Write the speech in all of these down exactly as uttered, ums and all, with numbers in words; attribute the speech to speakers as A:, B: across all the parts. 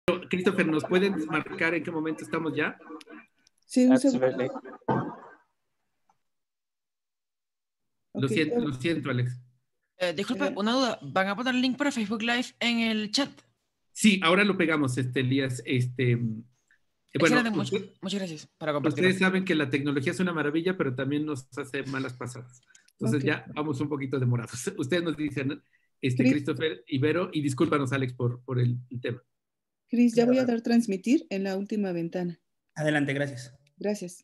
A: Christopher, ¿nos pueden marcar en qué momento estamos ya?
B: Sí, un
C: Absolutely.
A: Lo,
B: Okay.
A: siento, lo siento, Alex.
D: Eh, disculpe, una duda. ¿Van a poner el link para Facebook Live en el chat?
A: Sí, ahora lo pegamos, este, Elías. Este, bueno,
D: Excelente, much,
A: usted,
D: muchas gracias para compartirlo.
A: Ustedes saben que la tecnología es una maravilla, pero también nos hace malas pasadas. Entonces
B: Okay.
A: ya vamos un poquito demorados. Ustedes nos dicen, este,
B: Chris.
A: Christopher, Ibero, y discúlpanos, Alex, por, por el, el tema.
B: Cris, ya voy a dar transmitir en la última ventana.
E: Adelante, gracias.
B: Gracias.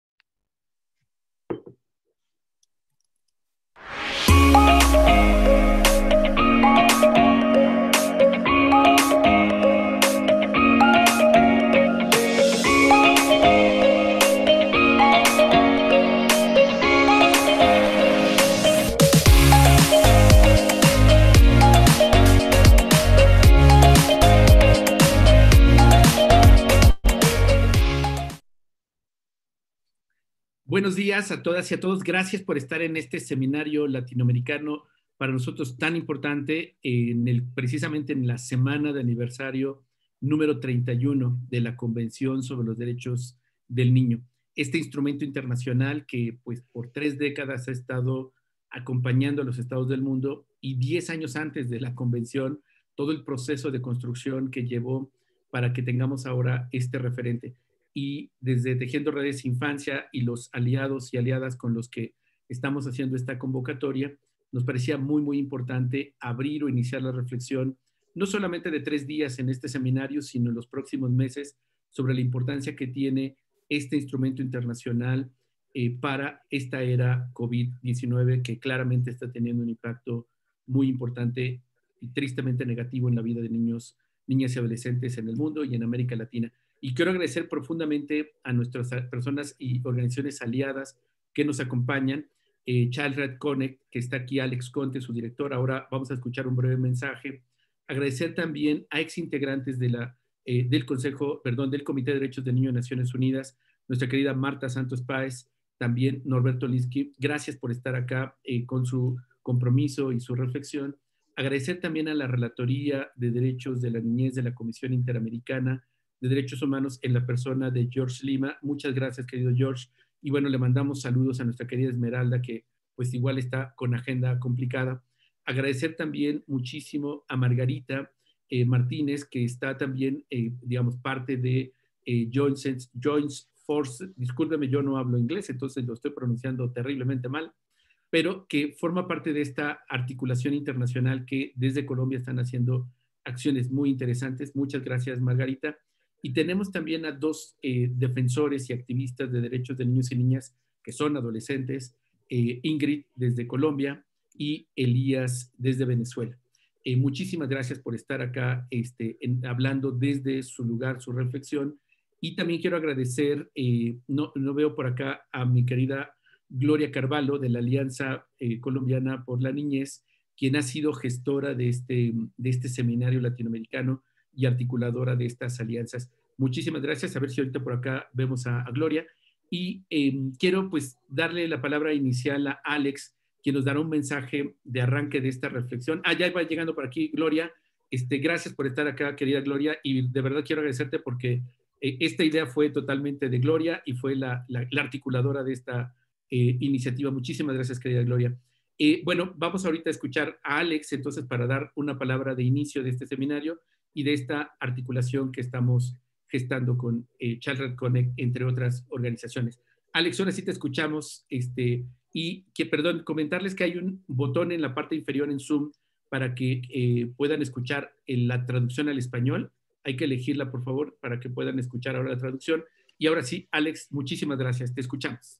A: Buenos días a todas y a todos. Gracias por estar en este seminario latinoamericano para nosotros tan importante, en el, precisamente en la semana de aniversario número treinta y uno de la Convención sobre los Derechos del Niño. Este instrumento internacional que pues por tres décadas ha estado acompañando a los estados del mundo, y diez años antes de la convención, todo el proceso de construcción que llevó para que tengamos ahora este referente. Y desde Tejiendo Redes Infancia y los aliados y aliadas con los que estamos haciendo esta convocatoria, nos parecía muy, muy importante abrir o iniciar la reflexión, no solamente de tres días en este seminario, sino en los próximos meses, sobre la importancia que tiene este instrumento internacional eh, para esta era COVID diecinueve, que claramente está teniendo un impacto muy importante y tristemente negativo en la vida de niños, niñas y adolescentes en el mundo y en América Latina. Y quiero agradecer profundamente a nuestras personas y organizaciones aliadas que nos acompañan. Eh, Child Right Connect, que está aquí, Alex Conte, su director. Ahora vamos a escuchar un breve mensaje. Agradecer también a exintegrantes de la, eh, del Consejo, perdón, del Comité de Derechos del Niño de Naciones Unidas, nuestra querida Marta Santos Páez, también Norberto Linsky. Gracias por estar acá eh, con su compromiso y su reflexión. Agradecer también a la Relatoría de Derechos de la Niñez de la Comisión Interamericana de Derechos Humanos en la persona de George Lima. Muchas gracias, querido George. Y bueno, le mandamos saludos a nuestra querida Esmeralda, que pues igual está con agenda complicada. Agradecer también muchísimo a Margarita eh, Martínez, que está también, eh, digamos, parte de eh, Joint, Joint Force. Discúlpeme, yo no hablo inglés, entonces lo estoy pronunciando terriblemente mal, pero que forma parte de esta articulación internacional que desde Colombia están haciendo acciones muy interesantes. Muchas gracias, Margarita. Y tenemos también a dos eh, defensores y activistas de derechos de niños y niñas que son adolescentes, eh, Ingrid desde Colombia y Elías desde Venezuela. Eh, muchísimas gracias por estar acá este, en, hablando desde su lugar, su reflexión. Y también quiero agradecer, eh, no, no veo por acá a mi querida Gloria Carvalho de la Alianza eh, Colombiana por la Niñez, quien ha sido gestora de este, de este seminario latinoamericano y articuladora de estas alianzas. Muchísimas gracias. A ver si ahorita por acá vemos a, a Gloria. Y eh, quiero pues darle la palabra inicial a Alex, quien nos dará un mensaje de arranque de esta reflexión. Ah, ya va llegando por aquí Gloria. Este, gracias por estar acá, querida Gloria, y de verdad quiero agradecerte porque eh, esta idea fue totalmente de Gloria y fue la, la, la articuladora de esta eh, iniciativa. Muchísimas gracias, querida Gloria. Eh, bueno, vamos ahorita a escuchar a Alex, entonces, para dar una palabra de inicio de este seminario y de esta articulación que estamos gestando con eh, Child Right Connect, entre otras organizaciones. Alex, ahora sí te escuchamos, este, y que, perdón, comentarles que hay un botón en la parte inferior en Zoom para que eh, puedan escuchar en la traducción al español. Hay que elegirla, por favor, para que puedan escuchar ahora la traducción. Y ahora sí, Alex, muchísimas gracias, te escuchamos.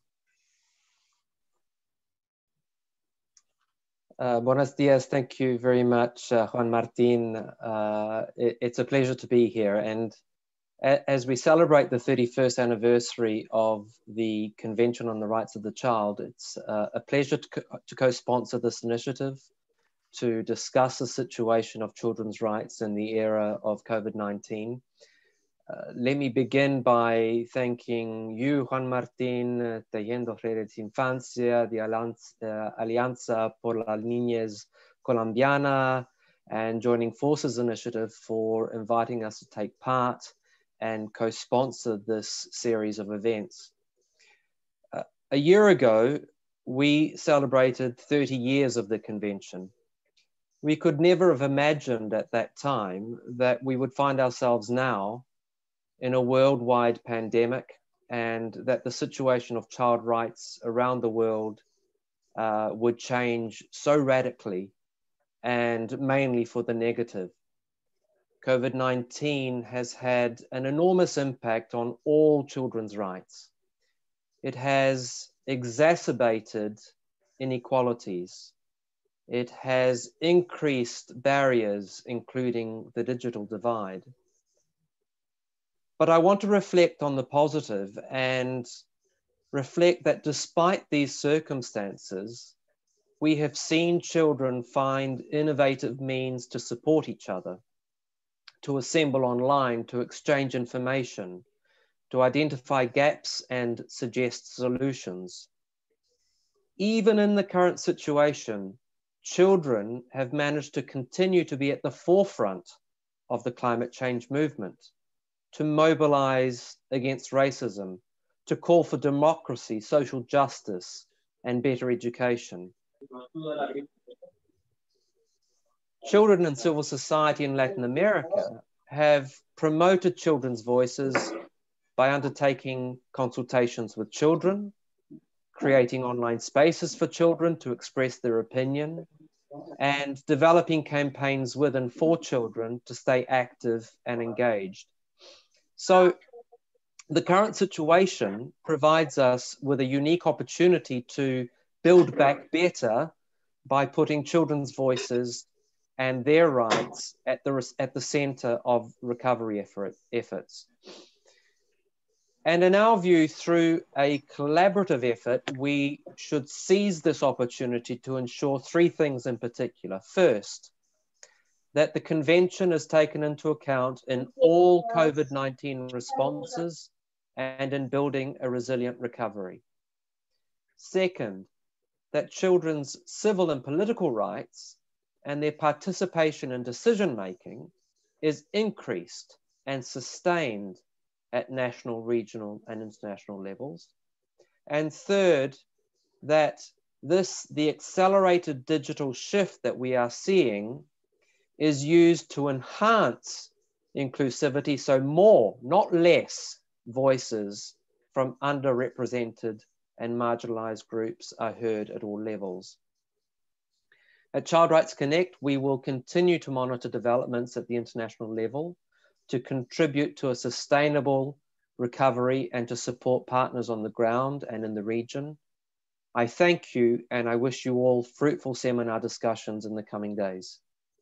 C: Uh, buenos dias. Thank you very much, uh, Juan Martín. Uh, it, it's a pleasure to be here. And a, as we celebrate the thirty-first anniversary of the Convention on the Rights of the Child, it's uh, a pleasure to, co to co-sponsor this initiative to discuss the situation of children's rights in the era of COVID nineteen. Uh, let me begin by thanking you, Juan Martín, uh, Tejiendo Redes Infancia, the Alianza, uh, Alianza por la Niñez Colombiana, and Joining Forces Initiative for inviting us to take part and co-sponsor this series of events. Uh, a year ago, we celebrated thirty years of the convention. We could never have imagined at that time that we would find ourselves now in a worldwide pandemic, and that the situation of child rights around the world uh, would change so radically, and mainly for the negative. COVID nineteen has had an enormous impact on all children's rights. It has exacerbated inequalities. It has increased barriers, including the digital divide. But I want to reflect on the positive and reflect that despite these circumstances, we have seen children find innovative means to support each other, to assemble online, to exchange information, to identify gaps and suggest solutions. Even in the current situation, children have managed to continue to be at the forefront of the climate change movement, to mobilize against racism, to call for democracy, social justice, and better education. Children in civil society in Latin America have promoted children's voices by undertaking consultations with children, creating online spaces for children to express their opinion, and developing campaigns with and for children to stay active and engaged. So the current situation provides us with a unique opportunity to build back better by putting children's voices and their rights at the, at the center of recovery effort, efforts. And in our view, through a collaborative effort, we should seize this opportunity to ensure three things in particular. First, that the convention is taken into account in all COVID nineteen responses and in building a resilient recovery. Second, that children's civil and political rights and their participation in decision-making is increased and sustained at national, regional, and international levels. And third, that this, the accelerated digital shift that we are seeing is used to enhance inclusivity, so more, not less, voices from underrepresented and marginalized groups are heard at all levels. At Child Rights Connect, we will continue to monitor developments at the international level to contribute to a sustainable recovery and to support partners on the ground and in the region. I thank you, and I wish you all fruitful seminar discussions in the coming days.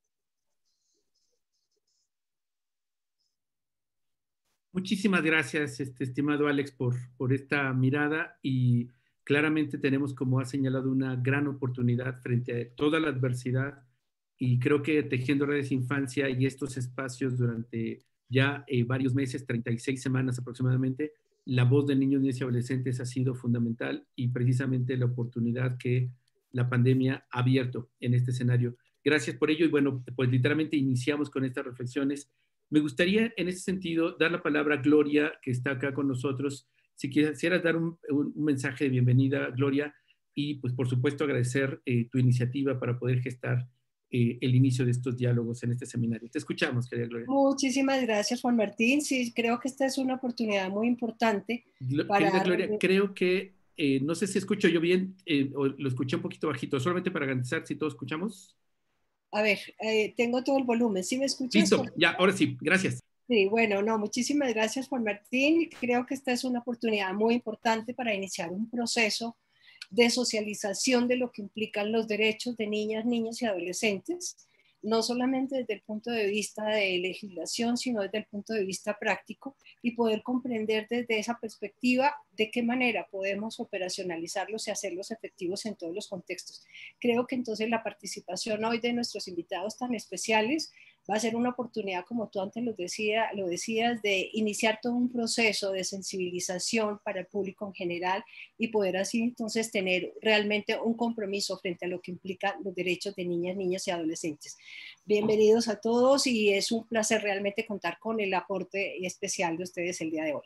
A: Muchísimas gracias, este, estimado Alex, por, por esta mirada, y claramente tenemos, como ha señalado, una gran oportunidad frente a toda la adversidad, y creo que Tejiendo Redes Infancia y estos espacios durante ya eh, varios meses, treinta y seis semanas aproximadamente, la voz de niños, niñas y adolescentes ha sido fundamental, y precisamente la oportunidad que la pandemia ha abierto en este escenario. Gracias por ello, y bueno, pues literalmente iniciamos con estas reflexiones. Me gustaría en ese sentido dar la palabra a Gloria, que está acá con nosotros. Si quisieras dar un, un, un mensaje de bienvenida, Gloria, y pues por supuesto agradecer eh, tu iniciativa para poder gestar eh, el inicio de estos diálogos en este seminario. Te escuchamos, querida Gloria.
E: Muchísimas gracias, Juan Martín. Sí, creo que esta es una oportunidad muy importante.
A: Gl
E: para...
A: Querida Gloria, creo que, eh, no sé si escucho yo bien, eh, o lo escuché un poquito bajito, solamente para garantizar si todos escuchamos.
E: A ver, eh, tengo todo el volumen. ¿Sí me escuchas?
A: Listo, ya, ahora sí, gracias.
E: Sí, bueno, no, muchísimas gracias, Juan Martín. Creo que esta es una oportunidad muy importante para iniciar un proceso de socialización de lo que implican los derechos de niñas, niños y adolescentes, no solamente desde el punto de vista de legislación, sino desde el punto de vista práctico, y poder comprender desde esa perspectiva de qué manera podemos operacionalizarlos y hacerlos efectivos en todos los contextos. Creo que entonces la participación hoy de nuestros invitados tan especiales Va a ser una oportunidad, como tú antes lo, decía, lo decías, de iniciar todo un proceso de sensibilización para el público en general y poder así entonces tener realmente un compromiso frente a lo que implica los derechos de niñas, niñas y adolescentes. Bienvenidos a todos y es un placer realmente contar con el aporte especial de ustedes el día de hoy.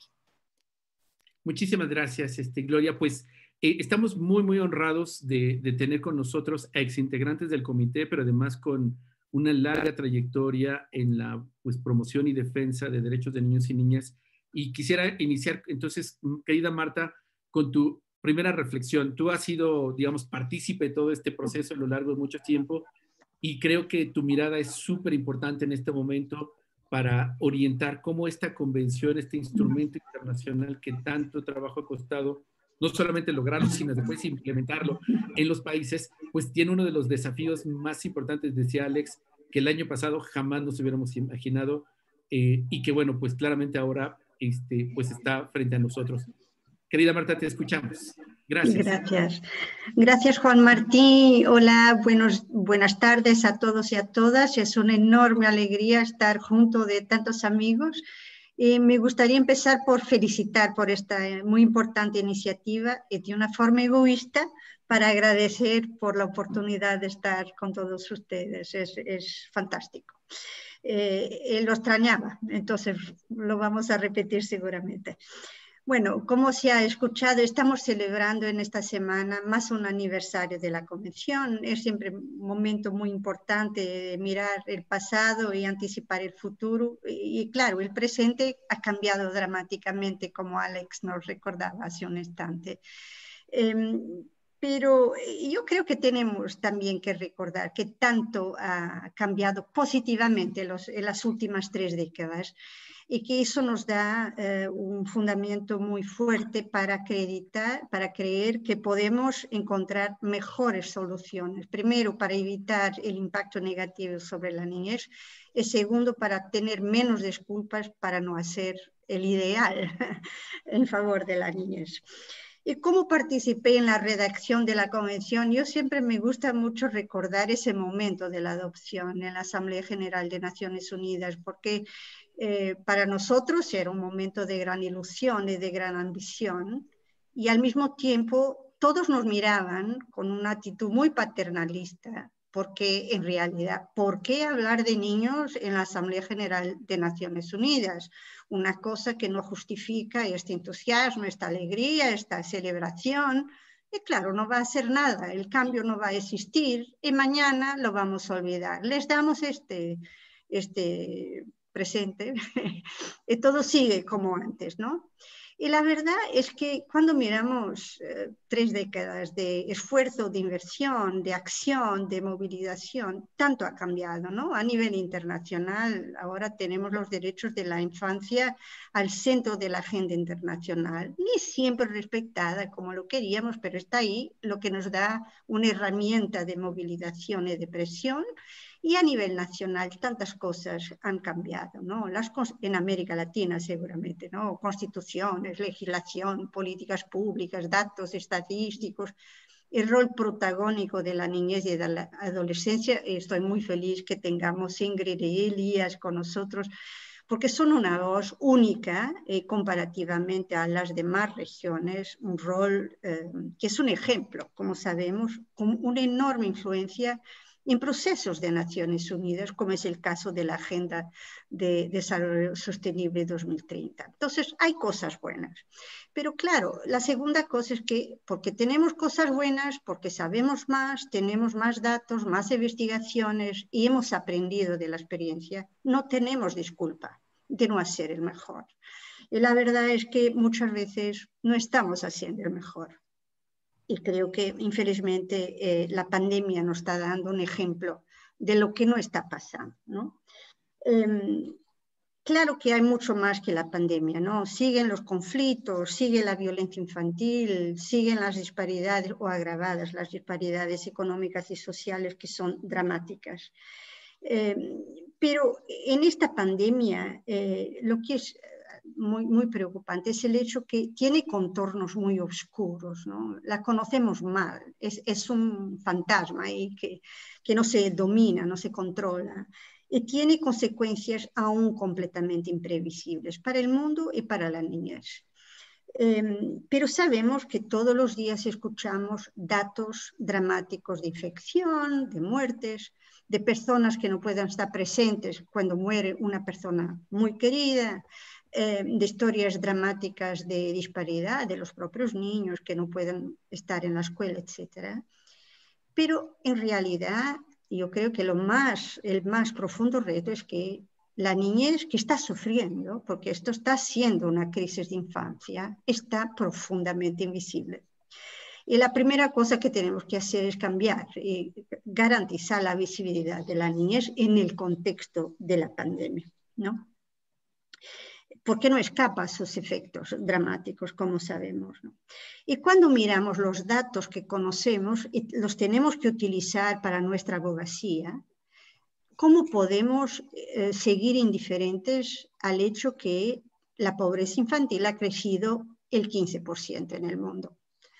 A: Muchísimas gracias, este, Gloria. Pues eh, estamos muy, muy honrados de, de tener con nosotros a exintegrantes del comité, pero además con una larga trayectoria en la pues, promoción y defensa de derechos de niños y niñas. Y quisiera iniciar, entonces, querida Marta, con tu primera reflexión. Tú has sido, digamos, partícipe de todo este proceso a lo largo de mucho tiempo y creo que tu mirada es súper importante en este momento para orientar cómo esta convención, este instrumento internacional que tanto trabajo ha costado, no solamente lograrlo, sino después implementarlo en los países, pues tiene uno de los desafíos más importantes, decía Alex, que el año pasado jamás nos hubiéramos imaginado eh, y que, bueno, pues claramente ahora este, pues está frente a nosotros. Querida Marta, te escuchamos. Gracias.
F: Gracias. Gracias, Juan Martín. Hola, buenos, buenas tardes a todos y a todas. Es una enorme alegría estar junto de tantos amigos. Y me gustaría empezar por felicitar por esta muy importante iniciativa y de una forma egoísta para agradecer por la oportunidad de estar con todos ustedes. Es, es fantástico. Eh, lo extrañaba, entonces lo vamos a repetir seguramente. Bueno, como se ha escuchado, estamos celebrando en esta semana más un aniversario de la Convención. Es siempre un momento muy importante mirar el pasado y anticipar el futuro. Y, y claro, el presente ha cambiado dramáticamente, como Alex nos recordaba hace un instante. Eh, pero yo creo que tenemos también que recordar que tanto ha cambiado positivamente los, en las últimas tres décadas y que eso nos da eh, un fundamento muy fuerte para acreditar, para creer que podemos encontrar mejores soluciones. Primero, para evitar el impacto negativo sobre la niñez y segundo, para tener menos disculpas para no hacer el ideal en favor de la niñez. ¿Y cómo participé en la redacción de la Convención? Yo siempre me gusta mucho recordar ese momento de la adopción en la Asamblea General de Naciones Unidas, porque eh, para nosotros era un momento de gran ilusión y de gran ambición, y al mismo tiempo todos nos miraban con una actitud muy paternalista, porque en realidad, ¿por qué hablar de niños en la Asamblea General de Naciones Unidas? Una cosa que no justifica este entusiasmo, esta alegría, esta celebración. Y claro, no va a ser nada, el cambio no va a existir y mañana lo vamos a olvidar. Les damos este, este presente y todo sigue como antes, ¿no? Y la verdad es que cuando miramos eh, tres décadas de esfuerzo, de inversión, de acción, de movilización, tanto ha cambiado, ¿no? A nivel internacional, ahora tenemos los derechos de la infancia al centro de la agenda internacional, ni siempre respetada como lo queríamos, pero está ahí, lo que nos da una herramienta de movilización y de presión. Y a nivel nacional tantas cosas han cambiado, ¿no? Las, en América Latina seguramente, ¿no? Constituciones, legislación, políticas públicas, datos estadísticos, el rol protagónico de la niñez y de la adolescencia. Estoy muy feliz que tengamos Ingrid y Elías con nosotros, porque son una voz única eh, comparativamente a las demás regiones, un rol eh, que es un ejemplo, como sabemos, con una enorme influencia en procesos de Naciones Unidas, como es el caso de la Agenda de Desarrollo Sostenible dos mil treinta. Entonces, hay cosas buenas. Pero claro, la segunda cosa es que porque tenemos cosas buenas, porque sabemos más, tenemos más datos, más investigaciones y hemos aprendido de la experiencia, no tenemos disculpa de no hacer el mejor. Y la verdad es que muchas veces no estamos haciendo el mejor. Y creo que, infelizmente, eh, la pandemia nos está dando un ejemplo de lo que no está pasando, ¿no? Eh, claro que hay mucho más que la pandemia, ¿no? Siguen los conflictos, sigue la violencia infantil, siguen las disparidades o agravadas las disparidades económicas y sociales que son dramáticas. Eh, pero en esta pandemia, eh, lo que es Muy, muy preocupante es el hecho que tiene contornos muy oscuros, ¿no? La conocemos mal, es, es un fantasma ahí que, que no se domina, no se controla. y tiene consecuencias aún completamente imprevisibles para el mundo y para la niñez. Eh, pero sabemos que todos los días escuchamos datos dramáticos de infección, de muertes, de personas que no puedan estar presentes cuando muere una persona muy querida, eh, de historias dramáticas de disparidad de los propios niños que no pueden estar en la escuela, etcétera. Pero en realidad yo creo que lo más, el más profundo reto es que la niñez que está sufriendo, porque esto está siendo una crisis de infancia, está profundamente invisible. Y la primera cosa que tenemos que hacer es cambiar y garantizar la visibilidad de la niñez en el contexto de la pandemia, ¿no? Porque no escapa a sus efectos dramáticos, como sabemos, ¿no? Y cuando miramos los datos que conocemos y los tenemos que utilizar para nuestra abogacía, ¿cómo podemos eh, seguir indiferentes al hecho que la pobreza infantil ha crecido el quince por ciento en el mundo?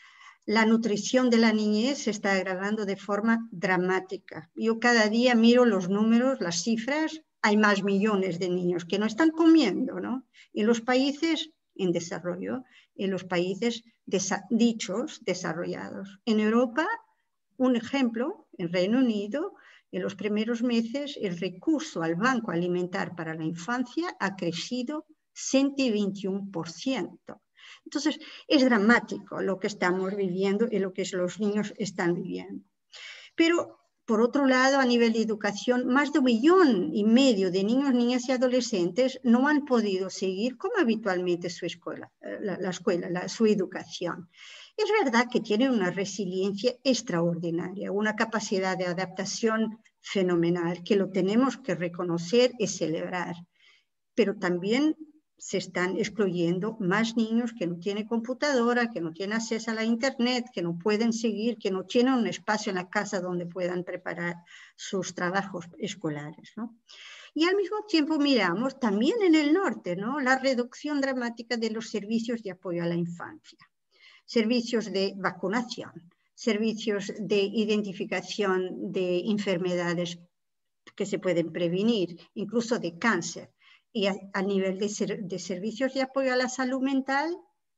F: La nutrición de la niñez se está agravando de forma dramática. Yo cada día miro los números, las cifras, hay más millones de niños que no están comiendo, ¿no? En los países en desarrollo, en los países desa- dichos desarrollados. En Europa, un ejemplo, en Reino Unido, en los primeros meses el recurso al Banco Alimentar para la Infancia ha crecido ciento veintiuno por ciento. Entonces, es dramático lo que estamos viviendo y lo que los niños están viviendo. Pero, por otro lado, a nivel de educación, más de un millón y medio de niños, niñas y adolescentes no han podido seguir como habitualmente su escuela, la, la escuela, la, su educación. Es verdad que tienen una resiliencia extraordinaria, una capacidad de adaptación fenomenal, que lo tenemos que reconocer y celebrar, pero también se están excluyendo más niños que no tienen computadora, que no tienen acceso a la internet, que no pueden seguir, que no tienen un espacio en la casa donde puedan preparar sus trabajos escolares, ¿no? Y al mismo tiempo miramos también en el norte, ¿no?, la reducción dramática de los servicios de apoyo a la infancia. Servicios de vacunación, servicios de identificación de enfermedades que se pueden prevenir, incluso de cáncer. Y a, a nivel de, ser, de servicios de apoyo a la salud mental,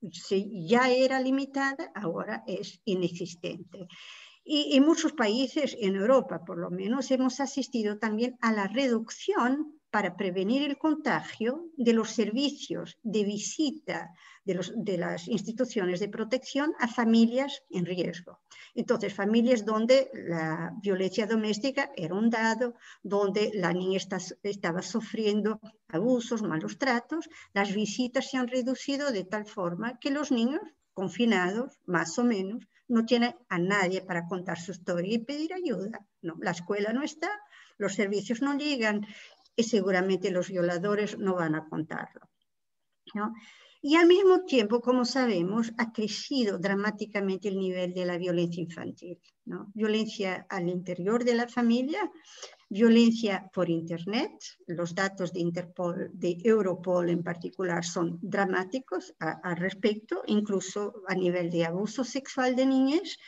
F: si ya era limitada, ahora es inexistente. Y en muchos países, en Europa por lo menos, hemos asistido también a la reducción para prevenir el contagio de los servicios de visita de, los, de las instituciones de protección a familias en riesgo. Entonces, familias donde la violencia doméstica era un dado, donde la niña está, estaba sufriendo abusos, malos tratos, las visitas se han reducido de tal forma que los niños confinados, más o menos, no tienen a nadie para contar su historia y pedir ayuda. No, la escuela no está, los servicios no llegan, y seguramente los violadores no van a contarlo, ¿no? Y al mismo tiempo, como sabemos, ha crecido dramáticamente el nivel de la violencia infantil, ¿no? Violencia al interior de la familia, violencia por internet. Los datos de Interpol, de Europol en particular, son dramáticos al respecto, incluso a nivel de abuso sexual de niñas.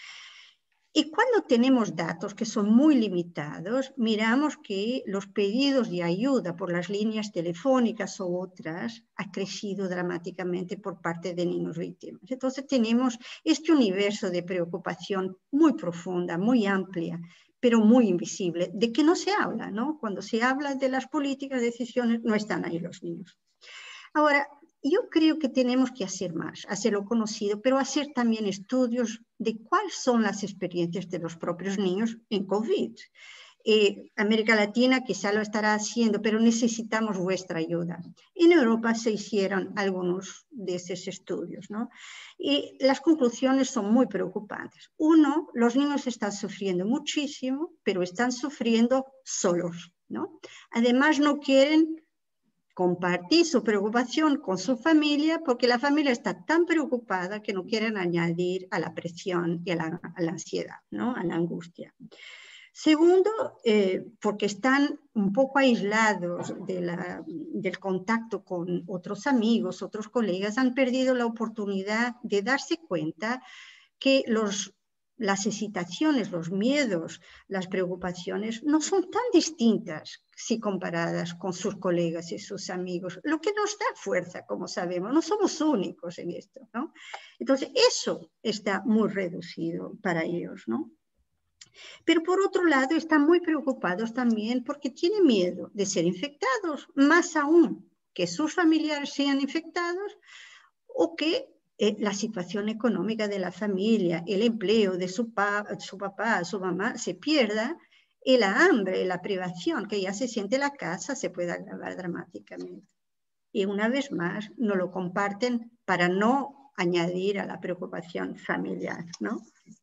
F: Y cuando tenemos datos que son muy limitados, miramos que los pedidos de ayuda por las líneas telefónicas u otras ha crecido dramáticamente por parte de niños víctimas. Entonces tenemos este universo de preocupación muy profunda, muy amplia, pero muy invisible, de que no se habla, ¿no? Cuando se habla de las políticas, decisiones, no están ahí los niños. Ahora, yo creo que tenemos que hacer más, hacerlo conocido, pero hacer también estudios de cuáles son las experiencias de los propios niños en COVID. Eh, América Latina quizá lo estará haciendo, pero necesitamos vuestra ayuda. En Europa se hicieron algunos de esos estudios, ¿no? Y las conclusiones son muy preocupantes. Uno, los niños están sufriendo muchísimo, pero están sufriendo solos, ¿no? Además, no quieren compartir su preocupación con su familia porque la familia está tan preocupada que no quieren añadir a la presión y a la, a la ansiedad, ¿no?, a la angustia. Segundo, eh, porque están un poco aislados de la, del contacto con otros amigos, otros colegas, han perdido la oportunidad de darse cuenta que los las excitaciones, los miedos, las preocupaciones no son tan distintas si comparadas con sus colegas y sus amigos, lo que nos da fuerza, como sabemos, no somos únicos en esto, ¿no? Entonces, eso está muy reducido para ellos, ¿no? Pero por otro lado, están muy preocupados también porque tienen miedo de ser infectados, más aún que sus familiares sean infectados o que eh, la situación económica de la familia, el empleo de su, pa, su papá, su mamá se pierda y la hambre, la privación que ya se siente en la casa se puede agravar dramáticamente. Y una vez más, no lo comparten para no añadir a la preocupación familiar, ¿no?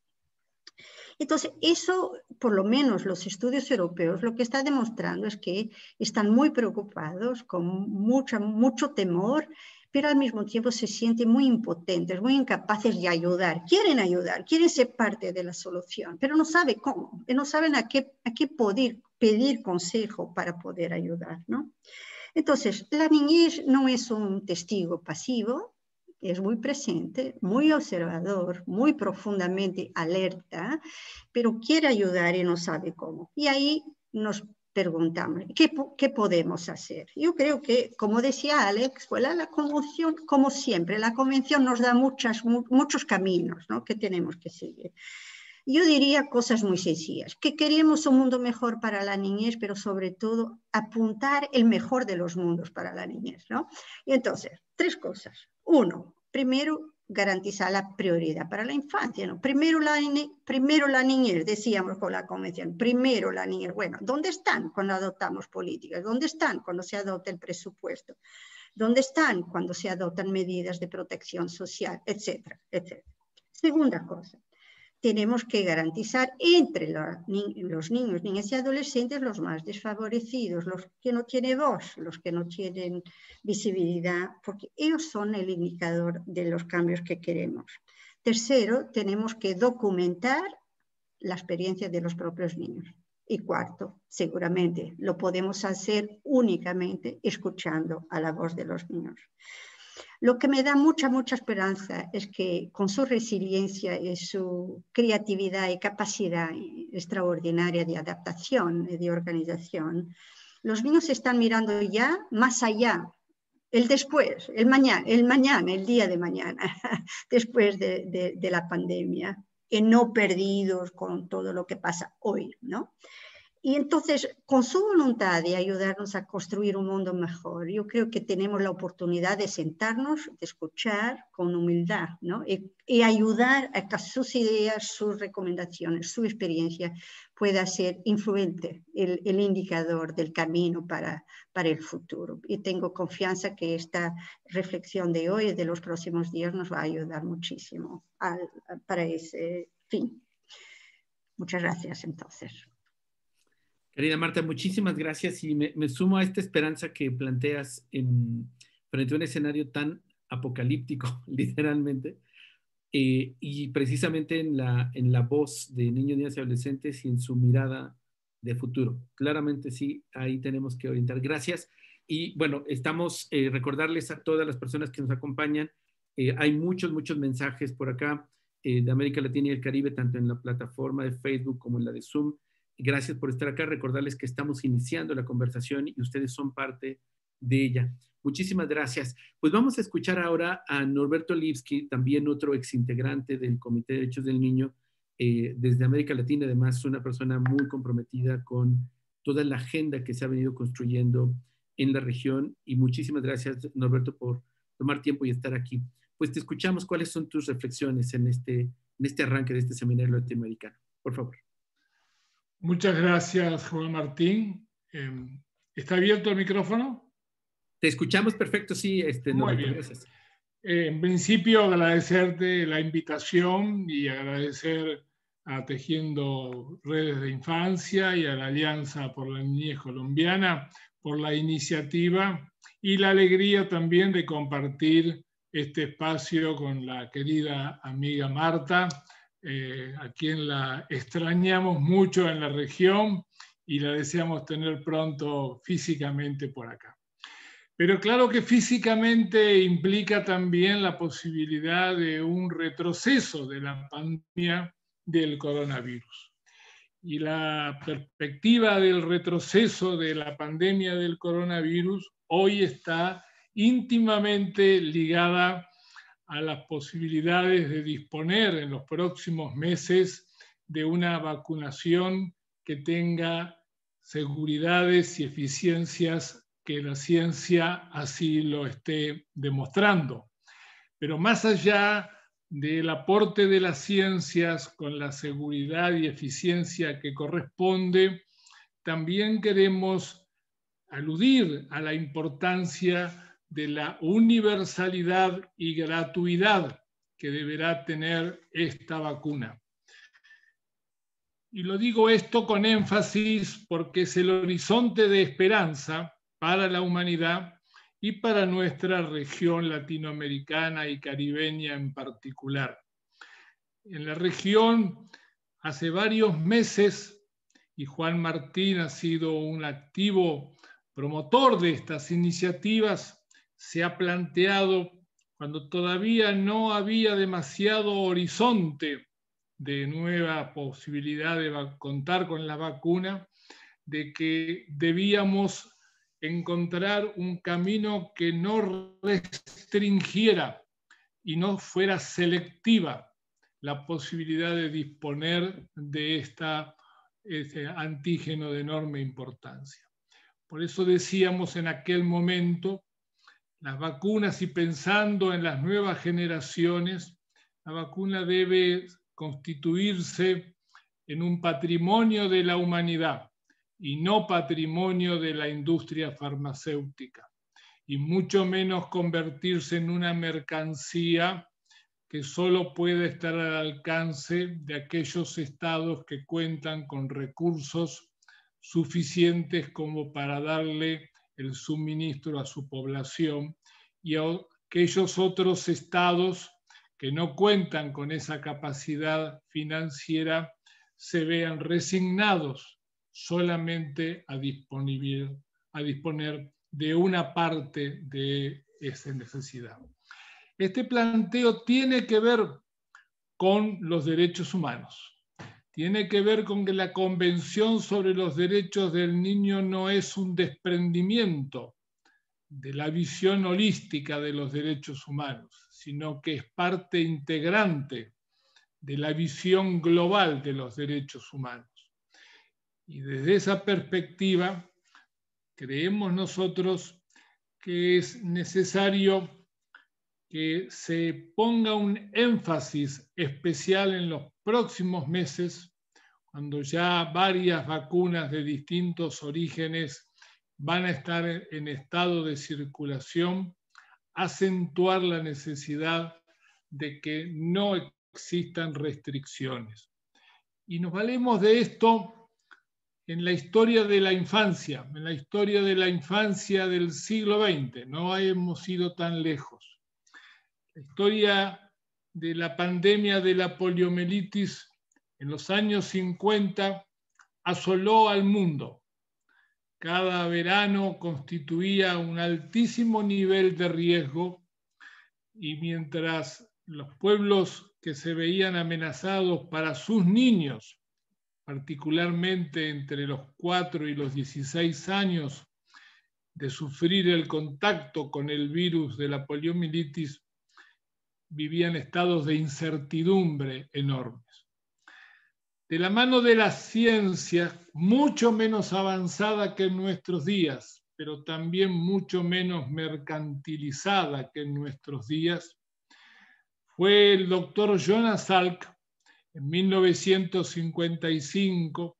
F: Entonces, eso, por lo menos los estudios europeos, lo que está demostrando es que están muy preocupados, con mucha, mucho temor, pero al mismo tiempo se sienten muy impotentes, muy incapaces de ayudar. Quieren ayudar, quieren ser parte de la solución, pero no saben cómo, no saben a qué, a qué poder pedir consejo para poder ayudar, ¿no? Entonces, la niñez no es un testigo pasivo, es muy presente, muy observador, muy profundamente alerta, pero quiere ayudar y no sabe cómo. Y ahí nos preguntamos, ¿qué, qué podemos hacer? Yo creo que, como decía Alex, pues la, la convención, como siempre, la convención nos da muchas, mu muchos caminos, ¿no?, que tenemos que seguir. Yo diría cosas muy sencillas, que queremos un mundo mejor para la niñez, pero sobre todo apuntar el mejor de los mundos para la niñez, ¿no? Y entonces, tres cosas. Uno, primero, garantizar la prioridad para la infancia, ¿no? Primero la, primero la niñez, decíamos con la convención, primero la niñez. Bueno, ¿dónde están cuando adoptamos políticas? ¿Dónde están cuando se adopta el presupuesto? ¿Dónde están cuando se adoptan medidas de protección social, etcétera, etcétera? Segunda cosa. Tenemos que garantizar entre la, ni, los niños, niñas y adolescentes los más desfavorecidos, los que no tienen voz, los que no tienen visibilidad, porque ellos son el indicador de los cambios que queremos. Tercero, tenemos que documentar la experiencia de los propios niños. Y cuarto, seguramente lo podemos hacer únicamente escuchando a la voz de los niños. Lo que me da mucha, mucha esperanza es que con su resiliencia y su creatividad y capacidad extraordinaria de adaptación y de organización, los niños están mirando ya más allá, el después, el mañana, el mañana, el día de mañana, después de, de, de la pandemia, y no perdidos con todo lo que pasa hoy, ¿no? Y entonces, con su voluntad de ayudarnos a construir un mundo mejor, yo creo que tenemos la oportunidad de sentarnos, de escuchar con humildad, ¿no? Y, y ayudar a que sus ideas, sus recomendaciones, su experiencia pueda ser influente, el, el indicador del camino para, para el futuro. Y tengo confianza que esta reflexión de hoy y de los próximos días nos va a ayudar muchísimo a, a, para ese fin. Muchas gracias, entonces.
A: Querida Marta, muchísimas gracias y me, me sumo a esta esperanza que planteas en, frente a un escenario tan apocalíptico, literalmente, eh, y precisamente en la, en la voz de niños, niñas y adolescentes y en su mirada de futuro. Claramente sí, ahí tenemos que orientar. Gracias. Y bueno, estamos, eh, recordarles a todas las personas que nos acompañan, eh, hay muchos, muchos mensajes por acá eh, de América Latina y el Caribe, tanto en la plataforma de Facebook como en la de Zoom. Gracias por estar acá. Recordarles que estamos iniciando la conversación y ustedes son parte de ella. Muchísimas gracias. Pues vamos a escuchar ahora a Norberto Lipski, también otro exintegrante del Comité de Derechos del Niño eh, desde América Latina, además una persona muy comprometida con toda la agenda que se ha venido construyendo en la región. Y muchísimas gracias, Norberto, por tomar tiempo y estar aquí. Pues te escuchamos. ¿Cuáles son tus reflexiones en este, en este arranque de este seminario latinoamericano? Por favor.
G: Muchas gracias, Juan Martín. Eh, ¿Está abierto el micrófono?
A: Te escuchamos perfecto, sí. Este,
G: Muy
A: no,
G: bien.
A: Gracias.
G: Eh, en principio, agradecerte la invitación y agradecer a Tejiendo Redes de Infancia y a la Alianza por la Niñez Colombiana por la iniciativa y la alegría también de compartir este espacio con la querida amiga Marta, Eh, a quien la extrañamos mucho en la región y la deseamos tener pronto físicamente por acá. Pero claro que físicamente implica también la posibilidad de un retroceso de la pandemia del coronavirus. Y la perspectiva del retroceso de la pandemia del coronavirus hoy está íntimamente ligada a las posibilidades de disponer en los próximos meses de una vacunación que tenga seguridades y eficiencias que la ciencia así lo esté demostrando. Pero más allá del aporte de las ciencias con la seguridad y eficiencia que corresponde, también queremos aludir a la importancia de la universalidad y gratuidad que deberá tener esta vacuna. Y lo digo esto con énfasis porque es el horizonte de esperanza para la humanidad y para nuestra región latinoamericana y caribeña en particular. En la región, hace varios meses, y Juan Martín ha sido un activo promotor de estas iniciativas, se ha planteado, cuando todavía no había demasiado horizonte de nueva posibilidad de contar con la vacuna, de que debíamos encontrar un camino que no restringiera y no fuera selectiva la posibilidad de disponer de esta, este antígeno de enorme importancia. Por eso decíamos en aquel momento, las vacunas, y pensando en las nuevas generaciones, la vacuna debe constituirse en un patrimonio de la humanidad y no patrimonio de la industria farmacéutica, y mucho menos convertirse en una mercancía que solo puede estar al alcance de aquellos estados que cuentan con recursos suficientes como para darle el suministro a su población, y a aquellos otros estados que no cuentan con esa capacidad financiera se vean resignados solamente a, a disponer de una parte de esa necesidad. Este planteo tiene que ver con los derechos humanos. Tiene que ver con que la Convención sobre los Derechos del Niño no es un desprendimiento de la visión holística de los derechos humanos, sino que es parte integrante de la visión global de los derechos humanos. Y desde esa perspectiva, creemos nosotros que es necesario que se ponga un énfasis especial en los próximos meses, cuando ya varias vacunas de distintos orígenes van a estar en estado de circulación, acentuar la necesidad de que no existan restricciones. Y nos valemos de esto en la historia de la infancia, en la historia de la infancia del siglo veinte, no hemos ido tan lejos. La historia de la pandemia de la poliomielitis en los años cincuenta asoló al mundo. Cada verano constituía un altísimo nivel de riesgo, y mientras los pueblos que se veían amenazados para sus niños, particularmente entre los cuatro y los dieciséis años, de sufrir el contacto con el virus de la poliomielitis, vivían estados de incertidumbre enormes. De la mano de la ciencia, mucho menos avanzada que en nuestros días, pero también mucho menos mercantilizada que en nuestros días, fue el doctor Jonas Salk, en mil novecientos cincuenta y cinco,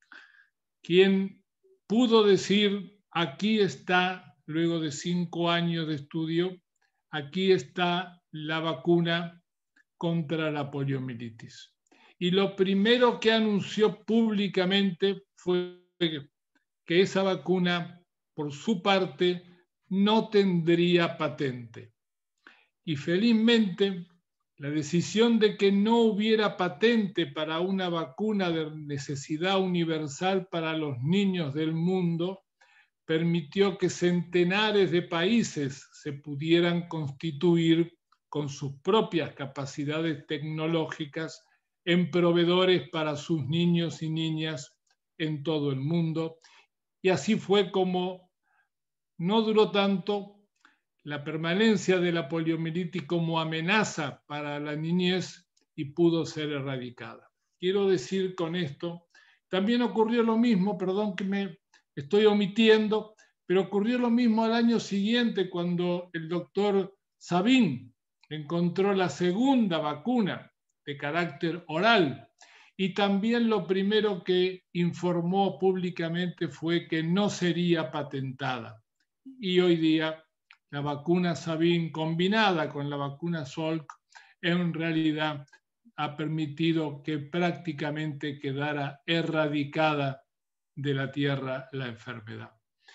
G: quien pudo decir, aquí está, luego de cinco años de estudio, aquí está la vacuna contra la poliomielitis. Y lo primero que anunció públicamente fue que esa vacuna, por su parte, no tendría patente. Y felizmente, la decisión de que no hubiera patente para una vacuna de necesidad universal para los niños del mundo permitió que centenares de países se pudieran constituir con sus propias capacidades tecnológicas en proveedores para sus niños y niñas en todo el mundo. Y así fue como no duró tanto la permanencia de la poliomielitis como amenaza para la niñez y pudo ser erradicada. Quiero decir con esto, también ocurrió lo mismo, perdón que me estoy omitiendo, pero ocurrió lo mismo al año siguiente cuando el doctor Sabin encontró la segunda vacuna de carácter oral y también lo primero que informó públicamente fue que no sería patentada. Y hoy día la vacuna Sabin combinada con la vacuna Salk en realidad ha permitido que prácticamente quedara erradicada de la tierra la enfermedad.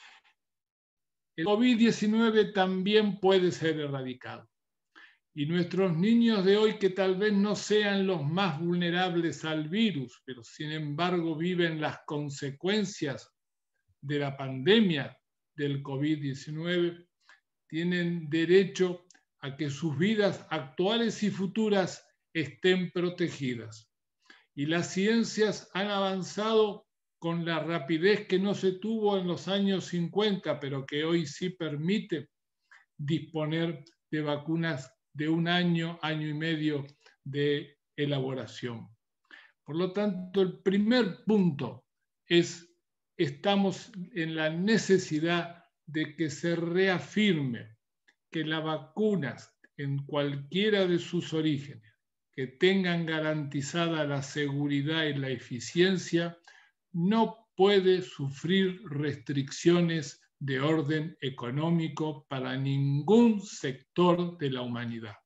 G: El COVID diecinueve también puede ser erradicado. Y nuestros niños de hoy, que tal vez no sean los más vulnerables al virus, pero sin embargo viven las consecuencias de la pandemia del COVID diecinueve, tienen derecho a que sus vidas actuales y futuras estén protegidas. Y las ciencias han avanzado con la rapidez que no se tuvo en los años cincuenta, pero que hoy sí permite disponer de vacunas de un año, año y medio de elaboración. Por lo tanto, el primer punto es, estamos en la necesidad de que se reafirme que las vacunas en cualquiera de sus orígenes que tengan garantizada la seguridad y la eficiencia no puede sufrir restricciones de orden económico para ningún sector de la humanidad.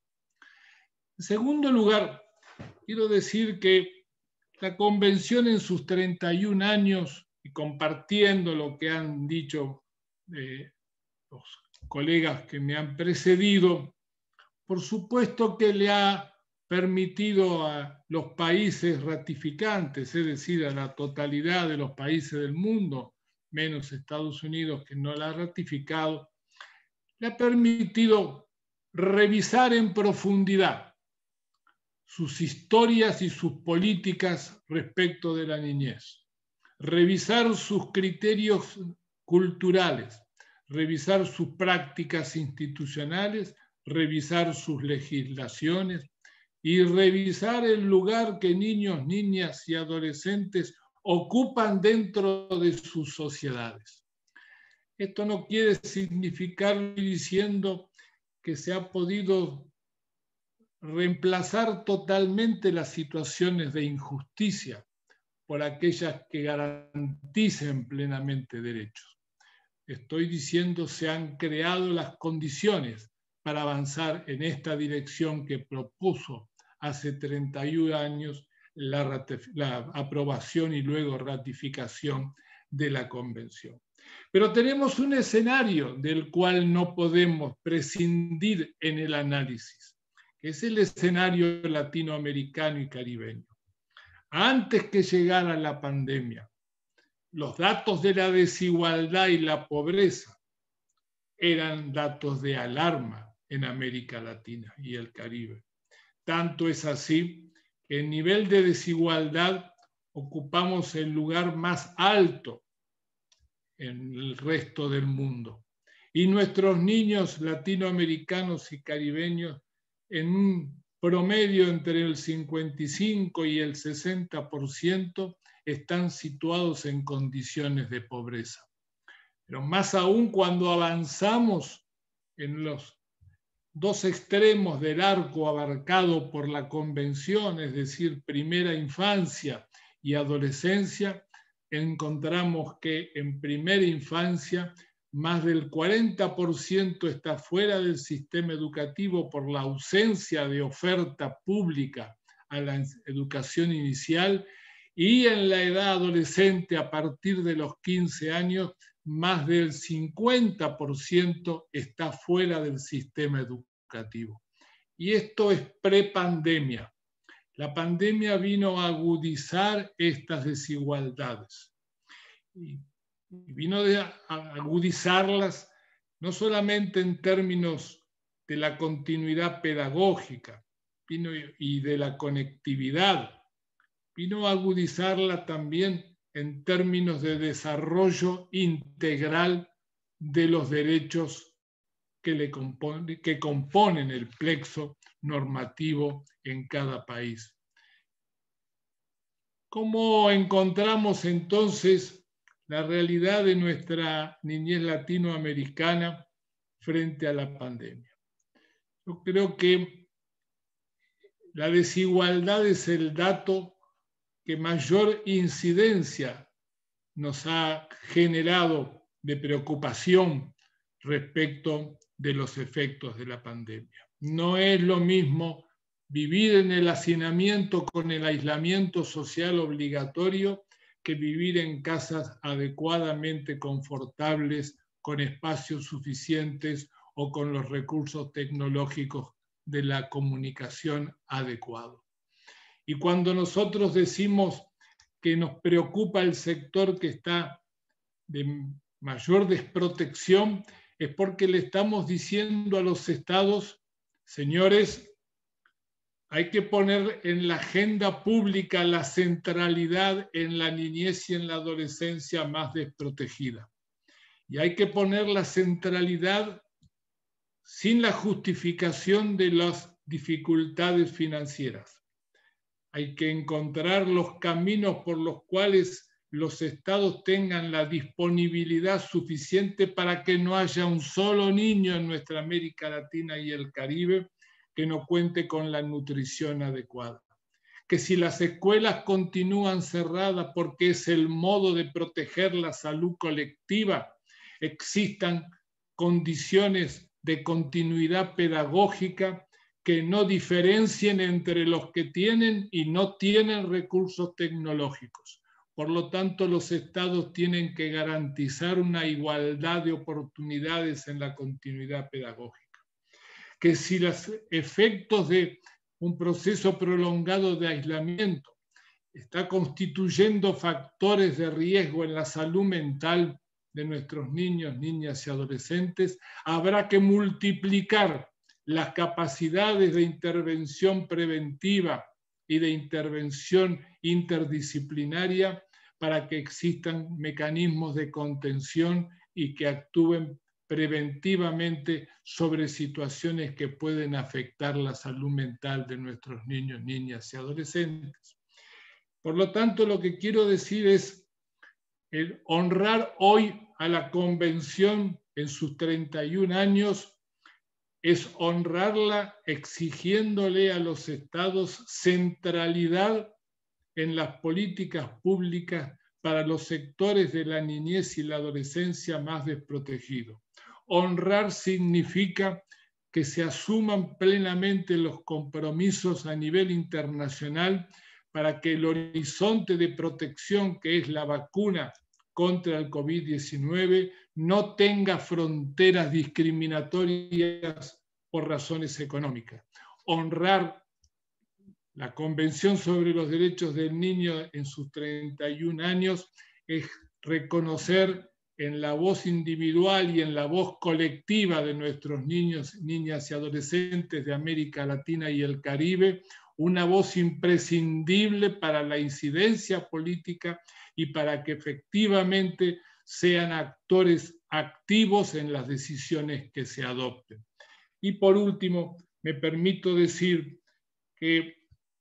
G: En segundo lugar, quiero decir que la Convención en sus treinta y un años, y compartiendo lo que han dicho eh, los colegas que me han precedido, por supuesto que le ha permitido a los países ratificantes, es decir, a la totalidad de los países del mundo, menos Estados Unidos que no la ha ratificado, le ha permitido revisar en profundidad sus historias y sus políticas respecto de la niñez, revisar sus criterios culturales, revisar sus prácticas institucionales, revisar sus legislaciones y revisar el lugar que niños, niñas y adolescentes ocupan dentro de sus sociedades. Esto no quiere significar diciendo que se ha podido reemplazar totalmente las situaciones de injusticia por aquellas que garanticen plenamente derechos. Estoy diciendo se han creado las condiciones para avanzar en esta dirección que propuso hace treinta y un años la, la aprobación y luego ratificación de la Convención. Pero tenemos un escenario del cual no podemos prescindir en el análisis, que es el escenario latinoamericano y caribeño. Antes que llegara la pandemia, los datos de la desigualdad y la pobreza eran datos de alarma en América Latina y el Caribe. Tanto es así que en nivel de desigualdad ocupamos el lugar más alto en el resto del mundo. Y nuestros niños latinoamericanos y caribeños en un promedio entre el cincuenta y cinco y el sesenta por ciento están situados en condiciones de pobreza. Pero más aún cuando avanzamos en los dos extremos del arco abarcado por la Convención, es decir, primera infancia y adolescencia, encontramos que en primera infancia más del cuarenta por ciento está fuera del sistema educativo por la ausencia de oferta pública a la educación inicial, y en la edad adolescente, a partir de los quince años, más del cincuenta por ciento está fuera del sistema educativo. Y esto es prepandemia. La pandemia vino a agudizar estas desigualdades. Y vino a agudizarlas no solamente en términos de la continuidad pedagógica y de la conectividad, y no agudizarla también en términos de desarrollo integral de los derechos que, le compone, que componen el plexo normativo en cada país. ¿Cómo encontramos entonces la realidad de nuestra niñez latinoamericana frente a la pandemia? Yo creo que la desigualdad es el dato que mayor incidencia nos ha generado de preocupación respecto de los efectos de la pandemia. No es lo mismo vivir en el hacinamiento con el aislamiento social obligatorio que vivir en casas adecuadamente confortables, con espacios suficientes o con los recursos tecnológicos de la comunicación adecuados. Y cuando nosotros decimos que nos preocupa el sector que está de mayor desprotección, es porque le estamos diciendo a los estados, señores, hay que poner en la agenda pública la centralidad en la niñez y en la adolescencia más desprotegida. Y hay que poner la centralidad sin la justificación de las dificultades financieras. Hay que encontrar los caminos por los cuales los estados tengan la disponibilidad suficiente para que no haya un solo niño en nuestra América Latina y el Caribe que no cuente con la nutrición adecuada. Que si las escuelas continúan cerradas porque es el modo de proteger la salud colectiva, existan condiciones de continuidad pedagógica que no diferencien entre los que tienen y no tienen recursos tecnológicos. Por lo tanto, los estados tienen que garantizar una igualdad de oportunidades en la continuidad pedagógica. Que si los efectos de un proceso prolongado de aislamiento está constituyendo factores de riesgo en la salud mental de nuestros niños, niñas y adolescentes, habrá que multiplicar las capacidades de intervención preventiva y de intervención interdisciplinaria para que existan mecanismos de contención y que actúen preventivamente sobre situaciones que pueden afectar la salud mental de nuestros niños, niñas y adolescentes. Por lo tanto, lo que quiero decir es el honrar hoy a la Convención en sus treinta y un años, es honrarla exigiéndole a los estados centralidad en las políticas públicas para los sectores de la niñez y la adolescencia más desprotegidos. Honrar significa que se asuman plenamente los compromisos a nivel internacional para que el horizonte de protección que es la vacuna contra el COVID diecinueve no tenga fronteras discriminatorias por razones económicas. Honrar la Convención sobre los Derechos del Niño en sus treinta y un años es reconocer en la voz individual y en la voz colectiva de nuestros niños, niñas y adolescentes de América Latina y el Caribe, una voz imprescindible para la incidencia política y para que efectivamente sean actores activos en las decisiones que se adopten. Y por último, me permito decir que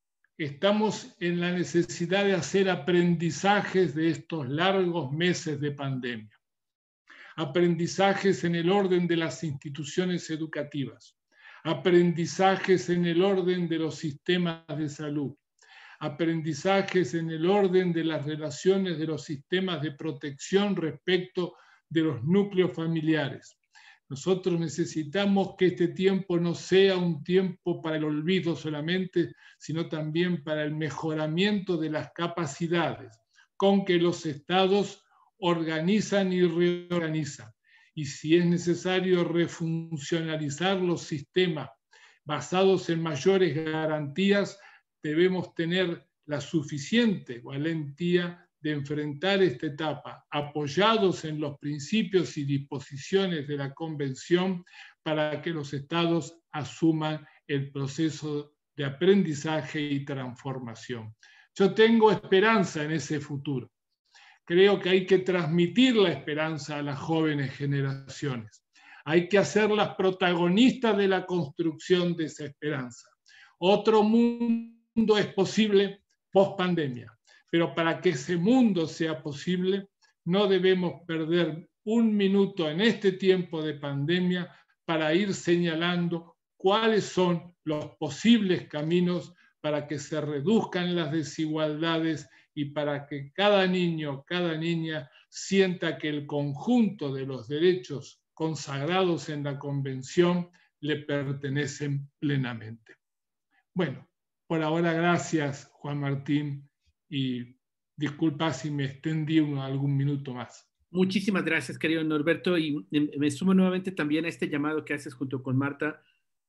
G: estamos en la necesidad de hacer aprendizajes de estos largos meses de pandemia. Aprendizajes en el orden de las instituciones educativas, aprendizajes en el orden de los sistemas de salud, aprendizajes en el orden de las relaciones de los sistemas de protección respecto de los núcleos familiares. Nosotros necesitamos que este tiempo no sea un tiempo para el olvido solamente, sino también para el mejoramiento de las capacidades con que los estados organizan y reorganizan. Y si es necesario refuncionalizar los sistemas basados en mayores garantías, debemos tener la suficiente valentía de enfrentar esta etapa, apoyados en los principios y disposiciones de la Convención, para que los estados asuman el proceso de aprendizaje y transformación. Yo tengo esperanza en ese futuro. Creo que hay que transmitir la esperanza a las jóvenes generaciones. Hay que hacerlas protagonistas de la construcción de esa esperanza. Otro mundo es posible post pandemia, pero para que ese mundo sea posible, no debemos perder un minuto en este tiempo de pandemia para ir señalando cuáles son los posibles caminos para que se reduzcan las desigualdades y para que cada niño, cada niña sienta que el conjunto de los derechos consagrados en la Convención le pertenecen plenamente. Bueno, por ahora gracias, Juan Martín, y disculpa si me extendí uno, algún minuto más.
A: Muchísimas gracias, querido Norberto, y me sumo nuevamente también a este llamado que haces junto con Marta,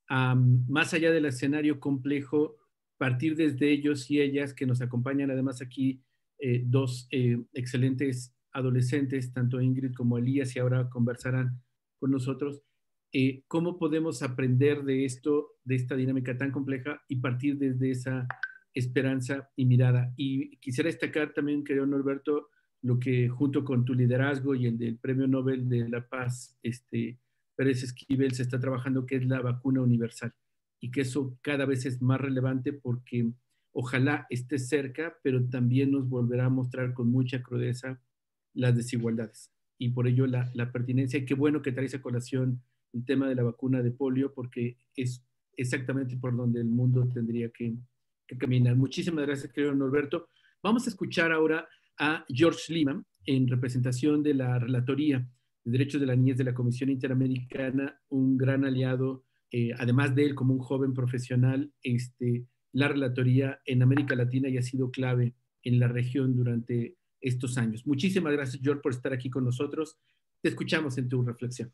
A: um, más allá del escenario complejo, partir desde ellos y ellas que nos acompañan además aquí, eh, dos eh, excelentes adolescentes, tanto Ingrid como Elías, y ahora conversarán con nosotros, eh, cómo podemos aprender de esto, de esta dinámica tan compleja y partir desde esa esperanza y mirada. Y quisiera destacar también, querido Norberto, lo que junto con tu liderazgo y el del Premio Nobel de la Paz, este, Pérez Esquivel, se está trabajando, que es la vacuna universal, y que eso cada vez es más relevante porque ojalá esté cerca, pero también nos volverá a mostrar con mucha crudeza las desigualdades, y por ello la, la pertinencia. Y qué bueno que traes a colación el tema de la vacuna de polio, porque es exactamente por donde el mundo tendría que, que caminar. Muchísimas gracias, querido Norberto. Vamos a escuchar ahora a George Lima, en representación de la Relatoría de Derechos de la Niñez de la Comisión Interamericana, un gran aliado, eh, además de él como un joven profesional. Este, la Relatoría en América Latina ya ha sido clave en la región durante estos años. Muchísimas gracias, George, por estar aquí con nosotros. Te escuchamos en tu reflexión.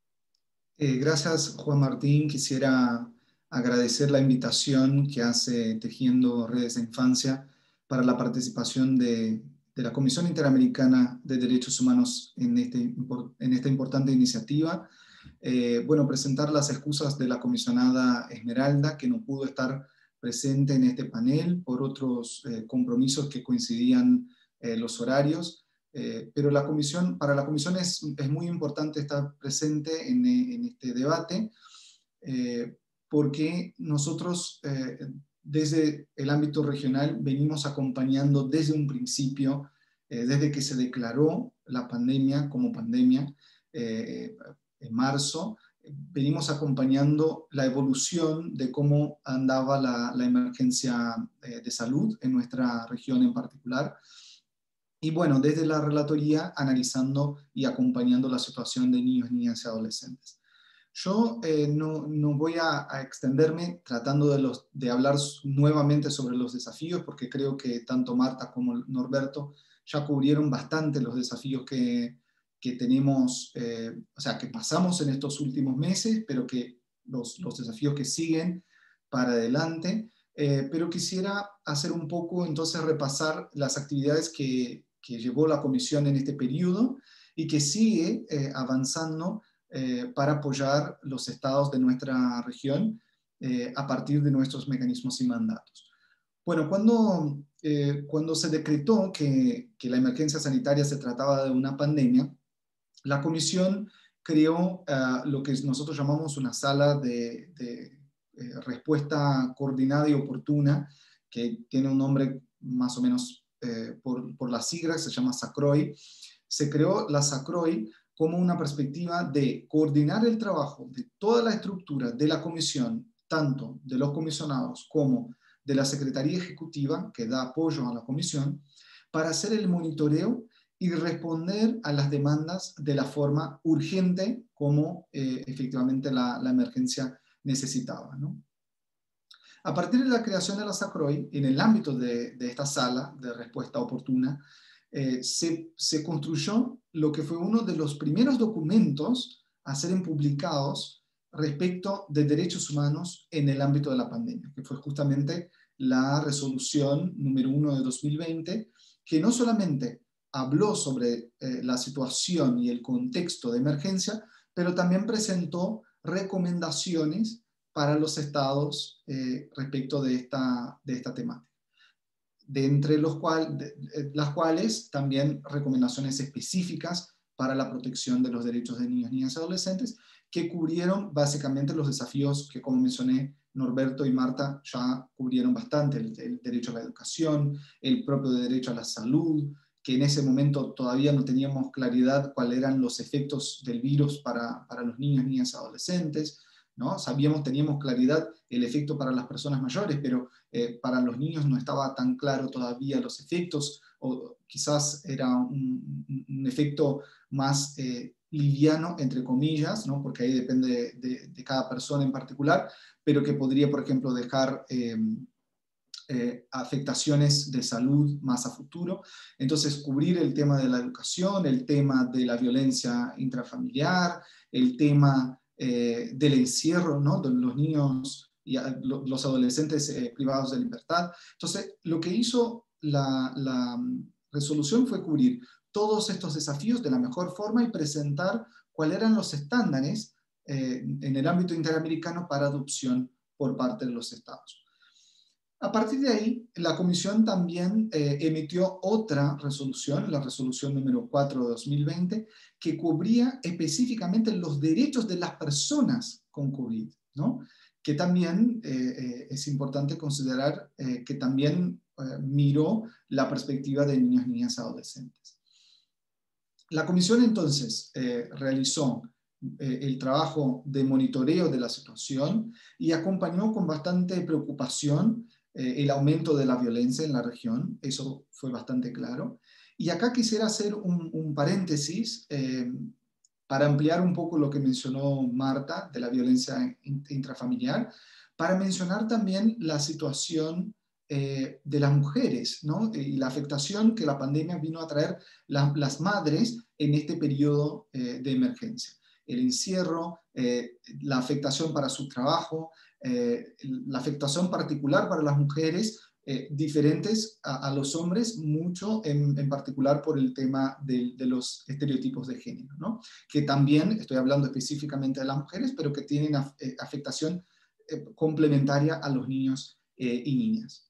H: Eh, gracias, Juan Martín. Quisiera agradecer la invitación que hace Tejiendo Redes de Infancia para la participación de, de la Comisión Interamericana de Derechos Humanos en, este, en esta importante iniciativa. Eh, bueno, presentar las excusas de la comisionada Esmeralda, que no pudo estar presente en este panel por otros eh, compromisos que coincidían eh, los horarios. Eh, pero la comisión, para la comisión es, es muy importante estar presente en, en este debate, eh, porque nosotros eh, desde el ámbito regional venimos acompañando desde un principio, eh, desde que se declaró la pandemia como pandemia eh, en marzo, venimos acompañando la evolución de cómo andaba la, la emergencia eh, de salud en nuestra región en particular. Y bueno, desde la relatoría analizando y acompañando la situación de niños, niñas y adolescentes. Yo eh, no, no voy a, a extenderme tratando de, los, de hablar nuevamente sobre los desafíos, porque creo que tanto Marta como Norberto ya cubrieron bastante los desafíos que, que tenemos, eh, o sea, que pasamos en estos últimos meses, pero que los, los desafíos que siguen para adelante. Eh, pero quisiera hacer un poco, entonces, repasar las actividades que, que llevó la Comisión en este periodo y que sigue eh, avanzando eh, para apoyar los estados de nuestra región eh, a partir de nuestros mecanismos y mandatos. Bueno, cuando, eh, cuando se decretó que, que la emergencia sanitaria se trataba de una pandemia, la Comisión creó uh, lo que nosotros llamamos una sala de, de eh, respuesta coordinada y oportuna, que tiene un nombre más o menos eh, por, por las siglas, se llama SACROI. Se creó la SACROI como una perspectiva de coordinar el trabajo de toda la estructura de la Comisión, tanto de los comisionados como de la Secretaría Ejecutiva, que da apoyo a la Comisión, para hacer el monitoreo y responder a las demandas de la forma urgente como eh, efectivamente la, la emergencia necesitaba, ¿no? A partir de la creación de la SACROI, en el ámbito de, de esta sala de respuesta oportuna, eh, se, se construyó lo que fue uno de los primeros documentos a ser publicados respecto de derechos humanos en el ámbito de la pandemia, que fue justamente la resolución número uno de dos mil veinte, que no solamente habló sobre eh, la situación y el contexto de emergencia, pero también presentó recomendaciones para los estados eh, respecto de esta, de esta temática. de entre los cual, de, de, las cuales también recomendaciones específicas para la protección de los derechos de niños, niñas y adolescentes, que cubrieron básicamente los desafíos que, como mencioné, Norberto y Marta ya cubrieron bastante: el, el derecho a la educación, el propio derecho a la salud, que en ese momento todavía no teníamos claridad cuáles eran los efectos del virus para, para los niños, niñas y adolescentes, ¿no? Sabíamos, teníamos claridad el efecto para las personas mayores, pero eh, para los niños no estaba tan claro todavía los efectos, o quizás era un, un efecto más eh, liviano, entre comillas, ¿no? Porque ahí depende de, de, de cada persona en particular, pero que podría, por ejemplo, dejar eh, eh, afectaciones de salud más a futuro. Entonces, cubrir el tema de la educación, el tema de la violencia intrafamiliar, el tema eh, del encierro, ¿no? De los niños y a, lo, los adolescentes eh, privados de libertad. Entonces, lo que hizo la, la resolución fue cubrir todos estos desafíos de la mejor forma y presentar cuáles eran los estándares eh, en el ámbito interamericano para adopción por parte de los estados. A partir de ahí, la Comisión también eh, emitió otra resolución, la resolución número cuatro de dos mil veinte, que cubría específicamente los derechos de las personas con COVID, ¿no? Que también eh, eh, es importante considerar eh, que también eh, miró la perspectiva de niños, niñas y adolescentes. La Comisión entonces eh, realizó eh, el trabajo de monitoreo de la situación y acompañó con bastante preocupación eh, el aumento de la violencia en la región. Eso fue bastante claro. Y acá quisiera hacer un, un paréntesis eh, para ampliar un poco lo que mencionó Marta de la violencia intrafamiliar, para mencionar también la situación Eh, de las mujeres, ¿no? Y la afectación que la pandemia vino a traer la, las madres en este periodo eh, de emergencia. El encierro, eh, la afectación para su trabajo, eh, la afectación particular para las mujeres, eh, diferentes a, a los hombres, mucho en, en particular por el tema de, de los estereotipos de género, ¿no? Que también, estoy hablando específicamente de las mujeres, pero que tienen af, eh, afectación eh, complementaria a los niños eh, y niñas.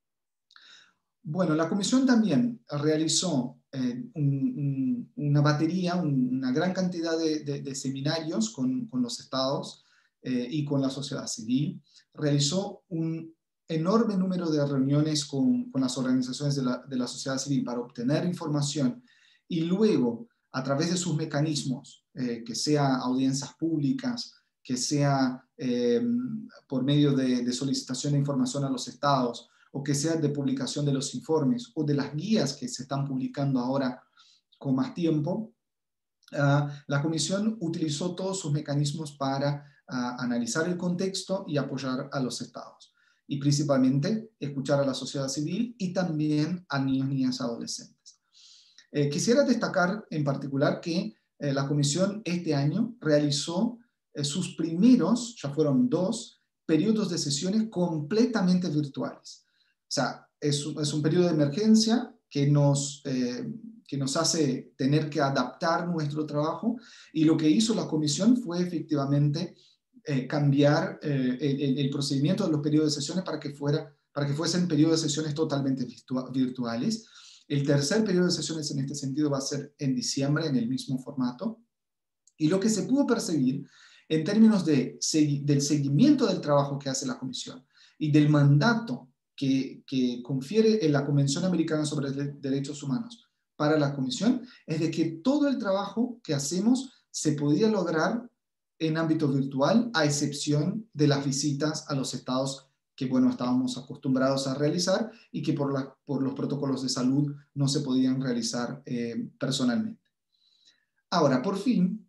H: Bueno, la Comisión también realizó eh, un, un, una batería, un, una gran cantidad de, de, de seminarios con, con los estados eh, y con la sociedad civil. Realizó un enorme número de reuniones con, con las organizaciones de la, de la sociedad civil para obtener información y luego, a través de sus mecanismos, eh, que sea audiencias públicas, que sea eh, por medio de, de solicitación de información a los estados, o que sea de publicación de los informes o de las guías que se están publicando ahora con más tiempo, uh, la Comisión utilizó todos sus mecanismos para uh, analizar el contexto y apoyar a los estados. Y principalmente escuchar a la sociedad civil y también a niños, niñas y adolescentes. Eh, quisiera destacar en particular que eh, la Comisión este año realizó eh, sus primeros, ya fueron dos, periodos de sesiones completamente virtuales. O sea, es un, es un periodo de emergencia que nos, eh, que nos hace tener que adaptar nuestro trabajo, y lo que hizo la Comisión fue efectivamente eh, cambiar eh, el, el procedimiento de los periodos de sesiones para que, fuera, para que fuesen periodos de sesiones totalmente virtuales. El tercer periodo de sesiones en este sentido va a ser en diciembre, en el mismo formato, y lo que se pudo percibir en términos de, del seguimiento del trabajo que hace la Comisión y del mandato Que, que confiere en la Convención Americana sobre Derechos Humanos para la Comisión, es de que todo el trabajo que hacemos se podía lograr en ámbito virtual, a excepción de las visitas a los estados que, bueno, estábamos acostumbrados a realizar y que por, la, por los protocolos de salud no se podían realizar eh, personalmente. Ahora, por fin,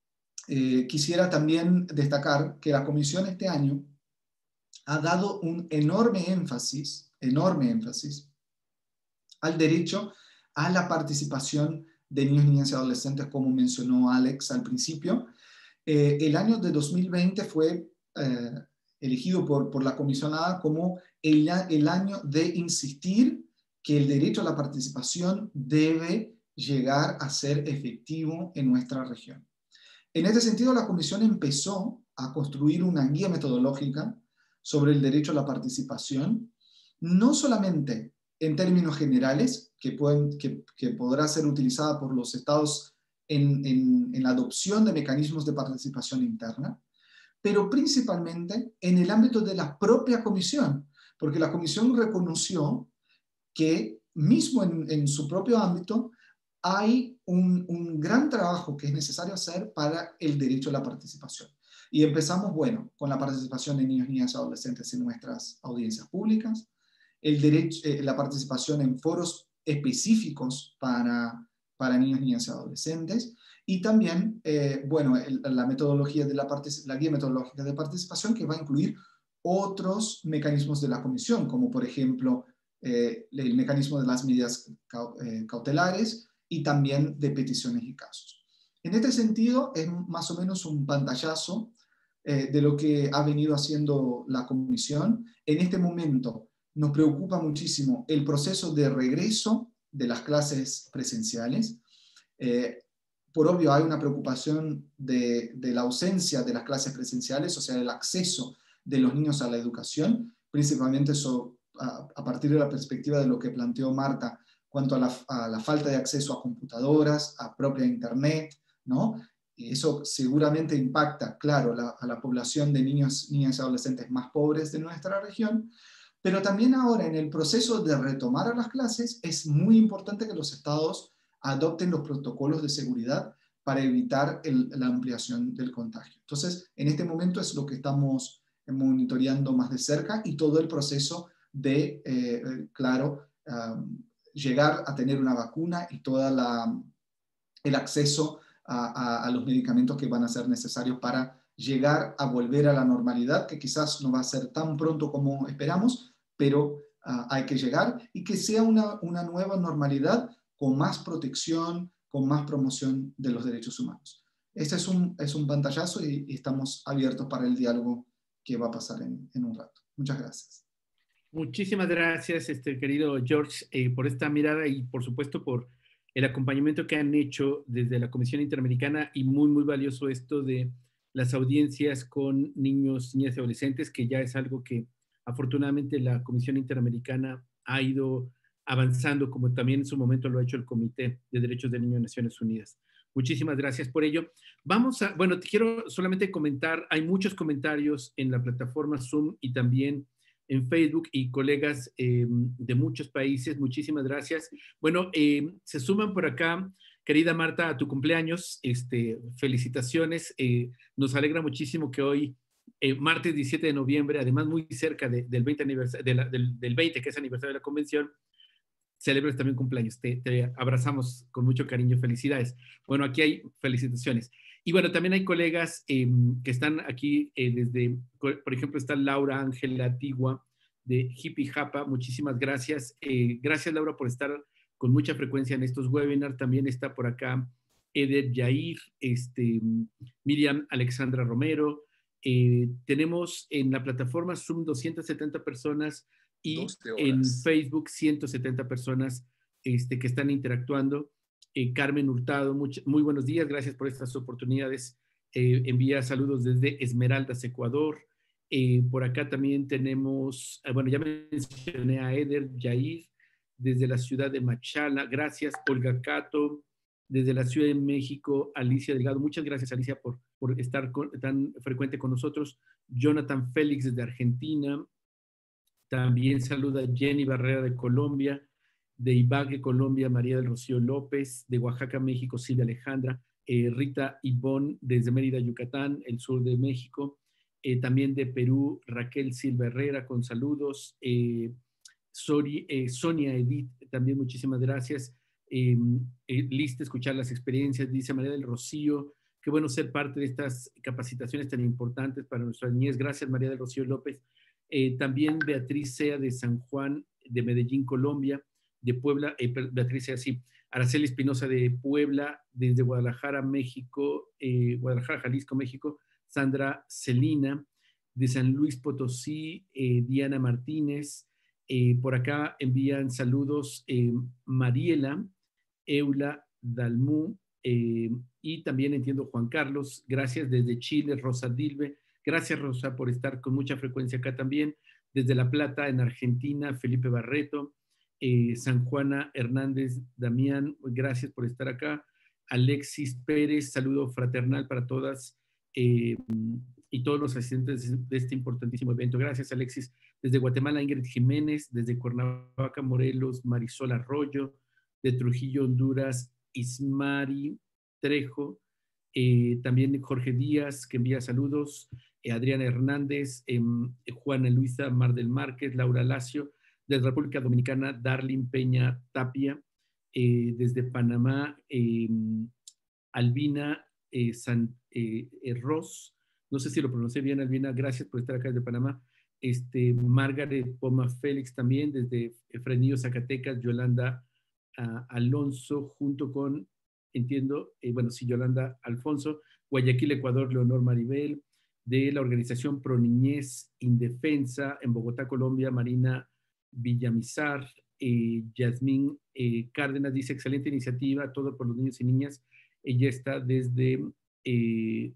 H: eh, quisiera también destacar que la Comisión este año ha dado un enorme énfasis, enorme énfasis al derecho a la participación de niños, niñas y adolescentes, como mencionó Alex al principio. Eh, el año de dos mil veinte fue eh, elegido por, por la comisionada como el, el año de insistir que el derecho a la participación debe llegar a ser efectivo en nuestra región. En este sentido, la Comisión empezó a construir una guía metodológica sobre el derecho a la participación, no solamente en términos generales, que, pueden, que, que podrá ser utilizada por los estados en, en, en la adopción de mecanismos de participación interna, pero principalmente en el ámbito de la propia comisión, porque la comisión reconoció que mismo en, en su propio ámbito hay un, un gran trabajo que es necesario hacer para el derecho a la participación. Y empezamos, bueno, con la participación de niños, niñas y adolescentes en nuestras audiencias públicas, el derecho, eh, la participación en foros específicos para, para niños, niñas y adolescentes, y también, eh, bueno, el, la metodología de la, la guía metodológica de participación, que va a incluir otros mecanismos de la comisión, como por ejemplo eh, el mecanismo de las medidas cautelares y también de peticiones y casos. En este sentido, es más o menos un pantallazo eh, de lo que ha venido haciendo la comisión. En este momento nos preocupa muchísimo el proceso de regreso de las clases presenciales. Eh, por obvio, hay una preocupación de, de la ausencia de las clases presenciales, o sea, el acceso de los niños a la educación, principalmente eso, a, a partir de la perspectiva de lo que planteó Marta, cuanto a la, a la falta de acceso a computadoras, a propia internet, ¿no? Y eso seguramente impacta, claro, la, a la población de niños, niñas y adolescentes más pobres de nuestra región, pero también ahora en el proceso de retomar a las clases es muy importante que los estados adopten los protocolos de seguridad para evitar el, la ampliación del contagio. Entonces, en este momento es lo que estamos monitoreando más de cerca y todo el proceso de, eh, claro, um, llegar a tener una vacuna y todo el acceso a, a, a los medicamentos que van a ser necesarios para llegar a volver a la normalidad, que quizás no va a ser tan pronto como esperamos, pero uh, hay que llegar y que sea una, una nueva normalidad con más protección, con más promoción de los derechos humanos. Este es un, es un pantallazo y, y estamos abiertos para el diálogo que va a pasar en, en un rato. Muchas gracias.
A: Muchísimas gracias, este, querido George, eh, por esta mirada y por supuesto por el acompañamiento que han hecho desde la Comisión Interamericana, y muy, muy valioso esto de las audiencias con niños, niñas y adolescentes, que ya es algo que afortunadamente la Comisión Interamericana ha ido avanzando, como también en su momento lo ha hecho el Comité de Derechos del Niño de Naciones Unidas. Muchísimas gracias por ello. Vamos a, bueno, te quiero solamente comentar, hay muchos comentarios en la plataforma Zoom y también en Facebook y colegas eh, de muchos países. Muchísimas gracias. Bueno, eh, se suman por acá, querida Marta, a tu cumpleaños. Este, felicitaciones. Eh, nos alegra muchísimo que hoy, eh, martes diecisiete de noviembre, además muy cerca de, del, veinte aniversario, de la, del, del veinte, que es aniversario de la convención, celebres también cumpleaños. Te, te abrazamos con mucho cariño. Felicidades. Bueno, aquí hay felicitaciones. Y bueno, también hay colegas eh, que están aquí eh, desde, por ejemplo, está Laura Ángela Tigua de Hippie Japa. Muchísimas gracias. Eh, gracias, Laura, por estar con mucha frecuencia en estos webinars. También está por acá Eder Yair, este, Miriam Alexandra Romero. Eh, tenemos en la plataforma Zoom doscientas setenta personas y en Facebook ciento setenta personas este, que están interactuando. Eh, Carmen Hurtado, much, muy buenos días, gracias por estas oportunidades. Eh, envía saludos desde Esmeraldas, Ecuador. Eh, por acá también tenemos, eh, bueno, ya mencioné a Eder Yair, desde la ciudad de Machala, gracias. Olga Cato, desde la Ciudad de México, Alicia Delgado, muchas gracias, Alicia, por, por estar con, tan frecuente con nosotros. Jonathan Félix, desde Argentina. También saluda Jenny Barrera, de Colombia. De Ibague, Colombia, María del Rocío López. De Oaxaca, México, Silvia Alejandra. Eh, Rita Ivonne, desde Mérida, Yucatán, el sur de México. Eh, también de Perú, Raquel Silva Herrera, con saludos. Eh, Sori, eh, Sonia Edith, también muchísimas gracias. Eh, eh, lista escuchar las experiencias, dice María del Rocío. Qué bueno ser parte de estas capacitaciones tan importantes para nuestra niñez. Gracias, María del Rocío López. Eh, también Beatriz Sea, de San Juan, de Medellín, Colombia. De Puebla, eh, Beatriz Sea, sí. Araceli Espinosa, de Puebla. Desde Guadalajara, México, eh, Guadalajara, Jalisco, México. Sandra Celina. De San Luis Potosí, eh, Diana Martínez. Eh, por acá envían saludos eh, Mariela, Eula Dalmú, eh, y también entiendo Juan Carlos. Gracias desde Chile, Rosa Dilbe. Gracias, Rosa, por estar con mucha frecuencia acá también. Desde La Plata, en Argentina, Felipe Barreto. eh, San Juana Hernández Damián, gracias por estar acá. Alexis Pérez, saludo fraternal para todas eh, y todos los asistentes de este importantísimo evento. Gracias, Alexis. Desde Guatemala, Ingrid Jiménez, desde Cuernavaca, Morelos, Marisol Arroyo, de Trujillo, Honduras, Ismari Trejo, eh, también Jorge Díaz, que envía saludos, eh, Adriana Hernández, eh, Juana Luisa Mar del Márquez, Laura Lacio, de República Dominicana, Darlin Peña Tapia, eh, desde Panamá, eh, Albina eh, San, eh, eh, Ross, no sé si lo pronuncié bien, Albina, gracias por estar acá desde Panamá. Este, Margaret Poma Félix también, desde Fresnillo, Zacatecas, Yolanda uh, Alonso, junto con, entiendo, eh, bueno, sí, Yolanda Alfonso, Guayaquil, Ecuador, Leonor Maribel, de la organización Pro Niñez Indefensa, en Bogotá, Colombia, Marina Villamizar, eh, Yasmín eh, Cárdenas dice, excelente iniciativa, todo por los niños y niñas. Ella está desde, eh,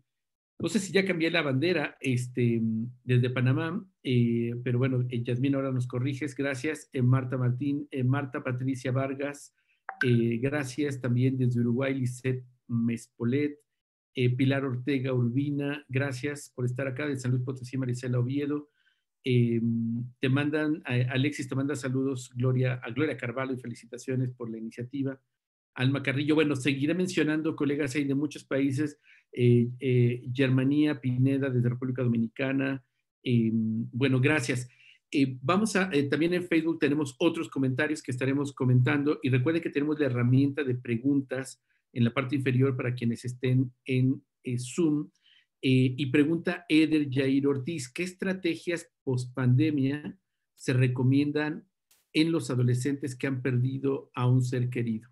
A: no sé si ya cambié la bandera, este, desde Panamá, eh, pero bueno, eh, Yasmín ahora nos corriges, gracias. Eh, Marta Martín, eh, Marta Patricia Vargas, eh, gracias. También desde Uruguay, Lisette Mespolet, eh, Pilar Ortega Urbina, gracias por estar acá. De San Luis Potosí, Marisela Oviedo. Eh, te mandan, a Alexis te manda saludos Gloria, a Gloria Carvalho y felicitaciones por la iniciativa. Alma Carrillo, bueno, seguiré mencionando colegas ahí de muchos países, eh, eh, Germanía Pineda desde República Dominicana, eh, bueno, gracias. Eh, vamos a, eh, también en Facebook tenemos otros comentarios que estaremos comentando y recuerden que tenemos la herramienta de preguntas en la parte inferior para quienes estén en eh, Zoom. Eh, y pregunta Eder Jair Ortiz, ¿qué estrategias post-pandemia se recomiendan en los adolescentes que han perdido a un ser querido?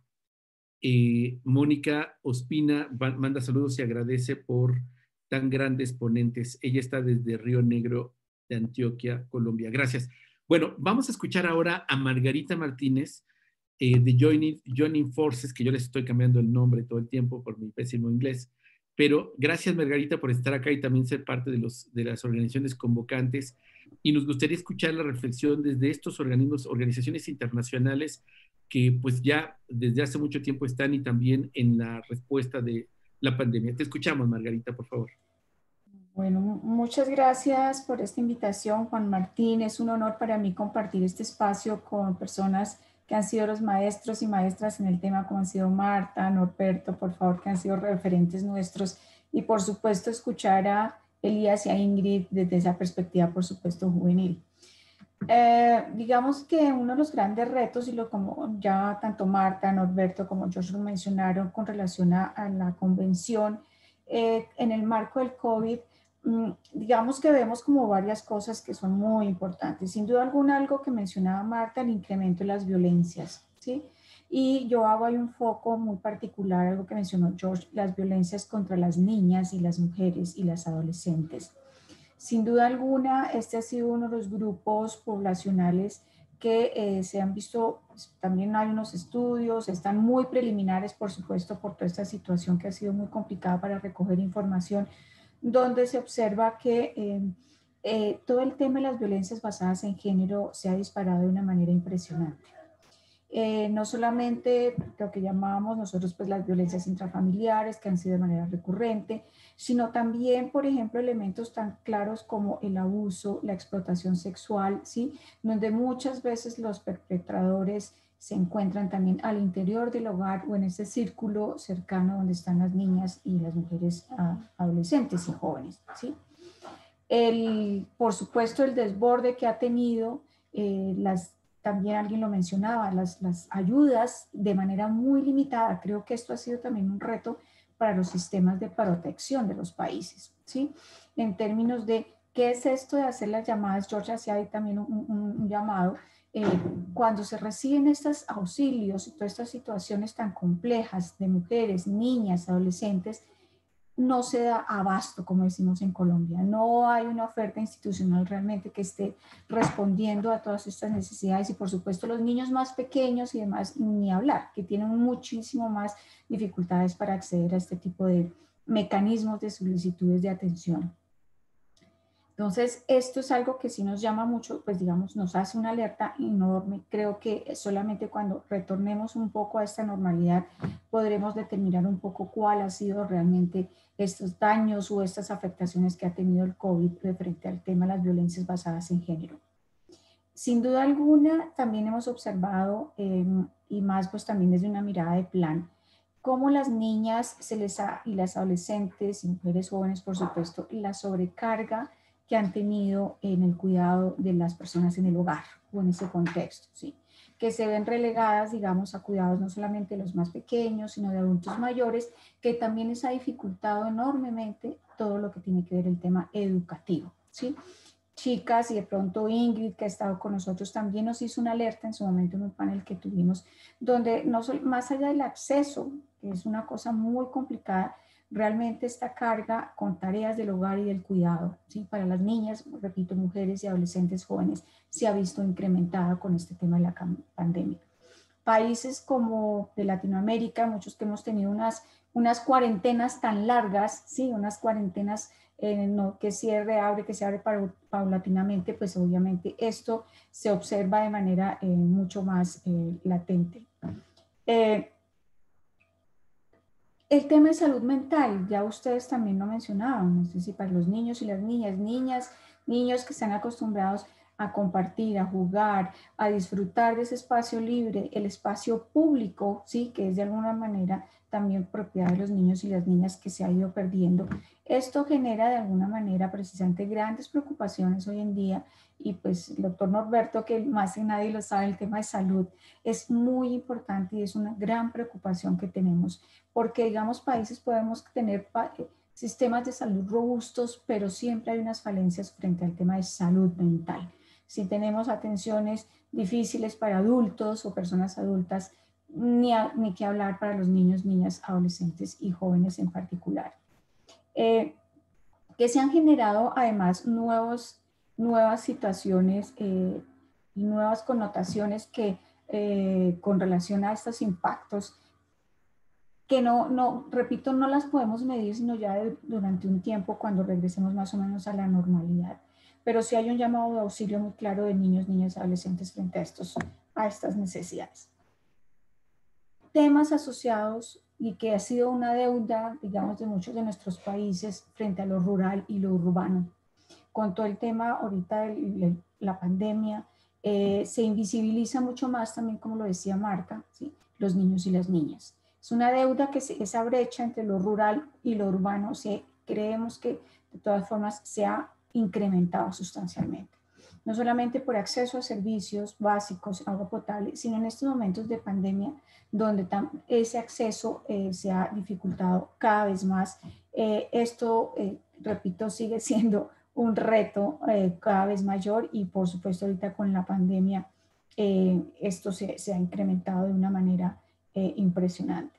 A: Eh, Mónica Ospina va, manda saludos y agradece por tan grandes ponentes. Ella está desde Río Negro de Antioquia, Colombia. Gracias. Bueno, vamos a escuchar ahora a Margarita Martínez eh, de Joining, Joining Forces, que yo les estoy cambiando el nombre todo el tiempo por mi pésimo inglés. Pero gracias, Margarita, por estar acá y también ser parte de, los, de las organizaciones convocantes. Y nos gustaría escuchar la reflexión desde estos organismos, organizaciones internacionales que pues ya desde hace mucho tiempo están y también en la respuesta de la pandemia. Te escuchamos, Margarita, por favor.
I: Bueno, muchas gracias por esta invitación, Juan Martín. Es un honor para mí compartir este espacio con personas que han sido los maestros y maestras en el tema, como han sido Marta, Norberto, por favor, que han sido referentes nuestros, y por supuesto escuchar a Elías y a Ingrid desde esa perspectiva, por supuesto, juvenil. Eh, digamos que uno de los grandes retos, y lo como ya tanto Marta, Norberto como Josh lo mencionaron con relación a, a la convención, eh, en el marco del COVID, digamos que vemos como varias cosas que son muy importantes. Sin duda alguna, algo que mencionaba Marta, el incremento de las violencias, ¿sí? Y yo hago ahí un foco muy particular, algo que mencionó George, las violencias contra las niñas y las mujeres y las adolescentes. Sin duda alguna, este ha sido uno de los grupos poblacionales que eh, se han visto, pues, también hay unos estudios, están muy preliminares, por supuesto, por toda esta situación que ha sido muy complicada para recoger información, donde se observa que eh, eh, todo el tema de las violencias basadas en género se ha disparado de una manera impresionante. Eh, no solamente lo que llamamos nosotros pues las violencias intrafamiliares, que han sido de manera recurrente, sino también, por ejemplo, elementos tan claros como el abuso, la explotación sexual, ¿sí? Donde muchas veces los perpetradores se encuentran también al interior del hogar o en ese círculo cercano donde están las niñas y las mujeres uh, adolescentes y jóvenes, ¿sí? El, por supuesto, el desborde que ha tenido, eh, las, también alguien lo mencionaba, las, las ayudas de manera muy limitada. Creo que esto ha sido también un reto para los sistemas de protección de los países, ¿sí? En términos de qué es esto de hacer las llamadas, George hacía ahí también un, un, un llamado. Eh, cuando se reciben estos auxilios y todas estas situaciones tan complejas de mujeres, niñas, adolescentes, no se da abasto, como decimos en Colombia. No hay una oferta institucional realmente que esté respondiendo a todas estas necesidades, y por supuesto los niños más pequeños y demás, ni hablar, que tienen muchísimo más dificultades para acceder a este tipo de mecanismos de solicitudes de atención. Entonces, esto es algo que sí nos llama mucho, pues digamos, nos hace una alerta enorme. Creo que solamente cuando retornemos un poco a esta normalidad podremos determinar un poco cuál ha sido realmente estos daños o estas afectaciones que ha tenido el COVID frente al tema de las violencias basadas en género. Sin duda alguna, también hemos observado, eh, y más pues también desde una mirada de plan, cómo las niñas se les ha, y las adolescentes y mujeres jóvenes, por supuesto, la sobrecarga que han tenido en el cuidado de las personas en el hogar o en ese contexto, ¿sí? Que se ven relegadas, digamos, a cuidados no solamente de los más pequeños, sino de adultos mayores, que también les ha dificultado enormemente todo lo que tiene que ver el tema educativo, ¿sí? Chicas, y de pronto Ingrid, que ha estado con nosotros, también nos hizo una alerta en su momento en un panel que tuvimos, donde no, más allá del acceso, que es una cosa muy complicada, realmente esta carga con tareas del hogar y del cuidado, ¿sí? Para las niñas, repito, mujeres y adolescentes jóvenes, se ha visto incrementada con este tema de la pandemia. Países como de Latinoamérica, muchos que hemos tenido unas, unas cuarentenas tan largas, ¿sí? Unas cuarentenas eh, no, que cierre, abre, que se abre paulatinamente, pues obviamente esto se observa de manera eh, mucho más eh, latente. Eh, El tema de salud mental, ya ustedes también lo mencionaban, es decir, para los niños y las niñas, niñas, niños que están acostumbrados a compartir, a jugar, a disfrutar de ese espacio libre, el espacio público, sí, que es de alguna manera también propiedad de los niños y las niñas que se ha ido perdiendo. Esto genera de alguna manera precisamente grandes preocupaciones hoy en día y pues el doctor Norberto, que más que nadie lo sabe, el tema de salud es muy importante y es una gran preocupación que tenemos porque digamos países podemos tener sistemas de salud robustos, pero siempre hay unas falencias frente al tema de salud mental. Si tenemos atenciones difíciles para adultos o personas adultas, ni, a, ni que hablar para los niños, niñas, adolescentes y jóvenes en particular. Eh, que se han generado además nuevos, nuevas situaciones eh, y nuevas connotaciones que eh, con relación a estos impactos que no, no, repito, no las podemos medir sino ya de, durante un tiempo cuando regresemos más o menos a la normalidad. Pero sí hay un llamado de auxilio muy claro de niños, niñas, adolescentes frente a, estos, a estas necesidades. Temas asociados y que ha sido una deuda, digamos, de muchos de nuestros países frente a lo rural y lo urbano. Con todo el tema ahorita de la pandemia, eh, se invisibiliza mucho más también, como lo decía Marta, ¿sí? Los niños y las niñas. Es una deuda que se, esa brecha entre lo rural y lo urbano, se, creemos que de todas formas se ha incrementado sustancialmente. No solamente por acceso a servicios básicos, agua potable, sino en estos momentos de pandemia, donde ese acceso eh, se ha dificultado cada vez más. Eh, esto, eh, repito, sigue siendo un reto eh, cada vez mayor y por supuesto ahorita con la pandemia eh, esto se, se ha incrementado de una manera Eh, impresionante.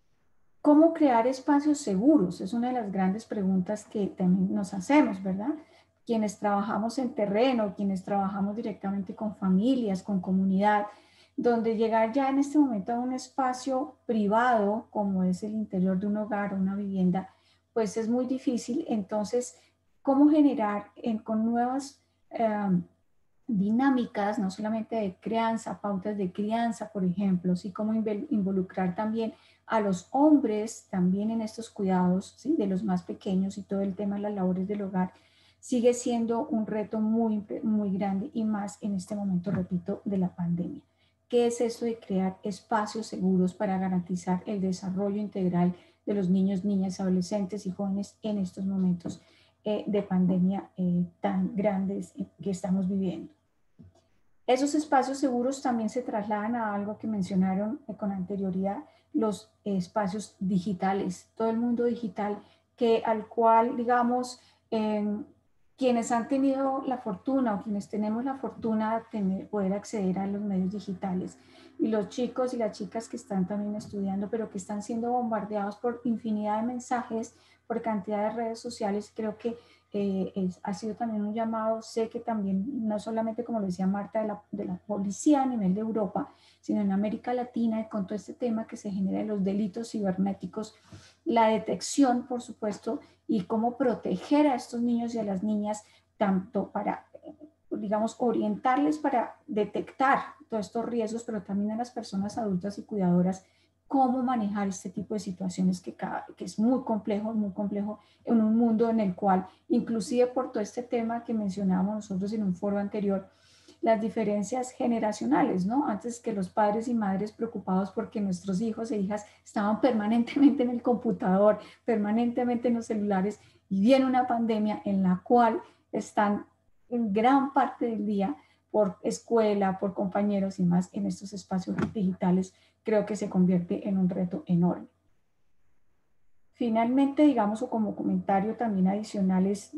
I: ¿Cómo crear espacios seguros? Es una de las grandes preguntas que también nos hacemos, ¿verdad? Quienes trabajamos en terreno, quienes trabajamos directamente con familias, con comunidad, donde llegar ya en este momento a un espacio privado, como es el interior de un hogar o una vivienda, pues es muy difícil. Entonces, ¿cómo generar en, con nuevas eh, dinámicas, no solamente de crianza, pautas de crianza, por ejemplo, sí, cómo involucrar también a los hombres también en estos cuidados, ¿sí? De los más pequeños y todo el tema de las labores del hogar, sigue siendo un reto muy, muy grande y más en este momento, repito, de la pandemia. ¿Qué es eso de crear espacios seguros para garantizar el desarrollo integral de los niños, niñas, adolescentes y jóvenes en estos momentos eh, de pandemia eh, tan grandes que estamos viviendo? Esos espacios seguros también se trasladan a algo que mencionaron eh, con anterioridad, los eh, espacios digitales, todo el mundo digital que al cual, digamos, eh, quienes han tenido la fortuna o quienes tenemos la fortuna de tener, poder acceder a los medios digitales y los chicos y las chicas que están también estudiando, pero que están siendo bombardeados por infinidad de mensajes, por cantidad de redes sociales, creo que Eh, es, ha sido también un llamado, sé que también, no solamente como lo decía Marta, de la, de la policía a nivel de Europa, sino en América Latina, y con todo este tema que se genera de los delitos cibernéticos, la detección, por supuesto, y cómo proteger a estos niños y a las niñas tanto para, digamos, orientarles para detectar todos estos riesgos, pero también a las personas adultas y cuidadoras cómo manejar este tipo de situaciones que, cada, que es muy complejo, muy complejo en un mundo en el cual, inclusive por todo este tema que mencionábamos nosotros en un foro anterior, las diferencias generacionales, ¿no? Antes que los padres y madres preocupados porque nuestros hijos e hijas estaban permanentemente en el computador, permanentemente en los celulares, y viene una pandemia en la cual están en gran parte del día por escuela, por compañeros y más en estos espacios digitales, creo que se convierte en un reto enorme. Finalmente, digamos, o como comentario también adicional es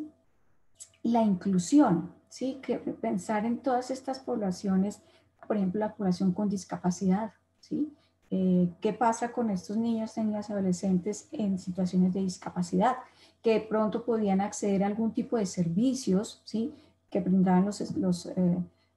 I: la inclusión, ¿sí? Que pensar en todas estas poblaciones, por ejemplo, la población con discapacidad, ¿sí? Eh, ¿Qué pasa con estos niños, niñas, adolescentes en situaciones de discapacidad? Que de pronto podían acceder a algún tipo de servicios, ¿sí? Que brindaban los, los eh,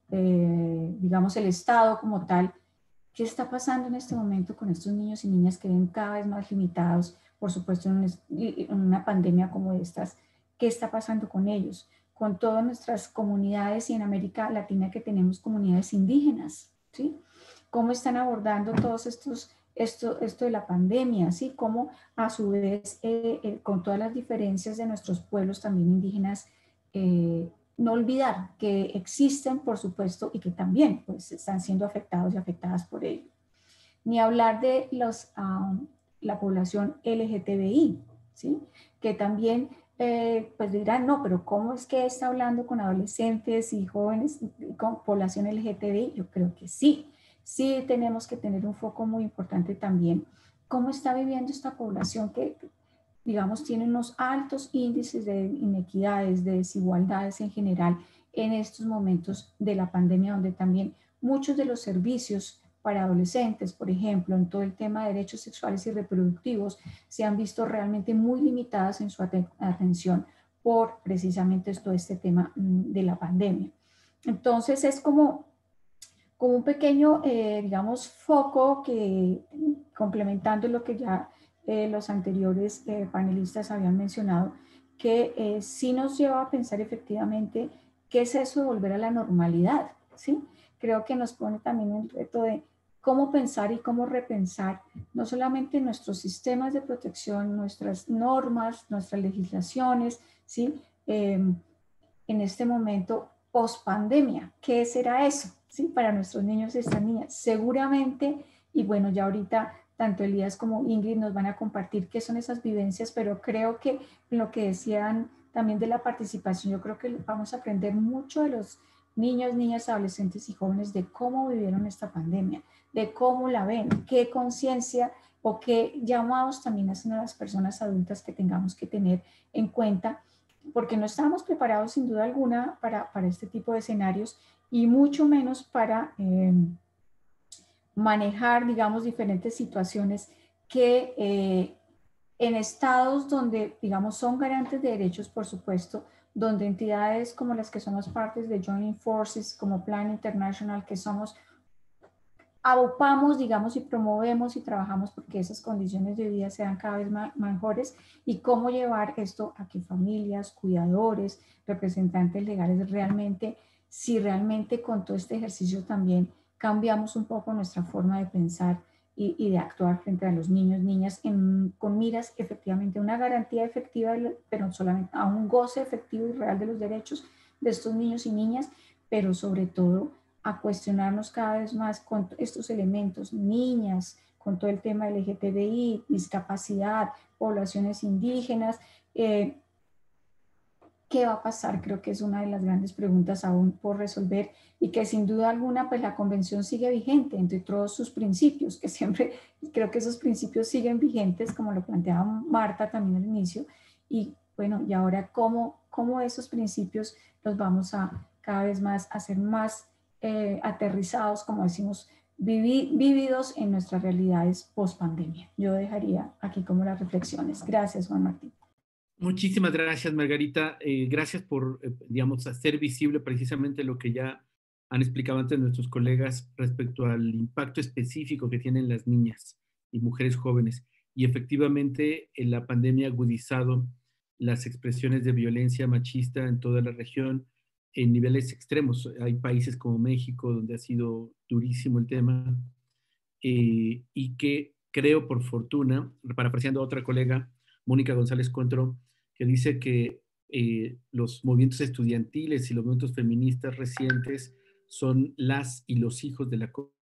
I: eh, digamos, el Estado como tal. ¿Qué está pasando en este momento con estos niños y niñas que ven cada vez más limitados, por supuesto, en, un, en una pandemia como estas? ¿Qué está pasando con ellos? Con todas nuestras comunidades y en América Latina que tenemos comunidades indígenas, ¿sí? ¿Cómo están abordando todos estos, esto, esto de la pandemia, ¿sí? Cómo a su vez, eh, eh, con todas las diferencias de nuestros pueblos también indígenas, eh, no olvidar que existen, por supuesto, y que también pues, están siendo afectados y afectadas por ello. Ni hablar de los, um, la población L G T B I, ¿sí? Que también eh, pues dirán, no, pero ¿cómo es que está hablando con adolescentes y jóvenes con población L G T B I? Yo creo que sí, sí tenemos que tener un foco muy importante también. ¿Cómo está viviendo esta población que, digamos, tiene unos altos índices de inequidades, de desigualdades en general en estos momentos de la pandemia, donde también muchos de los servicios para adolescentes, por ejemplo, en todo el tema de derechos sexuales y reproductivos, se han visto realmente muy limitadas en su atención por precisamente todo este tema de la pandemia. Entonces es como, como un pequeño, eh, digamos, foco que, complementando lo que ya eh, los anteriores eh, panelistas habían mencionado, que eh, sí nos lleva a pensar efectivamente qué es eso de volver a la normalidad, ¿sí? Creo que nos pone también el reto de cómo pensar y cómo repensar no solamente nuestros sistemas de protección, nuestras normas, nuestras legislaciones, ¿sí? Eh, en este momento post-pandemia, ¿qué será eso? ¿Sí? Para nuestros niños y estas niñas. Seguramente, y bueno, ya ahorita tanto Elías como Ingrid nos van a compartir qué son esas vivencias, pero creo que lo que decían también de la participación, yo creo que vamos a aprender mucho de los niños, niñas, adolescentes y jóvenes de cómo vivieron esta pandemia, de cómo la ven, qué conciencia o qué llamados también hacen a las personas adultas que tengamos que tener en cuenta, porque no estábamos preparados sin duda alguna para, para este tipo de escenarios y mucho menos para eh, manejar, digamos, diferentes situaciones que eh, en estados donde, digamos, son garantes de derechos, por supuesto, donde entidades como las que somos partes de Joining Forces, como Plan International, que somos, abopamos, digamos, y promovemos y trabajamos porque esas condiciones de vida sean cada vez más mejores y cómo llevar esto a que familias, cuidadores, representantes legales realmente, si realmente con todo este ejercicio también cambiamos un poco nuestra forma de pensar y, y de actuar frente a los niños, niñas, en, con miras efectivamente a una garantía efectiva, pero solamente a un goce efectivo y real de los derechos de estos niños y niñas, pero sobre todo a cuestionarnos cada vez más con estos elementos, niñas, con todo el tema L G T B I, discapacidad, poblaciones indígenas. Eh, ¿Qué va a pasar? Creo que es una de las grandes preguntas aún por resolver y que sin duda alguna pues la convención sigue vigente entre todos sus principios, que siempre creo que esos principios siguen vigentes, como lo planteaba Marta también al inicio, y bueno, y ahora cómo, cómo esos principios los vamos a cada vez más hacer más Eh, aterrizados, como decimos, vivi vividos en nuestras realidades post pandemia. Yo dejaría aquí como las reflexiones. Gracias, Juan Martín.
A: Muchísimas gracias, Margarita. Eh, gracias por, eh, digamos, hacer visible precisamente lo que ya han explicado antes nuestros colegas respecto al impacto específico que tienen las niñas y mujeres jóvenes. Y efectivamente, en la pandemia ha agudizado las expresiones de violencia machista en toda la región en niveles extremos. Hay países como México donde ha sido durísimo el tema eh, y que creo por fortuna, parafraseando a otra colega, Mónica González Contro, que dice que eh, los movimientos estudiantiles y los movimientos feministas recientes son las y los hijos de la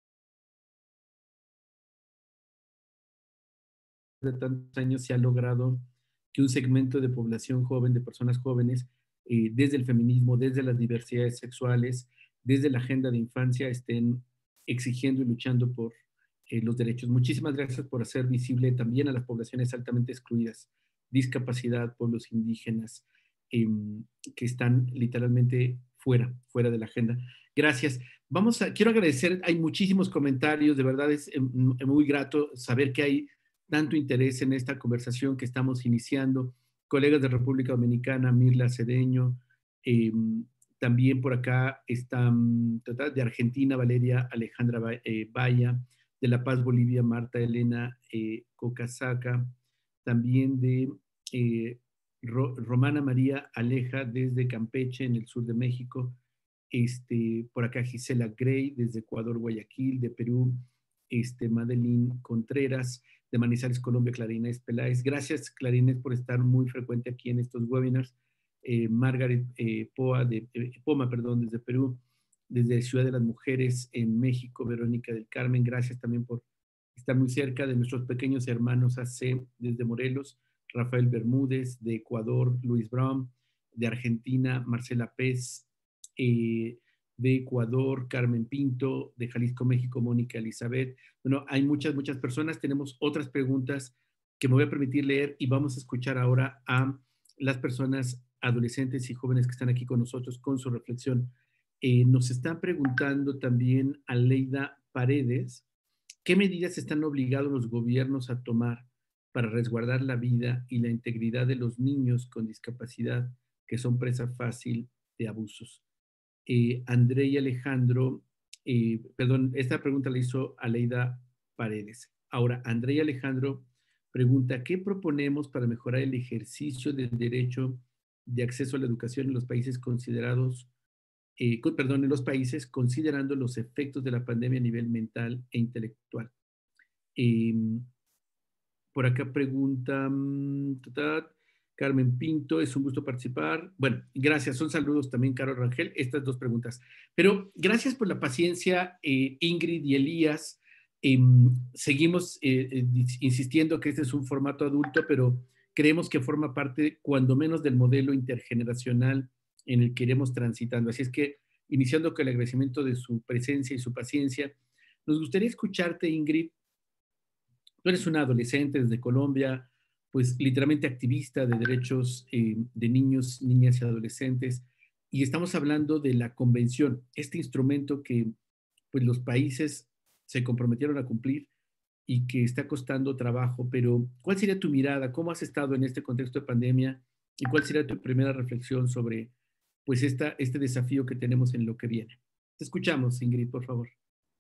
A: de tantos años se ha logrado que un segmento de población joven, de personas jóvenes, eh, desde el feminismo, desde las diversidades sexuales, desde la agenda de infancia, estén exigiendo y luchando por eh, los derechos. Muchísimas gracias por hacer visible también a las poblaciones altamente excluidas, discapacidad, pueblos indígenas, eh, que están literalmente fuera, fuera de la agenda. Gracias. Vamos a, quiero agradecer, hay muchísimos comentarios, de verdad es eh, muy grato saber que hay tanto interés en esta conversación que estamos iniciando. Colegas de República Dominicana, Mirla Cedeño, eh, también por acá están de Argentina, Valeria Alejandra eh, Valla, de La Paz, Bolivia, Marta Elena eh, Cocasaca, también de eh, Ro, Romana María Aleja desde Campeche, en el sur de México, este, por acá Gisela Grey desde Ecuador, Guayaquil, de Perú, este, Madeline Contreras, de Manizales, Colombia, Clarinés Peláez. Gracias, Clarinés, por estar muy frecuente aquí en estos webinars. Eh, Margaret eh, Poa de, eh, Poma, perdón, desde Perú, desde Ciudad de las Mujeres en México, Verónica del Carmen, gracias también por estar muy cerca de nuestros pequeños hermanos A C desde Morelos, Rafael Bermúdez, de Ecuador, Luis Brown, de Argentina, Marcela Pez, eh, de Ecuador, Carmen Pinto, de Jalisco, México, Mónica Elizabeth. Bueno, hay muchas, muchas personas. Tenemos otras preguntas que me voy a permitir leer y vamos a escuchar ahora a las personas adolescentes y jóvenes que están aquí con nosotros con su reflexión. Eh, nos están preguntando también a Leida Paredes, ¿qué medidas están obligados los gobiernos a tomar para resguardar la vida y la integridad de los niños con discapacidad que son presa fácil de abusos? Eh, André y Alejandro, eh, perdón, esta pregunta la hizo Aleida Paredes. Ahora, André y Alejandro pregunta, ¿qué proponemos para mejorar el ejercicio del derecho de acceso a la educación en los países considerados, eh, con, perdón, en los países considerando los efectos de la pandemia a nivel mental e intelectual? Eh, por acá pregunta, Carmen Pinto, es un gusto participar. Bueno, gracias, son saludos también, Caro Rangel, estas dos preguntas. Pero gracias por la paciencia, eh, Ingrid y Elías. Eh, seguimos eh, eh, insistiendo que este es un formato adulto, pero creemos que forma parte, cuando menos, del modelo intergeneracional en el que iremos transitando. Así es que, iniciando con el agradecimiento de su presencia y su paciencia, nos gustaría escucharte, Ingrid. Tú eres una adolescente desde Colombia, pues literalmente activista de derechos eh, de niños, niñas y adolescentes, y estamos hablando de la convención, este instrumento que pues los países se comprometieron a cumplir y que está costando trabajo, pero ¿cuál sería tu mirada? ¿Cómo has estado en este contexto de pandemia? ¿Y cuál sería tu primera reflexión sobre pues esta, este desafío que tenemos en lo que viene? Te escuchamos, Ingrid, por favor.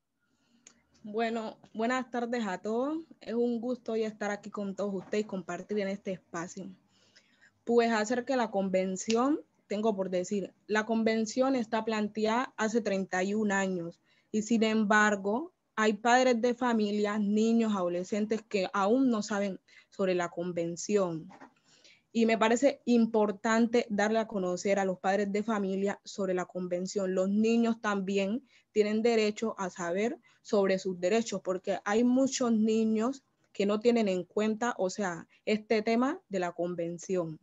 J: Bueno, buenas tardes a todos. Es un gusto hoy estar aquí con todos ustedes y compartir en este espacio. Pues acerca de la convención, tengo por decir, la convención está planteada hace treinta y un años y sin embargo hay padres de familia, niños, adolescentes que aún no saben sobre la convención. Y me parece importante darle a conocer a los padres de familia sobre la convención. Los niños también tienen derecho a saber sobre sus derechos, porque hay muchos niños que no tienen en cuenta, o sea, este tema de la convención.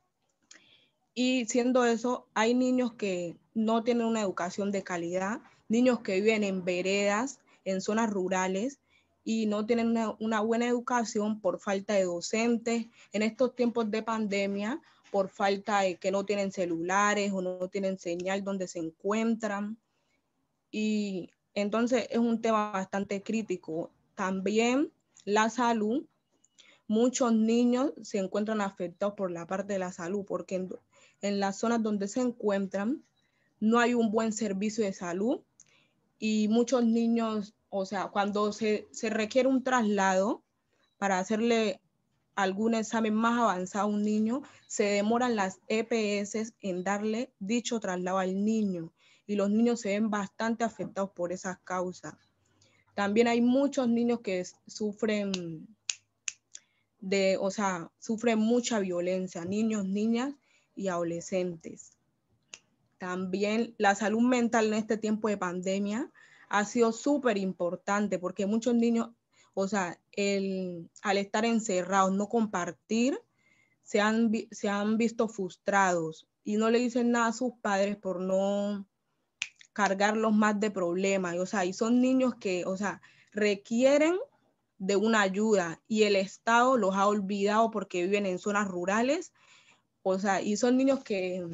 J: Y siendo eso, hay niños que no tienen una educación de calidad, niños que viven en veredas, en zonas rurales, y no tienen una, una buena educación por falta de docentes. En estos tiempos de pandemia, por falta de que no tienen celulares o no tienen señal donde se encuentran. Y entonces es un tema bastante crítico. También la salud. Muchos niños se encuentran afectados por la parte de la salud, porque en, en las zonas donde se encuentran no hay un buen servicio de salud y muchos niños, o sea, cuando se, se requiere un traslado para hacerle algún examen más avanzado a un niño, se demoran las E P S en darle dicho traslado al niño y los niños se ven bastante afectados por esas causas. También hay muchos niños que sufren de, o sea, sufren mucha violencia, niños, niñas y adolescentes. También la salud mental en este tiempo de pandemia ha sido súper importante porque muchos niños, o sea, el, al estar encerrados, no compartir, se han, se han visto frustrados y no le dicen nada a sus padres por no cargarlos más de problemas. O sea, y son niños que, o sea, requieren de una ayuda y el Estado los ha olvidado porque viven en zonas rurales. O sea, y son niños que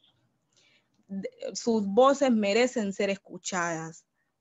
J: sus voces merecen ser escuchadas.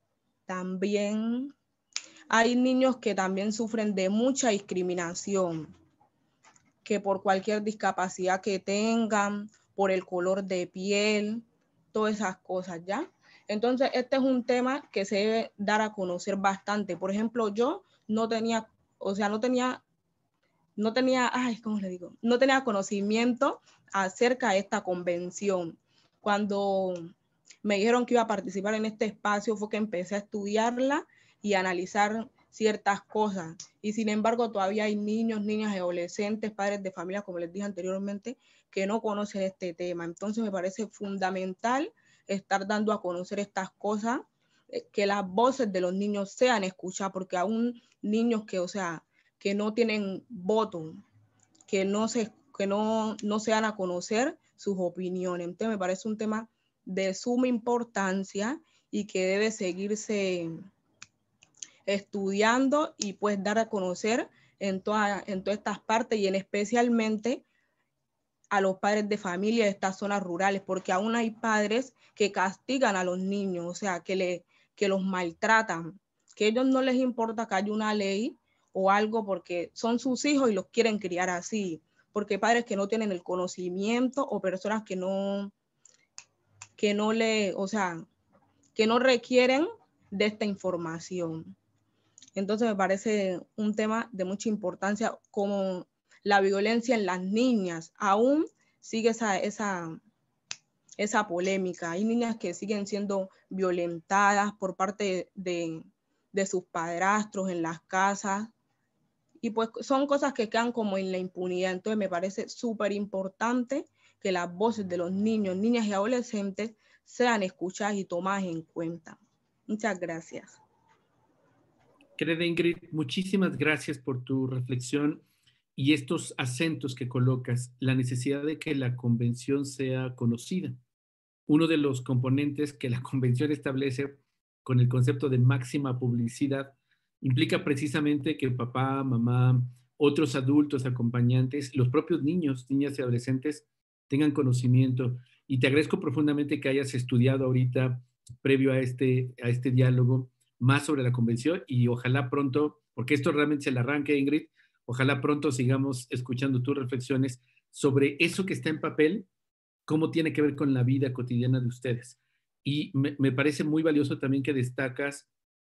J: También hay niños que también sufren de mucha discriminación, que por cualquier discapacidad que tengan, por el color de piel, todas esas cosas, ¿ya? Entonces, este es un tema que se debe dar a conocer bastante. Por ejemplo, yo no tenía, o sea, no tenía, no tenía, ay, ¿cómo le digo? No tenía conocimiento acerca de esta convención. Cuando me dijeron que iba a participar en este espacio fue que empecé a estudiarla y a analizar ciertas cosas. Y sin embargo, todavía hay niños, niñas y adolescentes, padres de familia, como les dije anteriormente, que no conocen este tema. Entonces, me parece fundamental estar dando a conocer estas cosas, que las voces de los niños sean escuchadas, porque aún niños que, o sea, que no tienen voto, que no se, que no, no se dan a conocer sus opiniones. Entonces, me parece un tema de suma importancia y que debe seguirse estudiando y pues dar a conocer en, toda, en todas estas partes y en especialmente a los padres de familia de estas zonas rurales, porque aún hay padres que castigan a los niños, o sea, que, le, que los maltratan, que a ellos no les importa que haya una ley o algo porque son sus hijos y los quieren criar así, porque hay padres que no tienen el conocimiento o personas que no, que no le, o sea, que no requieren de esta información. Entonces me parece un tema de mucha importancia como la violencia en las niñas. Aún sigue esa, esa, esa polémica. Hay niñas que siguen siendo violentadas por parte de, de sus padrastros en las casas. Y pues son cosas que quedan como en la impunidad. Entonces me parece súper importante que las voces de los niños, niñas y adolescentes sean escuchadas y tomadas en cuenta. Muchas gracias.
A: Querida Ingrid, muchísimas gracias por tu reflexión y estos acentos que colocas, la necesidad de que la convención sea conocida. Uno de los componentes que la convención establece con el concepto de máxima publicidad implica precisamente que papá, mamá, otros adultos, acompañantes, los propios niños, niñas y adolescentes tengan conocimiento. Y te agradezco profundamente que hayas estudiado ahorita, previo a este, a este diálogo, más sobre la convención y ojalá pronto, porque esto realmente es el arranque, Ingrid, ojalá pronto sigamos escuchando tus reflexiones sobre eso que está en papel, cómo tiene que ver con la vida cotidiana de ustedes. Y me, me parece muy valioso también que destacas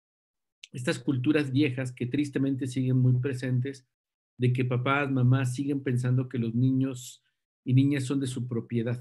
A: estas culturas viejas que tristemente siguen muy presentes, de que papás, mamás siguen pensando que los niños y niñas son de su propiedad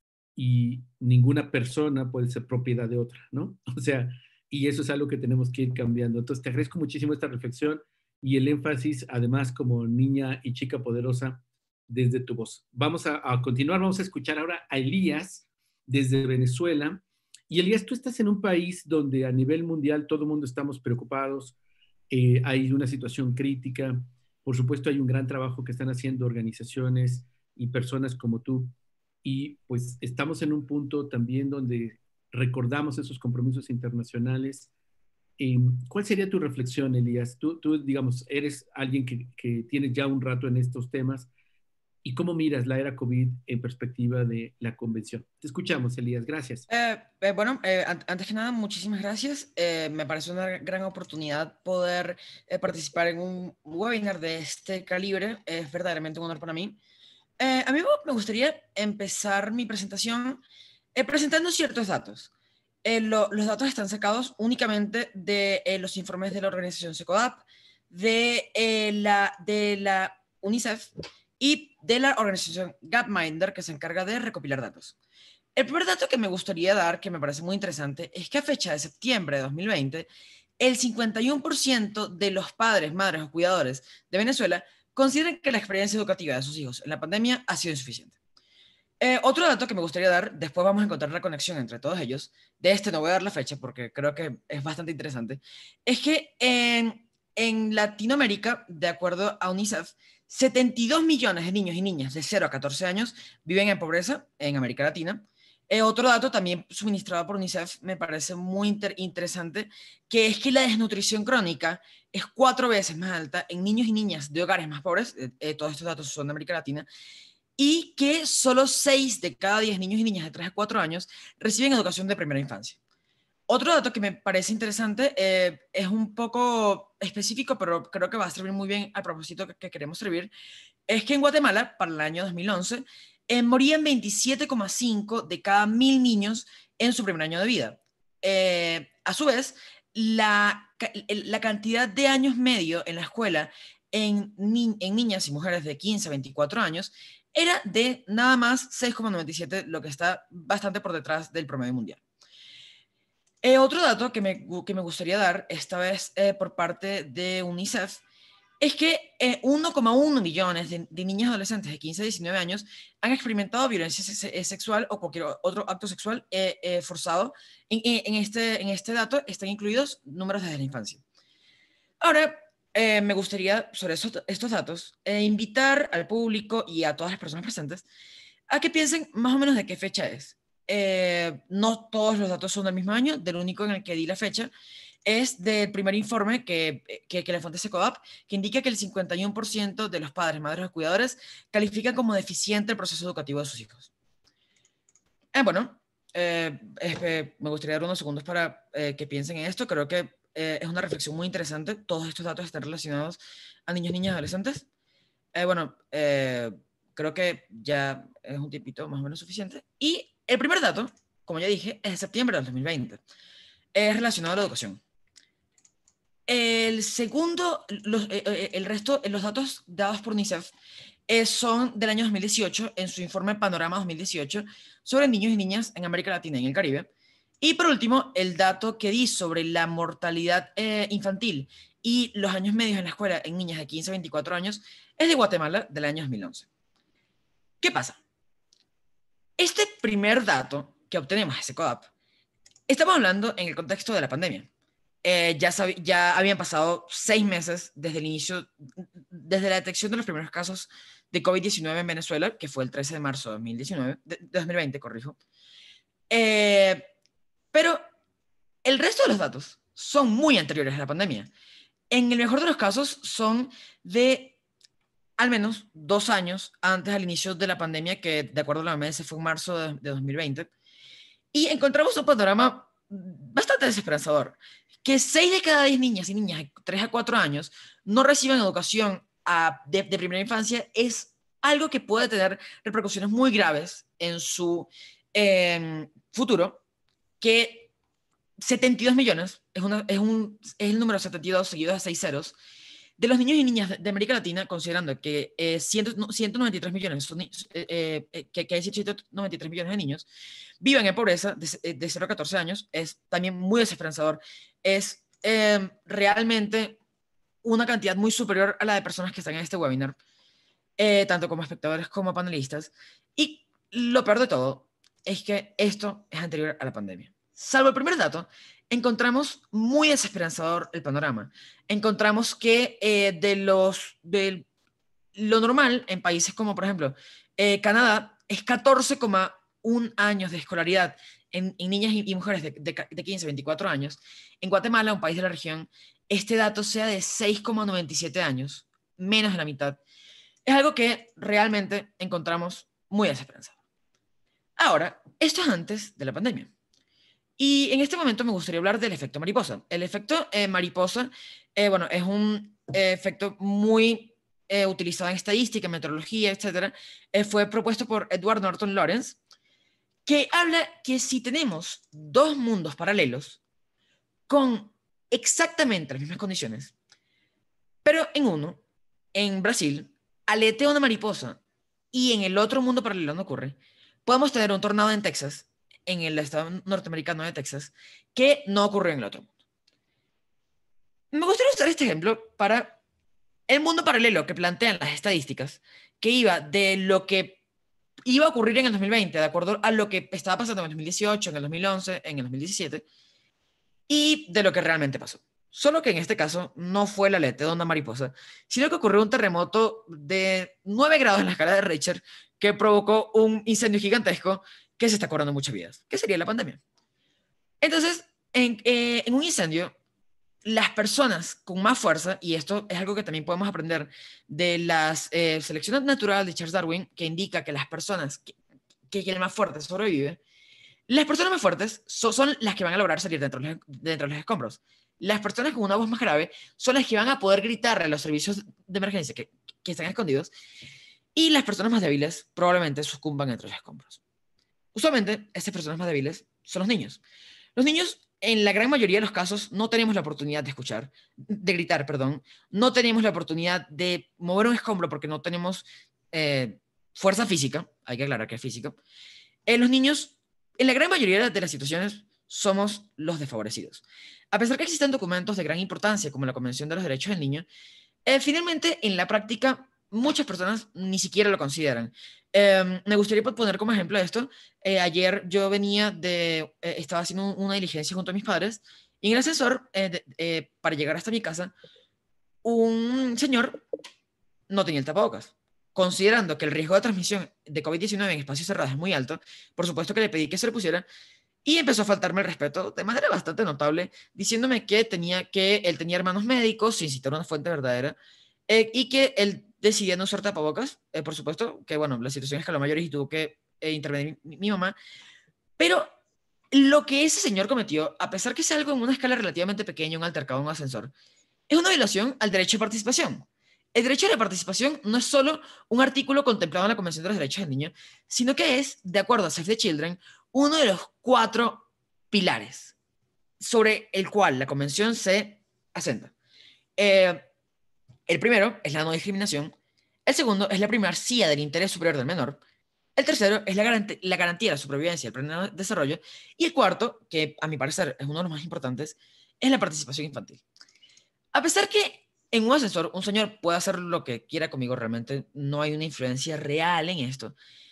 A: y ninguna persona puede ser propiedad de otra, ¿no? O sea, y eso es algo que tenemos que ir cambiando. Entonces, te agradezco muchísimo esta reflexión y el énfasis, además, como niña y chica poderosa, desde tu voz. Vamos a, a continuar, vamos a escuchar ahora a Elías, desde Venezuela. Y Elías, tú estás en un país donde a nivel mundial todo el mundo estamos preocupados, eh, hay una situación crítica, por supuesto hay un gran trabajo que están haciendo organizaciones y personas como tú, y pues estamos en un punto también donde recordamos esos compromisos internacionales. Eh, ¿Cuál sería tu reflexión, Elías? Tú, tú digamos, eres alguien que, que tienes ya un rato en estos temas. ¿Y cómo miras la era COVID en perspectiva de la convención? Te escuchamos, Elías. Gracias.
D: Eh, eh, bueno, eh, antes que nada, muchísimas gracias. Eh, me parece una gran oportunidad poder eh, participar en un webinar de este calibre. Es verdaderamente un honor para mí. Eh, a mí me gustaría empezar mi presentación eh, presentando ciertos datos. Eh, lo, los datos están sacados únicamente de eh, los informes de la organización SECODAP, de, eh, la, de la UNICEF y de la organización Gapminder, que se encarga de recopilar datos. El primer dato que me gustaría dar, que me parece muy interesante, es que a fecha de septiembre de dos mil veinte, el cincuenta y uno por ciento de los padres, madres o cuidadores de Venezuela consideran que la experiencia educativa de sus hijos en la pandemia ha sido insuficiente. Eh, otro dato que me gustaría dar, después vamos a encontrar la conexión entre todos ellos, de este no voy a dar la fecha porque creo que es bastante interesante, es que en, en Latinoamérica, de acuerdo a UNICEF, setenta y dos millones de niños y niñas de cero a catorce años viven en pobreza en América Latina. Eh, otro dato también suministrado por UNICEF me parece muy inter interesante, que es que la desnutrición crónica es cuatro veces más alta en niños y niñas de hogares más pobres, eh, eh, todos estos datos son de América Latina, y que solo seis de cada diez niños y niñas de tres a cuatro años reciben educación de primera infancia. Otro dato que me parece interesante, eh, es un poco específico, pero creo que va a servir muy bien al propósito que, que queremos servir, es que en Guatemala, para el año dos mil once, eh, morían veintisiete coma cinco de cada mil niños en su primer año de vida. Eh, a su vez, la, la cantidad de años medio en la escuela en, ni, en niñas y mujeres de quince a veinticuatro años era de nada más seis coma noventa y siete, lo que está bastante por detrás del promedio mundial. Eh, otro dato que me, que me gustaría dar, esta vez eh, por parte de UNICEF, es que eh, uno coma uno millones de, de niños y adolescentes de quince a diecinueve años han experimentado violencia se sexual o cualquier otro acto sexual eh, eh, forzado. En, en, este, en este dato están incluidos números desde la infancia. Ahora, eh, me gustaría, sobre eso, estos datos, eh, invitar al público y a todas las personas presentes a que piensen más o menos de qué fecha es. Eh, no todos los datos son del mismo año, del único en el que di la fecha es del primer informe que, que, que la fuente es ECODAP, que indica que el cincuenta y uno por ciento de los padres, madres o cuidadores califican como deficiente el proceso educativo de sus hijos. Eh, bueno, eh, eh, me gustaría dar unos segundos para eh, que piensen en esto. Creo que eh, es una reflexión muy interesante. Todos estos datos están relacionados a niños, niñas y adolescentes. Eh, bueno, eh, creo que ya es un tiempito más o menos suficiente. Y el primer dato, como ya dije, es de septiembre del dos mil veinte. Es relacionado a la educación. El segundo, los, eh, el resto, los datos dados por UNICEF eh, son del año dos mil dieciocho, en su informe Panorama dos mil dieciocho, sobre niños y niñas en América Latina y en el Caribe. Y por último, el dato que di sobre la mortalidad eh, infantil y los años medios en la escuela en niñas de quince a veinticuatro años es de Guatemala, del año dos mil once. ¿Qué pasa? Este primer dato que obtenemos de ECODAP, estamos hablando en el contexto de la pandemia. Eh, ya, ya habían pasado seis meses desde el inicio, desde la detección de los primeros casos de COVID diecinueve en Venezuela, que fue el trece de marzo de dos mil diecinueve, de dos mil veinte, corrijo. Eh, pero el resto de los datos son muy anteriores a la pandemia. En el mejor de los casos son de al menos dos años antes del inicio de la pandemia, que de acuerdo a la O M S fue en marzo de, de dos mil veinte. Y encontramos un panorama bastante desesperanzador, que seis de cada diez niñas y niñas de tres a cuatro años no reciben educación a, de, de primera infancia es algo que puede tener repercusiones muy graves en su eh, futuro, que setenta y dos millones, es, una, es, un, es el número setenta y dos seguido de seis ceros, de los niños y niñas de, de América Latina, considerando que eh, ciento noventa y tres millones, son, eh, eh, que, que hay ciento noventa y tres millones de niños, viven en pobreza de, de cero a catorce años, es también muy desesperanzador. Es eh, realmente una cantidad muy superior a la de personas que están en este webinar, eh, tanto como espectadores como panelistas. Y lo peor de todo es que esto es anterior a la pandemia. Salvo el primer dato, encontramos muy desesperanzador el panorama. Encontramos que eh, de, los, de lo normal en países como, por ejemplo, eh, Canadá, es catorce coma uno años de escolaridad en, en niñas y, y mujeres de, de, de quince a veinticuatro años. En Guatemala, un país de la región, este dato sea de seis coma noventa y siete años, menos de la mitad. Es algo que realmente encontramos muy desesperanzador. Ahora, esto es antes de la pandemia. Y en este momento me gustaría hablar del efecto mariposa. El efecto eh, mariposa, eh, bueno, es un eh, efecto muy eh, utilizado en estadística, en meteorología, etcétera. Eh, fue propuesto por Edward Norton Lawrence, que habla que si tenemos dos mundos paralelos con exactamente las mismas condiciones, pero en uno, en Brasil, aleteo una mariposa y en el otro mundo paralelo no ocurre, podemos tener un tornado en Texas, en el estado norteamericano de Texas, que no ocurrió en el otro mundo. Me gustaría usar este ejemplo para el mundo paralelo que plantean las estadísticas, que iba de lo que iba a ocurrir en el dos mil veinte, de acuerdo a lo que estaba pasando en el dos mil dieciocho, en el dos mil once, en el dos mil diecisiete, y de lo que realmente pasó. Solo que en este caso no fue la aleteo de una mariposa, sino que ocurrió un terremoto de nueve grados en la escala de Richter que provocó un incendio gigantesco que se está cobrando muchas vidas, que sería la pandemia. Entonces, en, eh, en un incendio, las personas con más fuerza, y esto es algo que también podemos aprender de las eh, selecciones naturales de Charles Darwin, que indica que las personas que, que quieren más fuertes sobreviven, las personas más fuertes so, son las que van a lograr salir dentro de, los, dentro de los escombros. Las personas con una voz más grave son las que van a poder gritarle a los servicios de emergencia que, que están escondidos, y las personas más débiles probablemente sucumban entre los escombros. Usualmente, estas personas más débiles son los niños. Los niños, en la gran mayoría de los casos, no tenemos la oportunidad de escuchar, de gritar, perdón, no tenemos la oportunidad de mover un escombro porque no tenemos eh, fuerza física, hay que aclarar que es física. Eh, los niños, en la gran mayoría de las situaciones, somos los desfavorecidos. A pesar que existen documentos de gran importancia, como la Convención de los Derechos del Niño, eh, finalmente, en la práctica, muchas personas ni siquiera lo consideran. Eh, me gustaría poner como ejemplo esto. Eh, ayer yo venía de, eh, estaba haciendo una diligencia junto a mis padres, y en el ascensor, eh, de, eh, para llegar hasta mi casa, un señor no tenía el tapabocas. Considerando que el riesgo de transmisión de COVID diecinueve en espacios cerrados es muy alto, por supuesto que le pedí que se lo pusiera, y empezó a faltarme el respeto de manera bastante notable, diciéndome que, tenía, que él tenía hermanos médicos, sin citar una fuente verdadera, eh, y que él decidía no usar tapabocas. Eh, por supuesto que, bueno, la situación escaló mayores y tuvo que eh, intervenir mi, mi mamá. Pero lo que ese señor cometió, a pesar que sea algo en una escala relativamente pequeña, un altercado en un ascensor, es una violación al derecho de participación. El derecho a la participación no es solo un artículo contemplado en la Convención de los Derechos del Niño, sino que es, de acuerdo a Save the Children, uno de los cuatro pilares sobre el cual la Convención se asenta. Eh, el primero es la no discriminación, el segundo es la primacía del interés superior del menor, el tercero es la, garant la garantía de la supervivencia y el pleno desarrollo, y el cuarto, que a mi parecer es uno de los más importantes, es la participación infantil. A pesar que en un ascensor un señor puede hacer lo que quiera conmigo, realmente no hay una influencia real en esto.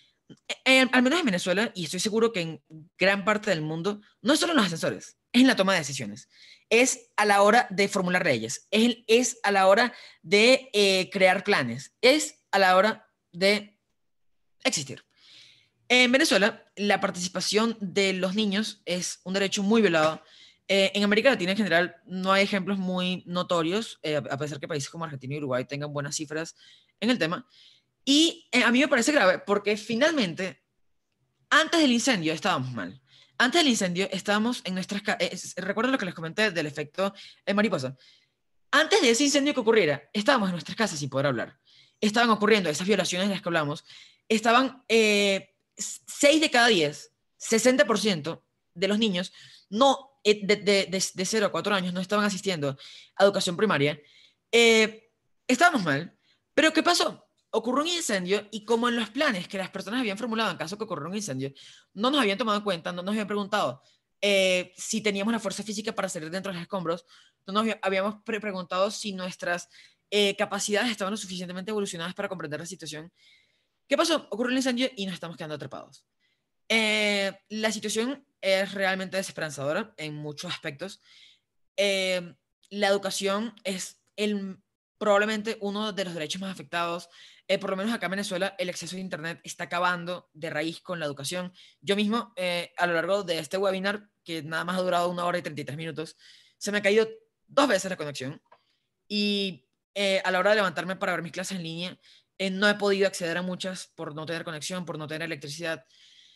D: En, al menos en Venezuela, y estoy seguro que en gran parte del mundo, no es solo en los ascensores, es en la toma de decisiones, es a la hora de formular leyes, es, es a la hora de eh, crear planes, es a la hora de existir. En Venezuela, la participación de los niños es un derecho muy violado. Eh, en América Latina en general no hay ejemplos muy notorios, eh, a pesar que países como Argentina y Uruguay tengan buenas cifras en el tema. Y eh, a mí me parece grave porque finalmente, antes del incendio estábamos mal. Antes del incendio estábamos en nuestras... Eh, ¿recuerdan lo que les comenté del efecto en mariposa? Antes de ese incendio que ocurriera, estábamos en nuestras casas sin poder hablar. Estaban ocurriendo esas violaciones de las que hablamos. Estaban eh, seis de cada diez, sesenta por ciento de los niños no... De, de, de, de cero a cuatro años no estaban asistiendo a educación primaria. Eh, estábamos mal, pero ¿qué pasó? Ocurrió un incendio y como en los planes que las personas habían formulado en caso que ocurriera un incendio, no nos habían tomado en cuenta, no nos habían preguntado eh, si teníamos la fuerza física para salir dentro de los escombros, no nos habíamos pre preguntado si nuestras eh, capacidades estaban lo suficientemente evolucionadas para comprender la situación. ¿Qué pasó? Ocurrió el incendio y nos estamos quedando atrapados. Eh, la situación es realmente desesperanzadora en muchos aspectos. Eh, la educación es el, probablemente uno de los derechos más afectados. Eh, por lo menos acá en Venezuela, el acceso a Internet está acabando de raíz con la educación. Yo mismo, eh, a lo largo de este webinar, que nada más ha durado una hora y treinta y tres minutos, se me ha caído dos veces la conexión. Y eh, a la hora de levantarme para ver mis clases en línea, eh, no he podido acceder a muchas por no tener conexión, por no tener electricidad.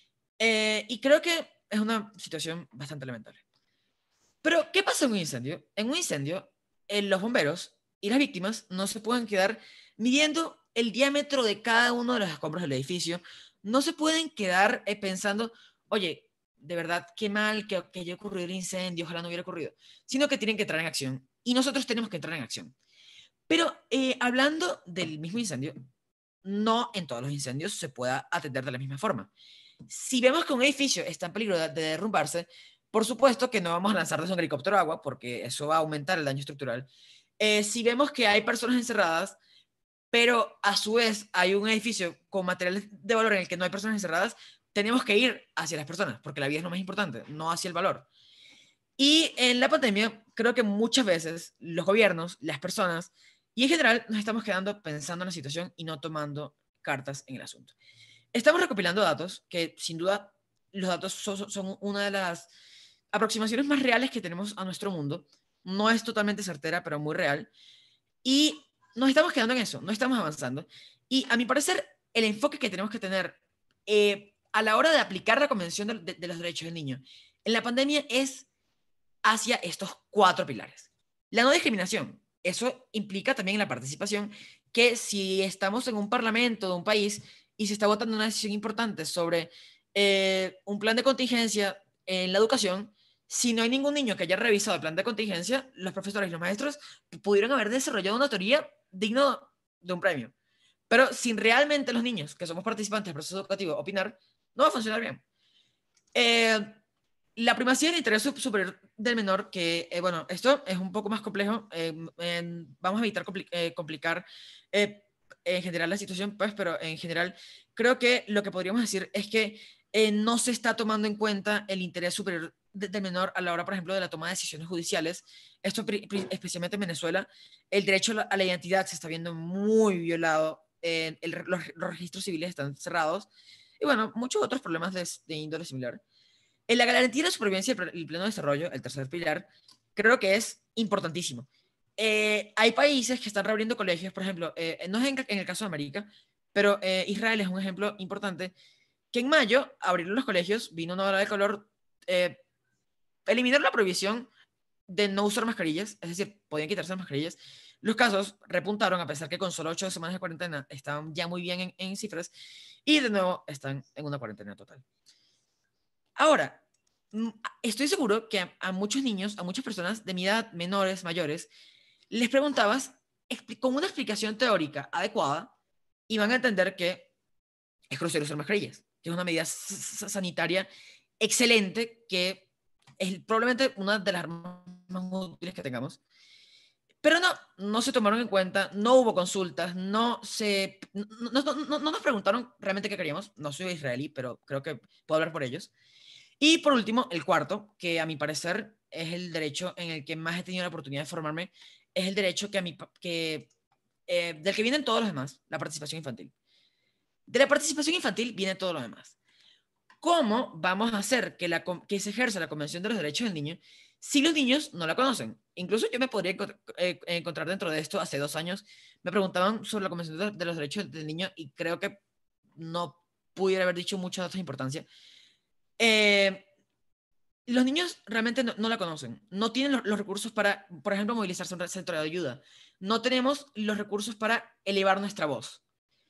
D: Eh, y creo que es una situación bastante lamentable. Pero, ¿qué pasa en un incendio? En un incendio, eh, los bomberos y las víctimas no se pueden quedar midiendo el diámetro de cada uno de los escombros del edificio. No se pueden quedar eh, pensando, oye, de verdad, qué mal que, que haya ocurrido el incendio, ojalá no hubiera ocurrido. Sino que tienen que entrar en acción. Y nosotros tenemos que entrar en acción. Pero, eh, hablando del mismo incendio, no en todos los incendios se pueda atender de la misma forma. Si vemos que un edificio está en peligro de, de derrumbarse, por supuesto que no vamos a lanzar desde un helicóptero agua, porque eso va a aumentar el daño estructural. Eh, si vemos que hay personas encerradas, pero a su vez hay un edificio con materiales de valor en el que no hay personas encerradas, tenemos que ir hacia las personas, porque la vida es lo más importante, no hacia el valor. Y en la pandemia, creo que muchas veces los gobiernos, las personas, y en general nos estamos quedando pensando en la situación y no tomando cartas en el asunto. Estamos recopilando datos, que sin duda los datos son, son una de las aproximaciones más reales que tenemos a nuestro mundo. No es totalmente certera, pero muy real. Y nos estamos quedando en eso, no estamos avanzando. Y a mi parecer, el enfoque que tenemos que tener eh, a la hora de aplicar la Convención de, de, de los Derechos del Niño en la pandemia es hacia estos cuatro pilares. La no discriminación. Eso implica también la participación, que si estamos en un parlamento de un país y se está votando una decisión importante sobre eh, un plan de contingencia en la educación, si no hay ningún niño que haya revisado el plan de contingencia, los profesores y los maestros pudieron haber desarrollado una teoría digno de un premio. Pero sin realmente los niños, que somos participantes del proceso educativo, opinar, no va a funcionar bien. Eh, la primacía del interés superior del menor, que, eh, bueno, esto es un poco más complejo, eh, en, vamos a evitar compli eh, complicar eh, en general la situación, pues, pero en general creo que lo que podríamos decir es que eh, no se está tomando en cuenta el interés superior de, del menor a la hora, por ejemplo, de la toma de decisiones judiciales. Esto especialmente en Venezuela, el derecho a la identidad se está viendo muy violado, eh, el, los, los registros civiles están cerrados, y bueno, muchos otros problemas de, de índole similar. En la garantía de la supervivencia y el pleno desarrollo, el tercer pilar, creo que es importantísimo. Eh, hay países que están reabriendo colegios, por ejemplo, eh, no es en, en el caso de América, pero eh, Israel es un ejemplo importante, que en mayo abrieron los colegios, vino una ola de calor, eh, eliminaron la prohibición de no usar mascarillas, es decir, podían quitarse las mascarillas. Los casos repuntaron, a pesar que con solo ocho semanas de cuarentena estaban ya muy bien en, en cifras, y de nuevo están en una cuarentena total. Ahora, estoy seguro que a, a muchos niños, a muchas personas de mi edad, menores, mayores, les preguntabas con una explicación teórica adecuada y van a entender que es crucial usar mascarillas, que es una medida sanitaria excelente, que es probablemente una de las armas más útiles que tengamos. Pero no, no se tomaron en cuenta, no hubo consultas, no se, no, no, no, no nos preguntaron realmente qué queríamos. No soy israelí, pero creo que puedo hablar por ellos. Y por último, el cuarto, que a mi parecer es el derecho en el que más he tenido la oportunidad de formarme, es el derecho que a mi, que, eh, del que vienen todos los demás, la participación infantil. De la participación infantil viene todo lo demás. ¿Cómo vamos a hacer que, la, que se ejerza la Convención de los Derechos del Niño si los niños no la conocen? Incluso yo me podría eh, encontrar dentro de esto. Hace dos años me preguntaban sobre la Convención de los Derechos del Niño y creo que no pudiera haber dicho muchos datos de importancia. Eh, los niños realmente no, no la conocen, no tienen los, los recursos para, por ejemplo, movilizarse a un centro de ayuda, no tenemos los recursos para elevar nuestra voz.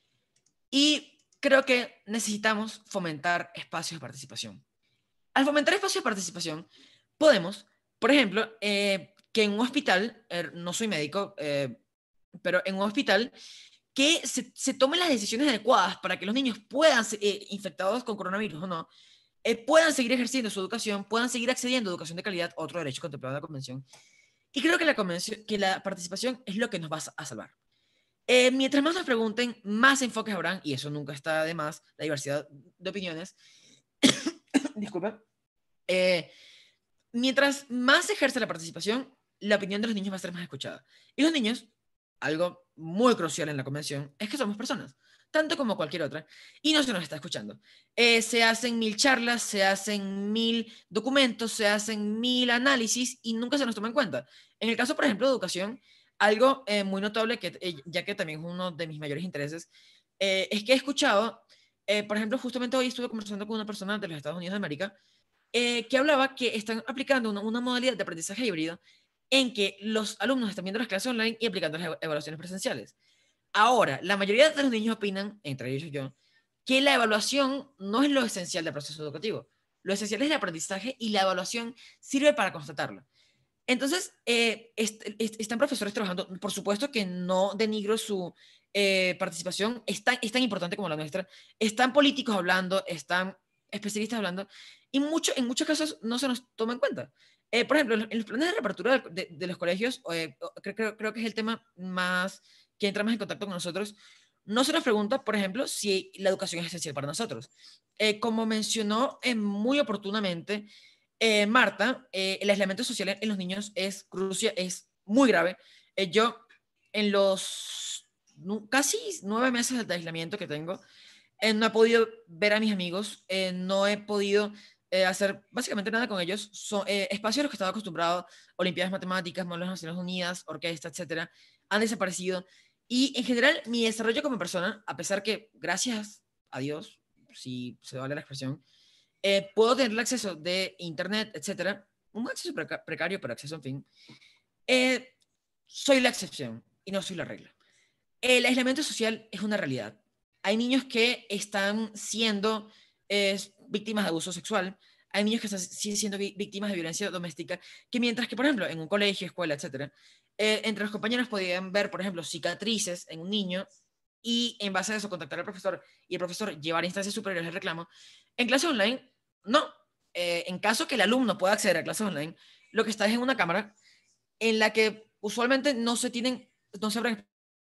D: Y creo que necesitamos fomentar espacios de participación. Al fomentar espacios de participación, podemos, por ejemplo, eh, que en un hospital, eh, no soy médico, eh, pero en un hospital, que se, se tomen las decisiones adecuadas para que los niños puedan ser eh, infectados con coronavirus o no, eh, puedan seguir ejerciendo su educación, puedan seguir accediendo a educación de calidad, otro derecho contemplado en la Convención. Y creo que la, convención, que la participación es lo que nos va a salvar. Eh, mientras más nos pregunten, más enfoques habrán, y eso nunca está de más, la diversidad de opiniones. Disculpa. Eh, mientras más se ejerce la participación, la opinión de los niños va a ser más escuchada. Y los niños, algo muy crucial en la Convención, es que somos personas, tanto como cualquier otra, y no se nos está escuchando. Eh, se hacen mil charlas, se hacen mil documentos, se hacen mil análisis y nunca se nos toma en cuenta. En el caso, por ejemplo, de educación, algo eh, muy notable, que, eh, ya que también es uno de mis mayores intereses, eh, es que he escuchado, eh, por ejemplo, justamente hoy estuve conversando con una persona de los Estados Unidos de América, eh, que hablaba que están aplicando una, una modalidad de aprendizaje híbrido en que los alumnos están viendo las clases online y aplicando las evaluaciones presenciales. Ahora, la mayoría de los niños opinan, entre ellos yo, que la evaluación no es lo esencial del proceso educativo. Lo esencial es el aprendizaje y la evaluación sirve para constatarlo. Entonces, eh, est est están profesores trabajando. Por supuesto que no denigro su eh, participación, es tan, es tan importante como la nuestra. Están políticos hablando, están especialistas hablando, y mucho, en muchos casos no se nos toma en cuenta. Eh, por ejemplo, en los planes de reapertura de, de, de los colegios, eh, creo, creo, creo que es el tema más que entra más en contacto con nosotros. No se nos pregunta, por ejemplo, si la educación es esencial para nosotros. Eh, como mencionó eh, muy oportunamente eh, Marta, eh, el aislamiento social en los niños es crucial, es muy grave. Eh, yo, en los no, casi nueve meses de aislamiento que tengo, eh, no he podido ver a mis amigos, eh, no he podido eh, hacer básicamente nada con ellos. Son eh, espacios a los que estaba acostumbrado, Olimpiadas Matemáticas, Modelos de Naciones Unidas, orquesta, etcétera, han desaparecido. Y en general, mi desarrollo como persona, a pesar que, gracias a Dios, si se vale la expresión, eh, puedo tener el acceso de internet, etcétera, un acceso preca precario, pero acceso, en fin, eh, soy la excepción y no soy la regla. El aislamiento social es una realidad. Hay niños que están siendo eh, víctimas de abuso sexual, hay niños que están siendo víctimas de violencia doméstica, que mientras que, por ejemplo, en un colegio, escuela, etcétera, eh, entre los compañeros podían ver, por ejemplo, cicatrices en un niño y en base a eso contactar al profesor y el profesor llevar a instancias superiores el reclamo. En clase online, no. Eh, en caso que el alumno pueda acceder a clases online, lo que está es en una cámara en la que usualmente no se tienen, no se abren.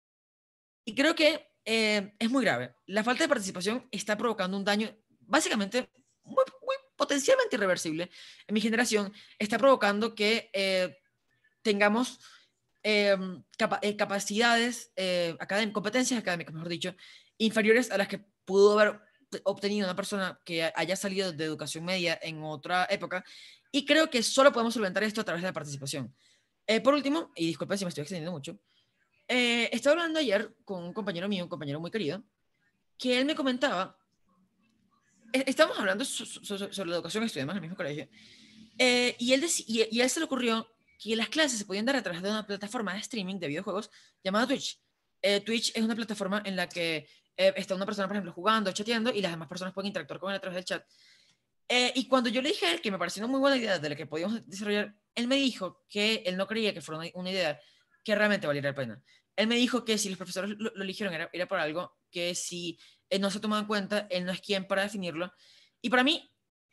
D: Y creo que eh, es muy grave. La falta de participación está provocando un daño básicamente muy, muy potencialmente irreversible en mi generación. Está provocando que eh, tengamos eh, capa eh, capacidades, eh, académicas, competencias académicas, mejor dicho, inferiores a las que pudo haber obtenido una persona que haya salido de educación media en otra época. Y creo que solo podemos solventar esto a través de la participación. Eh, por último, y disculpen si me estoy extendiendo mucho, eh, estaba hablando ayer con un compañero mío, un compañero muy querido, que él me comentaba, eh, estábamos hablando so so so sobre la educación, estudiamos en el mismo colegio, eh, y, él y, y a él se le ocurrió que las clases se podían dar a través de una plataforma de streaming de videojuegos llamada Twitch. Eh, Twitch es una plataforma en la que eh, está una persona, por ejemplo, jugando, chateando, y las demás personas pueden interactuar con él a través del chat. Eh, y cuando yo le dije a él que me pareció una muy buena idea de la que podíamos desarrollar, él me dijo que él no creía que fuera una, una idea que realmente valiera la pena. Él me dijo que si los profesores lo, lo eligieron era, era por algo, que si él no se tomaba en cuenta, él no es quien para definirlo. Y para mí,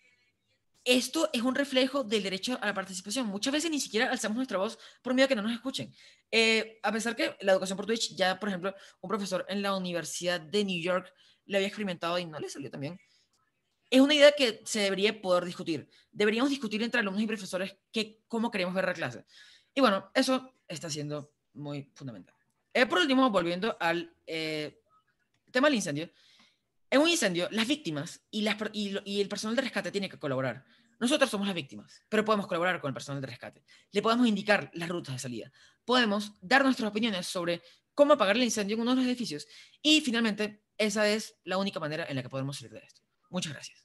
D: esto es un reflejo del derecho a la participación. Muchas veces ni siquiera alzamos nuestra voz por miedo a que no nos escuchen. Eh, a pesar que la educación por Twitch, ya por ejemplo, un profesor en la Universidad de New York lo había experimentado y no le salió tan bien. Es una idea que se debería poder discutir. Deberíamos discutir entre alumnos y profesores que, cómo queremos ver la clase. Y bueno, eso está siendo muy fundamental. Eh, por último, volviendo al eh, tema del incendio. En un incendio, las víctimas y, las, y, y el personal de rescate tienen que colaborar. Nosotros somos las víctimas, pero podemos colaborar con el personal de rescate. Le podemos indicar las rutas de salida. Podemos dar nuestras opiniones sobre cómo apagar el incendio en uno de los edificios. Y finalmente, esa es la única manera en la que podemos salir de esto. Muchas gracias.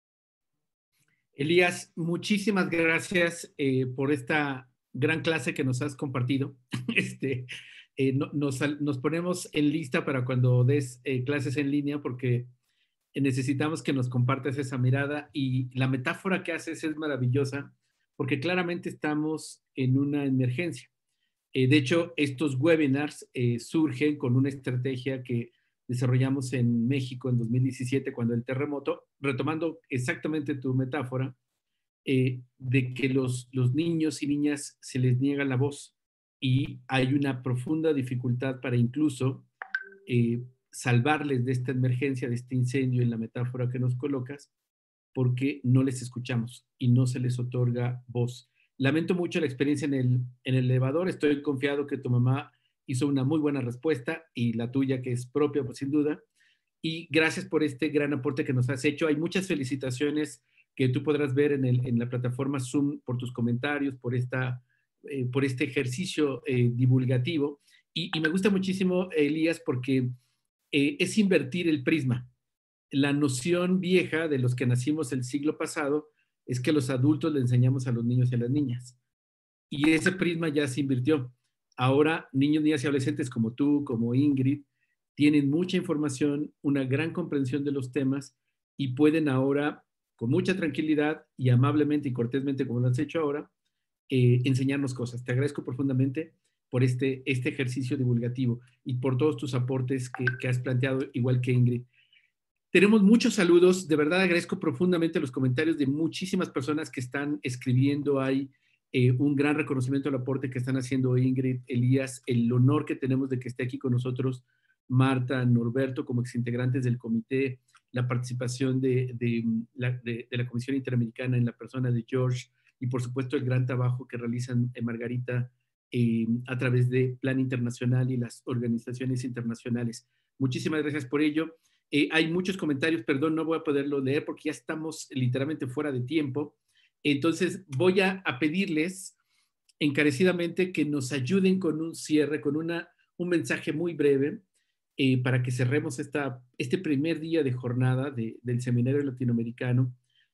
A: Elías, muchísimas gracias eh, por esta gran clase que nos has compartido. este, eh, no, nos, nos ponemos en lista para cuando des eh, clases en línea, porque necesitamos que nos compartas esa mirada, y la metáfora que haces es maravillosa, porque claramente estamos en una emergencia. Eh, de hecho, estos webinars eh, surgen con una estrategia que desarrollamos en México en dos mil diecisiete, cuando el terremoto, retomando exactamente tu metáfora, eh, de que los, los niños y niñas se les niega la voz, y hay una profunda dificultad para incluso eh, salvarles de esta emergencia, de este incendio, en la metáfora que nos colocas, porque no les escuchamos y no se les otorga voz. Lamento mucho la experiencia en el, en el elevador. Estoy confiado que tu mamá hizo una muy buena respuesta, y la tuya, que es propia, pues, sin duda. Y gracias por este gran aporte que nos has hecho. Hay muchas felicitaciones que tú podrás ver en, el, en la plataforma Zoom por tus comentarios, por, esta, eh, por este ejercicio eh, divulgativo. Y, y me gusta muchísimo, Elías, porque eh, es invertir el prisma. La noción vieja de los que nacimos el siglo pasado es que los adultos le enseñamos a los niños y a las niñas. Y ese prisma ya se invirtió. Ahora, niños, niñas y adolescentes como tú, como Ingrid, tienen mucha información, una gran comprensión de los temas, y pueden ahora, con mucha tranquilidad y amablemente y cortésmente, como lo has hecho ahora, eh, enseñarnos cosas. Te agradezco profundamente por este, este ejercicio divulgativo y por todos tus aportes que, que has planteado, igual que Ingrid. Tenemos muchos saludos, de verdad agradezco profundamente los comentarios de muchísimas personas que están escribiendo. Hay eh, un gran reconocimiento al aporte que están haciendo Ingrid, Elías, el honor que tenemos de que esté aquí con nosotros Marta, Norberto, como exintegrantes del comité, la participación de, de, la, de, de la Comisión Interamericana en la persona de George y por supuesto el gran trabajo que realizan eh, Margarita eh, a través de Plan Internacional y las organizaciones internacionales. Muchísimas gracias por ello. Eh, hay muchos comentarios, perdón, no voy a poderlo leer porque ya estamos literalmente fuera de tiempo. Entonces voy a, a pedirles encarecidamente que nos ayuden con un cierre, con una, un mensaje muy breve eh, para que cerremos esta, este primer día de jornada de, del Seminario Latinoamericano.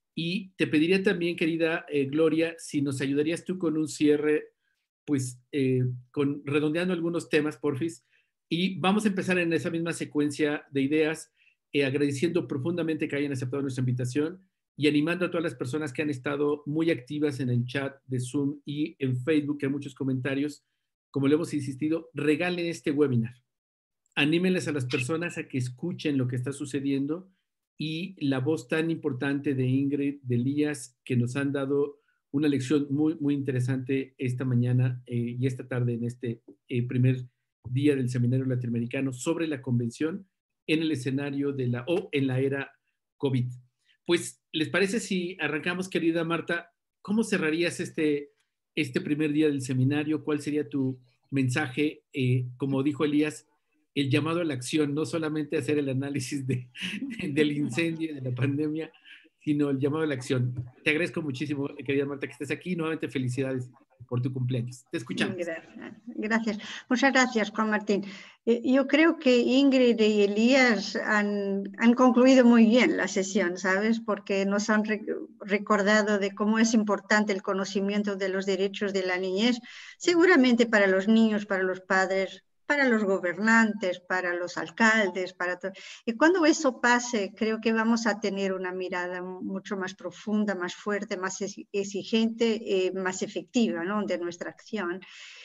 A: Y te pediría también, querida eh, Gloria, si nos ayudarías tú con un cierre, pues eh, con, redondeando algunos temas, porfis. Y vamos a empezar en esa misma secuencia de ideas, Eh, agradeciendo profundamente que hayan aceptado nuestra invitación y animando a todas las personas que han estado muy activas en el chat de Zoom y en Facebook, que hay muchos comentarios. Como le hemos insistido, regalen este webinar. Anímenles a las personas a que escuchen lo que está sucediendo y la voz tan importante de Ingrid, de Elías, que nos han dado una lección muy, muy interesante esta mañana eh, y esta tarde en este eh, primer día del Seminario Latinoamericano sobre la convención en el escenario de la, o en la era COVID. Pues, ¿les parece si arrancamos, querida Marta? ¿Cómo cerrarías este, este primer día del seminario? ¿Cuál sería tu mensaje? Eh, como dijo Elías, el llamado a la acción, no solamente hacer el análisis de, de, del incendio, de la pandemia, sino el llamado a la acción. Te agradezco muchísimo, querida Marta, que estés aquí. Nuevamente, felicidades por tu cumpleaños. Te escuchamos.
F: Gracias. Muchas gracias, Juan Martín. Yo creo que Ingrid y Elías han, han concluido muy bien la sesión, ¿sabes? Porque nos han re recordado de cómo es importante el conocimiento de los derechos de la niñez, seguramente para los niños, para los padres, para los gobernantes, para los alcaldes, para todo. Y cuando eso pase, creo que vamos a tener una mirada mucho más profunda, más fuerte, más exigente, eh, más efectiva, ¿no?, de nuestra acción.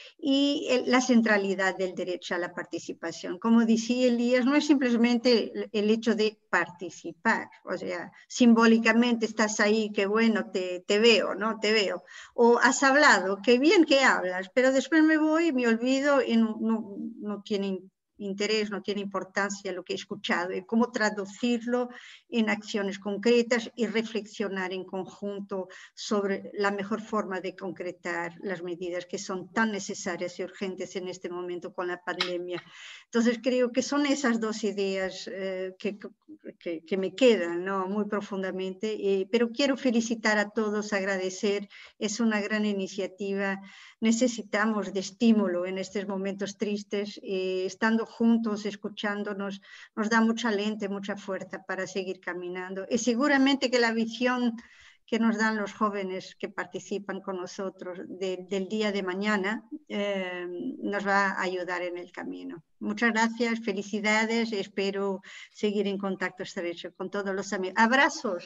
F: Y el, la centralidad del derecho a la participación. Como decía Elías, no es simplemente el, el hecho de participar, o sea, simbólicamente estás ahí, qué bueno, te, te veo, ¿no? Te veo. O has hablado, qué bien que hablas, pero después me voy y me olvido y no, no, no tiene interés, no tiene importancia lo que he escuchado, y cómo traducirlo en acciones concretas y reflexionar en conjunto sobre la mejor forma de concretar las medidas que son tan necesarias y urgentes en este momento con la pandemia. Entonces creo que son esas dos ideas eh, que, que, que me quedan, ¿no?, muy profundamente, eh, pero quiero felicitar a todos, agradecer, es una gran iniciativa. Necesitamos de estímulo en estos momentos tristes, eh, estando juntos, escuchándonos, nos da mucha alente, mucha fuerza para seguir caminando. Y seguramente que la visión que nos dan los jóvenes que participan con nosotros de, del día de mañana eh, nos va a ayudar en el camino. Muchas gracias, felicidades, espero seguir en contacto estrecho con todos los amigos. Abrazos,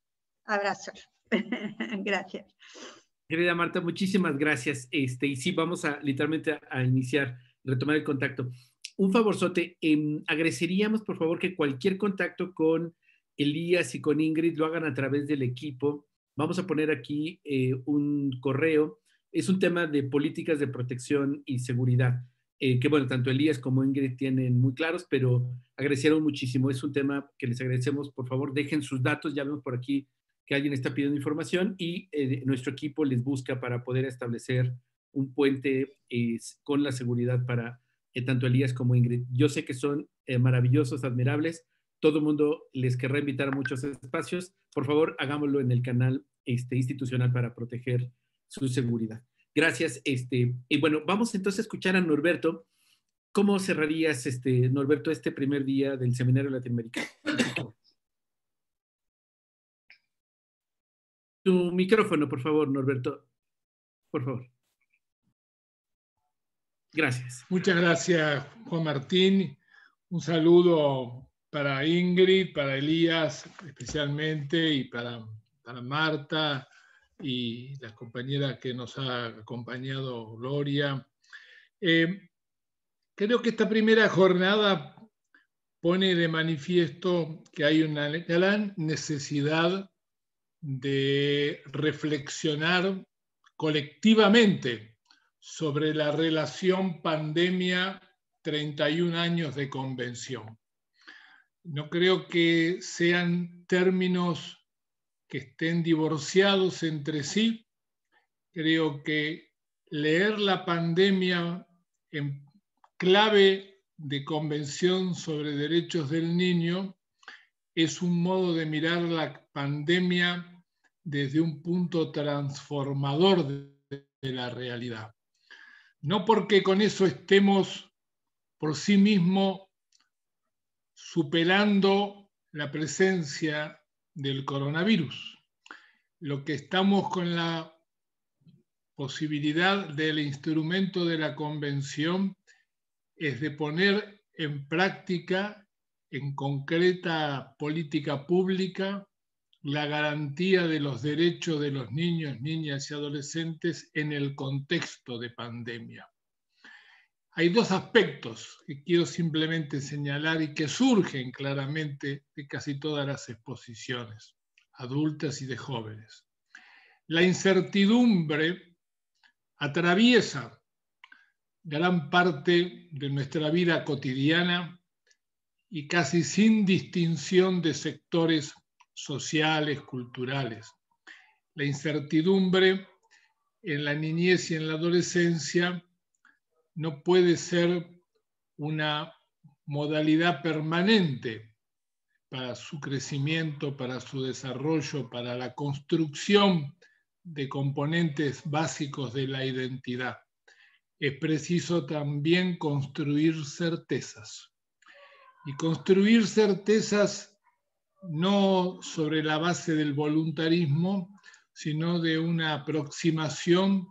F: abrazos. Gracias.
A: Querida Marta, muchísimas gracias. Este, y sí, vamos a literalmente a, a iniciar, retomar el contacto. Un favorzote, eh, agradeceríamos por favor que cualquier contacto con Elías y con Ingrid lo hagan a través del equipo. Vamos a poner aquí eh, un correo. Es un tema de políticas de protección y seguridad, eh, que bueno, tanto Elías como Ingrid tienen muy claros, pero agradecieron muchísimo. Es un tema que les agradecemos. Por favor, dejen sus datos. Ya vemos por aquí que alguien está pidiendo información y eh, nuestro equipo les busca para poder establecer un puente eh, con la seguridad para eh, tanto Elías como Ingrid. Yo sé que son eh, maravillosos, admirables. Todo el mundo les querrá invitar a muchos espacios. Por favor, hagámoslo en el canal este, institucional para proteger su seguridad. Gracias. Este, y bueno, vamos entonces a escuchar a Norberto. ¿Cómo cerrarías, este, Norberto, este primer día del Seminario Latinoamericano? Tu micrófono, por favor, Norberto. Por favor. Gracias.
G: Muchas gracias, Juan Martín. Un saludo para Ingrid, para Elías especialmente, y para, para Marta, y la compañera que nos ha acompañado, Gloria. Eh, creo que esta primera jornada pone de manifiesto que hay una gran necesidad de reflexionar colectivamente sobre la relación pandemia treinta y un años de convención. No creo que sean términos que estén divorciados entre sí. Creo que leer la pandemia en clave de Convención sobre Derechos del Niño es un modo de mirar la pandemia desde un punto transformador de, de la realidad. No porque con eso estemos por sí mismo superando la presencia del coronavirus. Lo que estamos con la posibilidad del instrumento de la Convención es de poner en práctica, en concreta política pública, la garantía de los derechos de los niños, niñas y adolescentes en el contexto de pandemia. Hay dos aspectos que quiero simplemente señalar y que surgen claramente de casi todas las exposiciones, adultas y de jóvenes. La incertidumbre atraviesa gran parte de nuestra vida cotidiana y casi sin distinción de sectores sociales, culturales. La incertidumbre en la niñez y en la adolescencia no puede ser una modalidad permanente para su crecimiento, para su desarrollo, para la construcción de componentes básicos de la identidad. Es preciso también construir certezas. Y construir certezas no sobre la base del voluntarismo, sino de una aproximación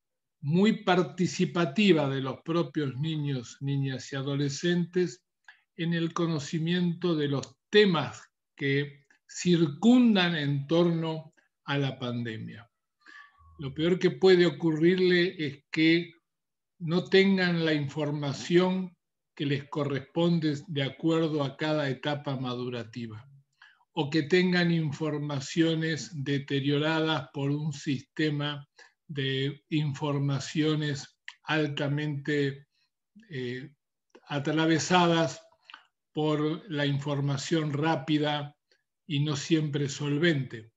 G: muy participativa de los propios niños, niñas y adolescentes en el conocimiento de los temas que circundan en torno a la pandemia. Lo peor que puede ocurrirle es que no tengan la información que les corresponde de acuerdo a cada etapa madurativa, o que tengan informaciones deterioradas por un sistema de informaciones altamente eh, atravesadas por la información rápida y no siempre solvente.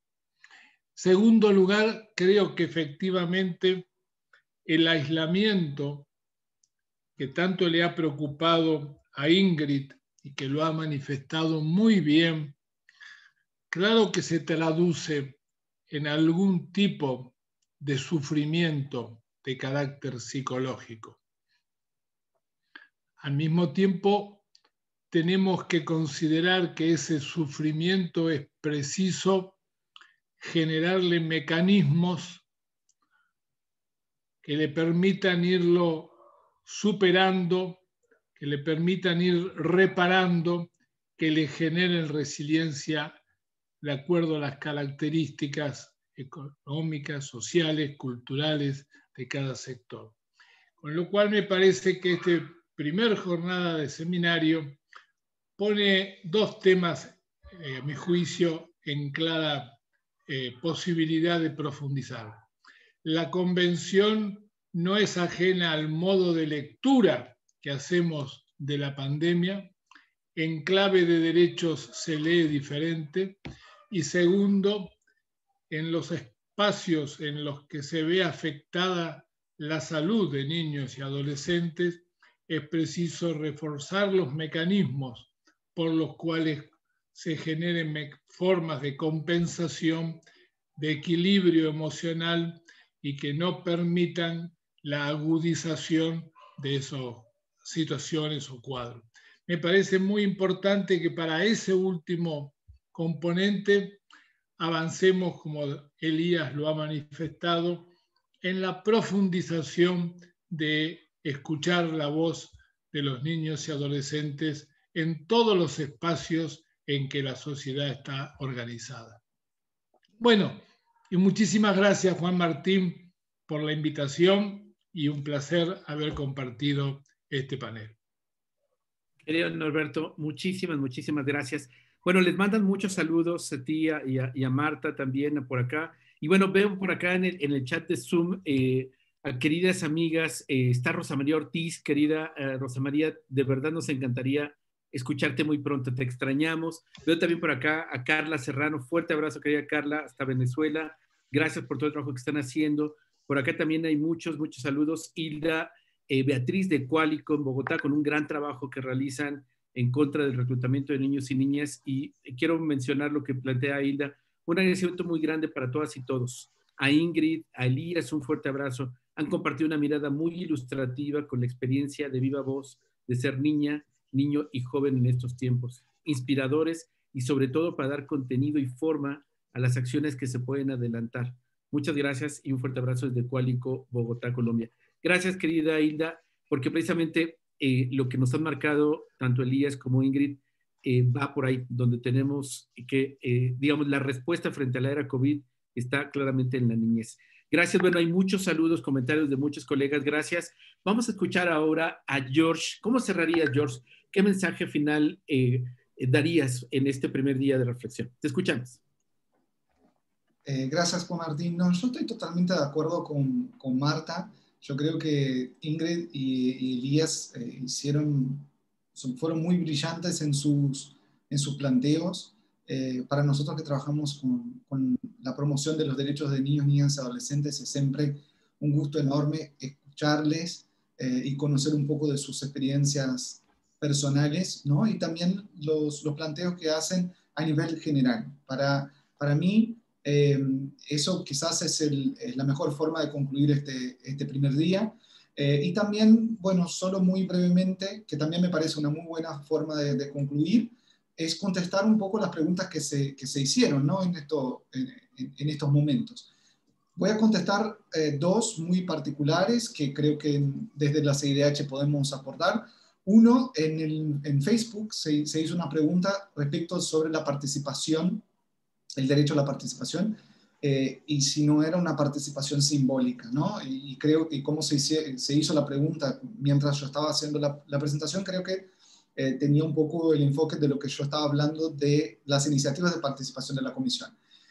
G: Segundo lugar, creo que efectivamente el aislamiento que tanto le ha preocupado a Ingrid y que lo ha manifestado muy bien, claro que se traduce en algún tipo de sufrimiento de carácter psicológico. Al mismo tiempo, tenemos que considerar que ese sufrimiento es preciso generarle mecanismos que le permitan irlo superando, que le permitan ir reparando, que le generen resiliencia de acuerdo a las características económicas, sociales, culturales de cada sector. Con lo cual me parece que esta primera jornada de seminario pone dos temas, eh, a mi juicio, en clara eh, posibilidad de profundizar. La convención no es ajena al modo de lectura que hacemos de la pandemia. En clave de derechos se lee diferente. Y segundo, en los espacios en los que se ve afectada la salud de niños y adolescentes, es preciso reforzar los mecanismos por los cuales se generen formas de compensación, de equilibrio emocional y que no permitan la agudización de esas situaciones o cuadros. Me parece muy importante que para ese último componente avancemos, como Elías lo ha manifestado, en la profundización de escuchar la voz de los niños y adolescentes en todos los espacios en que la sociedad está organizada. Bueno, Y muchísimas gracias, Juan Martín, por la invitación y un placer haber compartido este panel.
A: Querido Norberto, muchísimas, muchísimas gracias. Bueno, les mandan muchos saludos a ti y a, y a Marta también por acá. Y bueno, veo por acá en el, en el chat de Zoom eh, a queridas amigas, eh, está Rosa María Ortiz, querida eh, Rosa María, de verdad nos encantaría escucharte muy pronto, te extrañamos. Veo también por acá a Carla Serrano, fuerte abrazo, querida Carla, hasta Venezuela. Gracias por todo el trabajo que están haciendo. Por acá también hay muchos, muchos saludos. Hilda eh, Beatriz de Cuálico en Bogotá, con un gran trabajo que realizan en contra del reclutamiento de niños y niñas. Y quiero mencionar lo que plantea Hilda, un agradecimiento muy grande para todas y todos. A Ingrid, a Elías, un fuerte abrazo. Han compartido una mirada muy ilustrativa con la experiencia de viva voz de ser niña, niño y joven en estos tiempos, inspiradores y sobre todo para dar contenido y forma a las acciones que se pueden adelantar. Muchas gracias y un fuerte abrazo desde Cuálico, Bogotá, Colombia. Gracias, querida Hilda, porque precisamente eh, lo que nos han marcado tanto Elías como Ingrid eh, va por ahí, donde tenemos que, eh, digamos, la respuesta frente a la era COVID está claramente en la niñez. Gracias, bueno, hay muchos saludos, comentarios de muchos colegas, gracias. Vamos a escuchar ahora a George. ¿Cómo cerrarías, George? ¿Qué mensaje final eh, darías en este primer día de reflexión? Te escuchamos.
H: Eh, gracias, Juan Martín. No, yo estoy totalmente de acuerdo con, con Marta. Yo creo que Ingrid y, y Elías eh, hicieron, son, fueron muy brillantes en sus, en sus planteos. Eh, para nosotros que trabajamos con, con la promoción de los derechos de niños, niñas y adolescentes, es siempre un gusto enorme escucharles eh, y conocer un poco de sus experiencias personales, ¿no? Y también los, los planteos que hacen a nivel general. Para, para mí, eh, eso quizás es, el, es la mejor forma de concluir este, este primer día. Eh, y también, bueno, solo muy brevemente, que también me parece una muy buena forma de, de concluir, es contestar un poco las preguntas que se, que se hicieron, ¿no? en, esto, en, en estos momentos. Voy a contestar eh, dos muy particulares que creo que desde la C I D H podemos aportar. Uno, en, el, en Facebook se, se hizo una pregunta respecto sobre la participación, el derecho a la participación, eh, y si no era una participación simbólica, ¿no? Y, y creo que como se, se hizo la pregunta mientras yo estaba haciendo la, la presentación, creo que eh, tenía un poco el enfoque de lo que yo estaba hablando de las iniciativas de participación de la Comisión.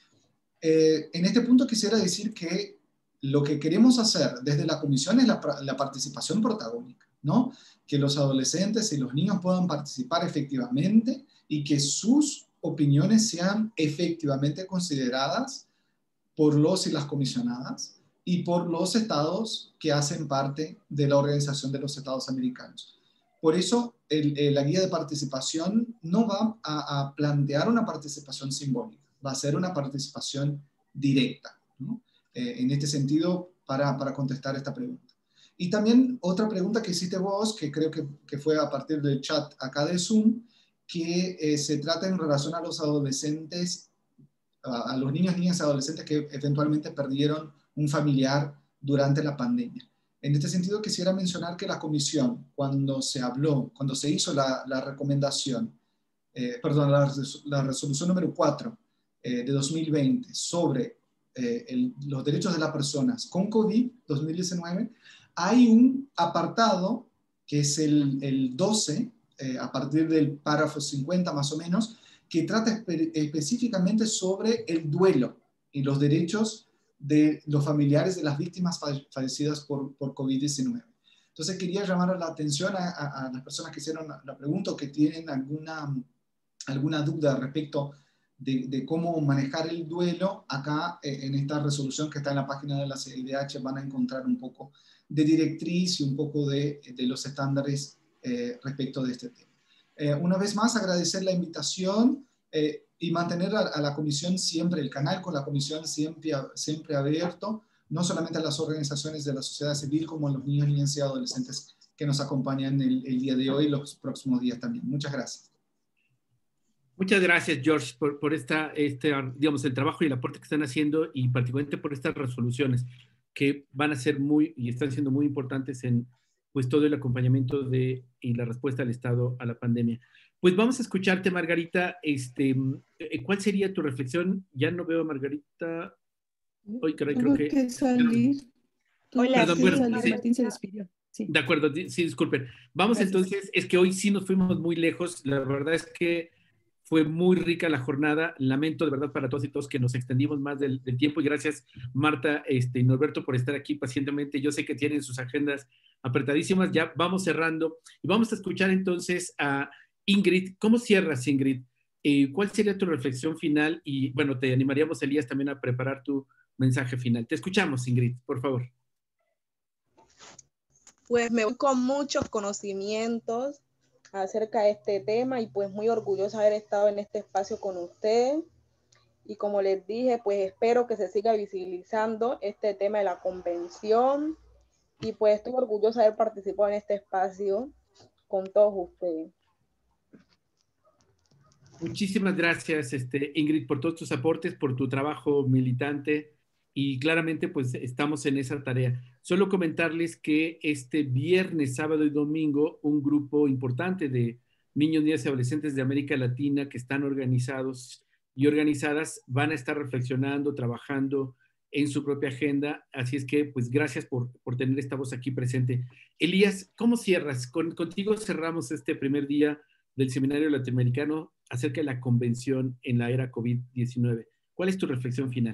H: Eh, en este punto quisiera decir que lo que queremos hacer desde la Comisión es la, la participación protagónica, ¿no? Que los adolescentes y los niños puedan participar efectivamente y que sus opiniones sean efectivamente consideradas por los y las comisionadas y por los estados que hacen parte de la Organización de los Estados Americanos. Por eso, el, el, la guía de participación no va a, a plantear una participación simbólica, va a ser una participación directa, ¿no? Eh, en este sentido, para, para contestar esta pregunta. Y también otra pregunta que hiciste vos, que creo que, que fue a partir del chat acá de Zoom, que eh, se trata en relación a los adolescentes, a, a los niños, niñas y adolescentes que eventualmente perdieron un familiar durante la pandemia. En este sentido, quisiera mencionar que la comisión, cuando se habló, cuando se hizo la, la recomendación, eh, perdón, la, la resolución número cuatro eh, de dos mil veinte sobre eh, el, los derechos de las personas con COVID dos mil diecinueve, hay un apartado que es el, el doce, eh, a partir del párrafo cincuenta más o menos, que trata espe específicamente sobre el duelo y los derechos de los familiares de las víctimas fallecidas por, por COVID diecinueve. Entonces quería llamar la atención a, a, a las personas que hicieron la, la pregunta o que tienen alguna, alguna duda respecto de, de cómo manejar el duelo. Acá eh, en esta resolución que está en la página de la C I D H van a encontrar un poco de directriz y un poco de, de los estándares eh, respecto de este tema. Eh, una vez más, agradecer la invitación eh, y mantener a, a la comisión siempre, el canal con la comisión siempre, siempre abierto, no solamente a las organizaciones de la sociedad civil, como a los niños, niñas y adolescentes que nos acompañan el, el día de hoy y los próximos días también. Muchas gracias.
A: Muchas gracias, George, por, por esta, este, digamos, el trabajo y el aporte que están haciendo y particularmente por estas resoluciones que van a ser muy y están siendo muy importantes en pues todo el acompañamiento de y la respuesta del Estado a la pandemia. Pues vamos a escucharte, Margarita. Este, ¿cuál sería tu reflexión? Ya no veo a Margarita. Hoy creo, creo
B: Tuvo
A: que...
B: que salir. Tuvo
E: Hola,
A: Perdón,
B: que
A: bueno,
B: salir.
A: sí.
B: Martín se despidió. Sí.
A: De acuerdo, di- sí, disculpen. Vamos
B: Gracias.
A: entonces, es que hoy sí nos fuimos muy lejos. La verdad es que fue muy rica la jornada. Lamento de verdad para todos y todos que nos extendimos más del, del tiempo y gracias Marta este, y Norberto por estar aquí pacientemente. Yo sé que tienen sus agendas apretadísimas. Ya vamos cerrando y vamos a escuchar entonces a Ingrid. ¿Cómo cierras, Ingrid? Eh, ¿Cuál sería tu reflexión final? Y bueno, te animaríamos, Elías, también a preparar tu mensaje final. Te escuchamos, Ingrid, por favor.
J: Pues me voy con muchos conocimientos acerca de este tema y pues muy orgullosa de haber estado en este espacio con ustedes. Y como les dije, pues espero que se siga visibilizando este tema de la convención y pues estoy orgullosa de haber participado en este espacio con todos ustedes.
A: Muchísimas gracias, este, Ingrid, por todos tus aportes, por tu trabajo militante y claramente pues estamos en esa tarea. Solo comentarles que este viernes, sábado y domingo, un grupo importante de niños, niñas y adolescentes de América Latina que están organizados y organizadas van a estar reflexionando, trabajando en su propia agenda. Así es que pues gracias por, por tener esta voz aquí presente. Elías, ¿cómo cierras? Con, contigo cerramos este primer día del Seminario Latinoamericano acerca de la convención en la era COVID diecinueve. ¿Cuál es tu reflexión final?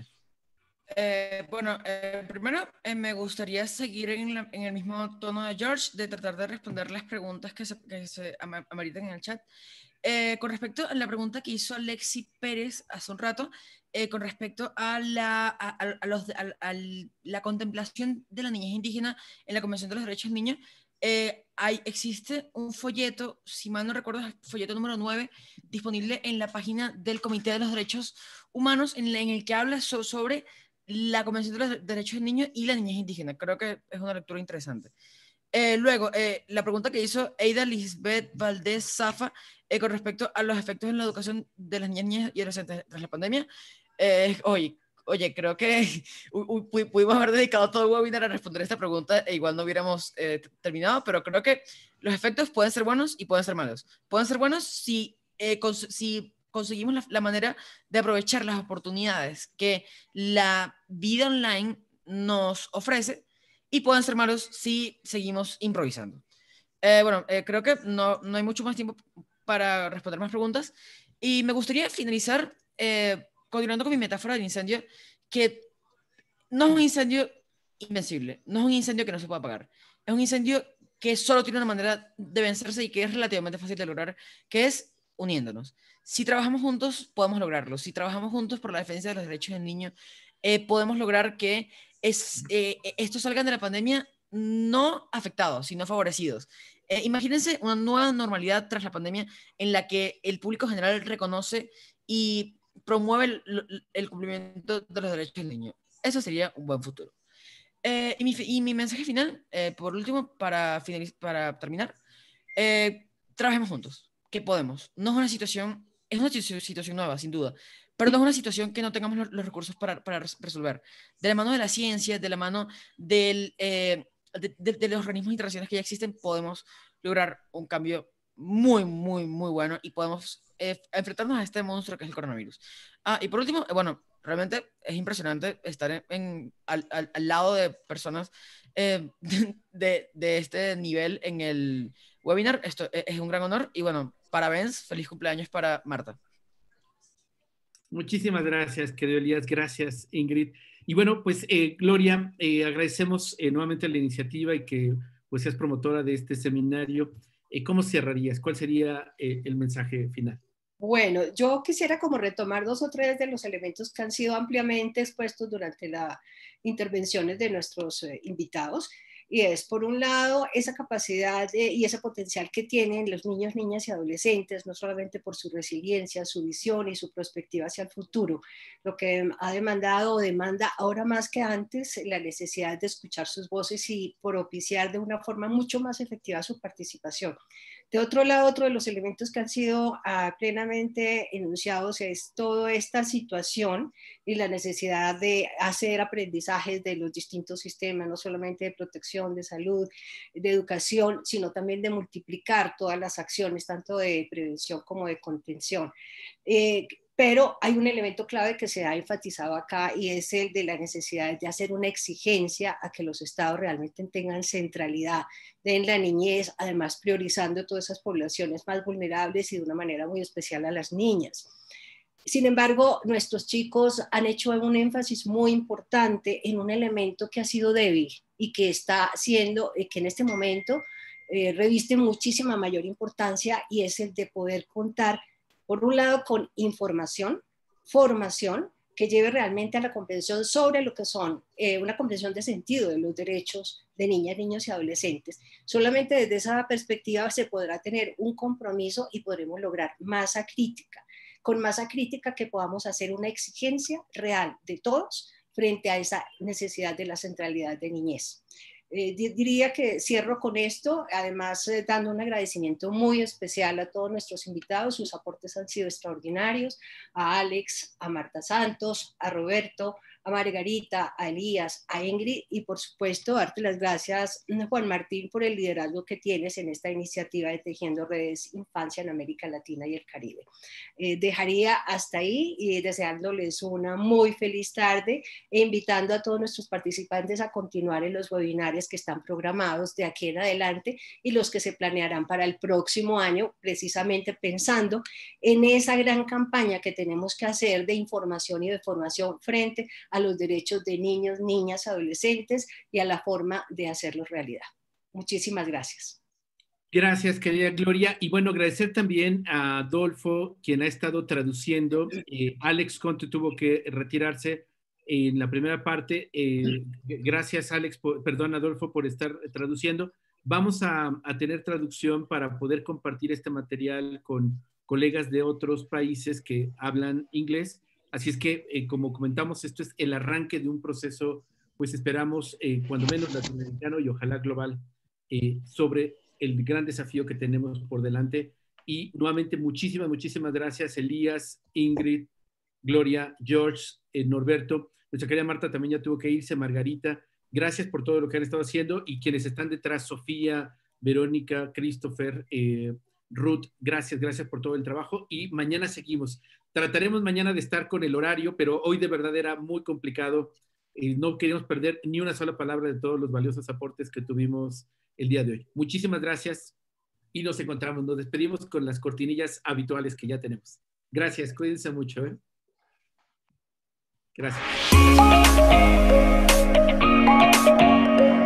D: Eh, bueno, eh, primero eh, me gustaría seguir en, la, en el mismo tono de George, de tratar de responder las preguntas que se, que se ameritan en el chat. Eh, con respecto a la pregunta que hizo Alexi Pérez hace un rato, eh, con respecto a la, a, a los, a, a la contemplación de la niñez indígena en la Convención de los Derechos del Niño, eh, hay, existe un folleto, si mal no recuerdo, es el folleto número nueve, disponible en la página del Comité de los Derechos Humanos, en, en el que habla so, sobre la Convención de los Derechos del Niño y la niñez indígena. Creo que es una lectura interesante. Eh, luego, eh, la pregunta que hizo Eida Lisbeth Valdés Zafa eh, con respecto a los efectos en la educación de las niñas y adolescentes tras la pandemia. Eh, oye, oye, creo que pudimos haber dedicado todo el webinar a responder esta pregunta e igual no hubiéramos eh, terminado, pero creo que los efectos pueden ser buenos y pueden ser malos. Pueden ser buenos si, eh, cons si conseguimos la, la manera de aprovechar las oportunidades que la vida online nos ofrece, y pueden ser malos si seguimos improvisando. Eh, bueno, eh, creo que no, no hay mucho más tiempo para responder más preguntas y me gustaría finalizar eh, continuando con mi metáfora del incendio, que no es un incendio invencible, no es un incendio que no se pueda apagar, es un incendio que solo tiene una manera de vencerse y que es relativamente fácil de lograr, que es uniéndonos. Si trabajamos juntos, podemos lograrlo. Si trabajamos juntos por la defensa de los derechos del niño, eh, podemos lograr que es, eh, estos salgan de la pandemia no afectados, sino favorecidos. Eh, imagínense una nueva normalidad tras la pandemia en la que el público general reconoce y promueve el, el cumplimiento de los derechos del niño. Eso sería un buen futuro. Eh, y, mi, y mi mensaje final, eh, por último, para, para terminar, eh, trabajemos juntos, que podemos. No es una situación, es una situación nueva, sin duda, pero no es una situación que no tengamos los, los recursos para, para resolver. De la mano de la ciencia, de la mano del, eh, de, de, de los organismos internacionales que ya existen, podemos lograr un cambio muy, muy, muy bueno y podemos eh, enfrentarnos a este monstruo que es el coronavirus. Ah, y por último, eh, bueno, realmente es impresionante estar en, en, al, al, al lado de personas eh, de, de este nivel en el webinar. Esto es un gran honor y bueno, parabéns, feliz cumpleaños para Marta.
A: Muchísimas gracias, querido Elías. Gracias, Ingrid. Y bueno, pues eh, Gloria, eh, agradecemos eh, nuevamente la iniciativa y que pues seas promotora de este seminario. Eh, ¿Cómo cerrarías? ¿Cuál sería eh, el mensaje final?
E: Bueno, yo quisiera como retomar dos o tres de los elementos que han sido ampliamente expuestos durante las intervenciones de nuestros eh, invitados. Y es, por un lado, esa capacidad de, y ese potencial que tienen los niños, niñas y adolescentes, no solamente por su resiliencia, su visión y su perspectiva hacia el futuro, lo que ha demandado o demanda ahora más que antes la necesidad de escuchar sus voces y propiciar de una forma mucho más efectiva su participación. De otro lado, otro de los elementos que han sido uh, plenamente enunciados es toda esta situación y la necesidad de hacer aprendizajes de los distintos sistemas, no solamente de protección, de salud, de educación, sino también de multiplicar todas las acciones, tanto de prevención como de contención. Eh, Pero hay un elemento clave que se ha enfatizado acá y es el de la necesidad de hacer una exigencia a que los estados realmente tengan centralidad en la niñez, además priorizando todas esas poblaciones más vulnerables y de una manera muy especial a las niñas. Sin embargo, nuestros chicos han hecho un énfasis muy importante en un elemento que ha sido débil y que está siendo, que en este momento eh, reviste muchísima mayor importancia, y es el de poder contar, por un lado, con información, formación, que lleve realmente a la comprensión sobre lo que son, eh, una comprensión de sentido de los derechos de niñas, niños y adolescentes. Solamente desde esa perspectiva se podrá tener un compromiso y podremos lograr masa crítica. Con masa crítica que podamos hacer una exigencia real de todos frente a esa necesidad de la centralidad de niñez. Eh, diría que cierro con esto, además eh, dando un agradecimiento muy especial a todos nuestros invitados. Sus aportes han sido extraordinarios, a Alex, a Marta Santos, a Roberto, a Margarita, a Elías, a Ingrid, y por supuesto darte las gracias, Juan Martín, por el liderazgo que tienes en esta iniciativa de Tejiendo Redes Infancia en América Latina y el Caribe. Eh, dejaría hasta ahí y deseándoles una muy feliz tarde e invitando a todos nuestros participantes a continuar en los webinarios que están programados de aquí en adelante y los que se planearán para el próximo año, precisamente pensando en esa gran campaña que tenemos que hacer de información y de formación frente a los derechos de niños, niñas, adolescentes y a la forma de hacerlos realidad. Muchísimas gracias.
A: Gracias, querida Gloria. Y bueno, agradecer también a Adolfo, quien ha estado traduciendo. Eh, Alex Conte tuvo que retirarse en la primera parte. Eh, gracias, Alex, por, perdón, Adolfo, por estar traduciendo. Vamos a, a tener traducción para poder compartir este material con colegas de otros países que hablan inglés. Así es que, eh, como comentamos, esto es el arranque de un proceso, pues esperamos, eh, cuando menos latinoamericano y ojalá global, eh, sobre el gran desafío que tenemos por delante. Y nuevamente, muchísimas, muchísimas gracias, Elías, Ingrid, Gloria, George, eh, Norberto. Nuestra querida Marta también ya tuvo que irse, Margarita. Gracias por todo lo que han estado haciendo, y quienes están detrás, Sofía, Verónica, Christopher, eh, Ruth, gracias, gracias por todo el trabajo. Y mañana seguimos. Trataremos mañana de estar con el horario, pero hoy de verdad era muy complicado. Eh, no queríamos perder ni una sola palabra de todos los valiosos aportes que tuvimos el día de hoy. Muchísimas gracias y nos encontramos. Nos despedimos con las cortinillas habituales que ya tenemos. Gracias, cuídense mucho, ¿eh? Gracias.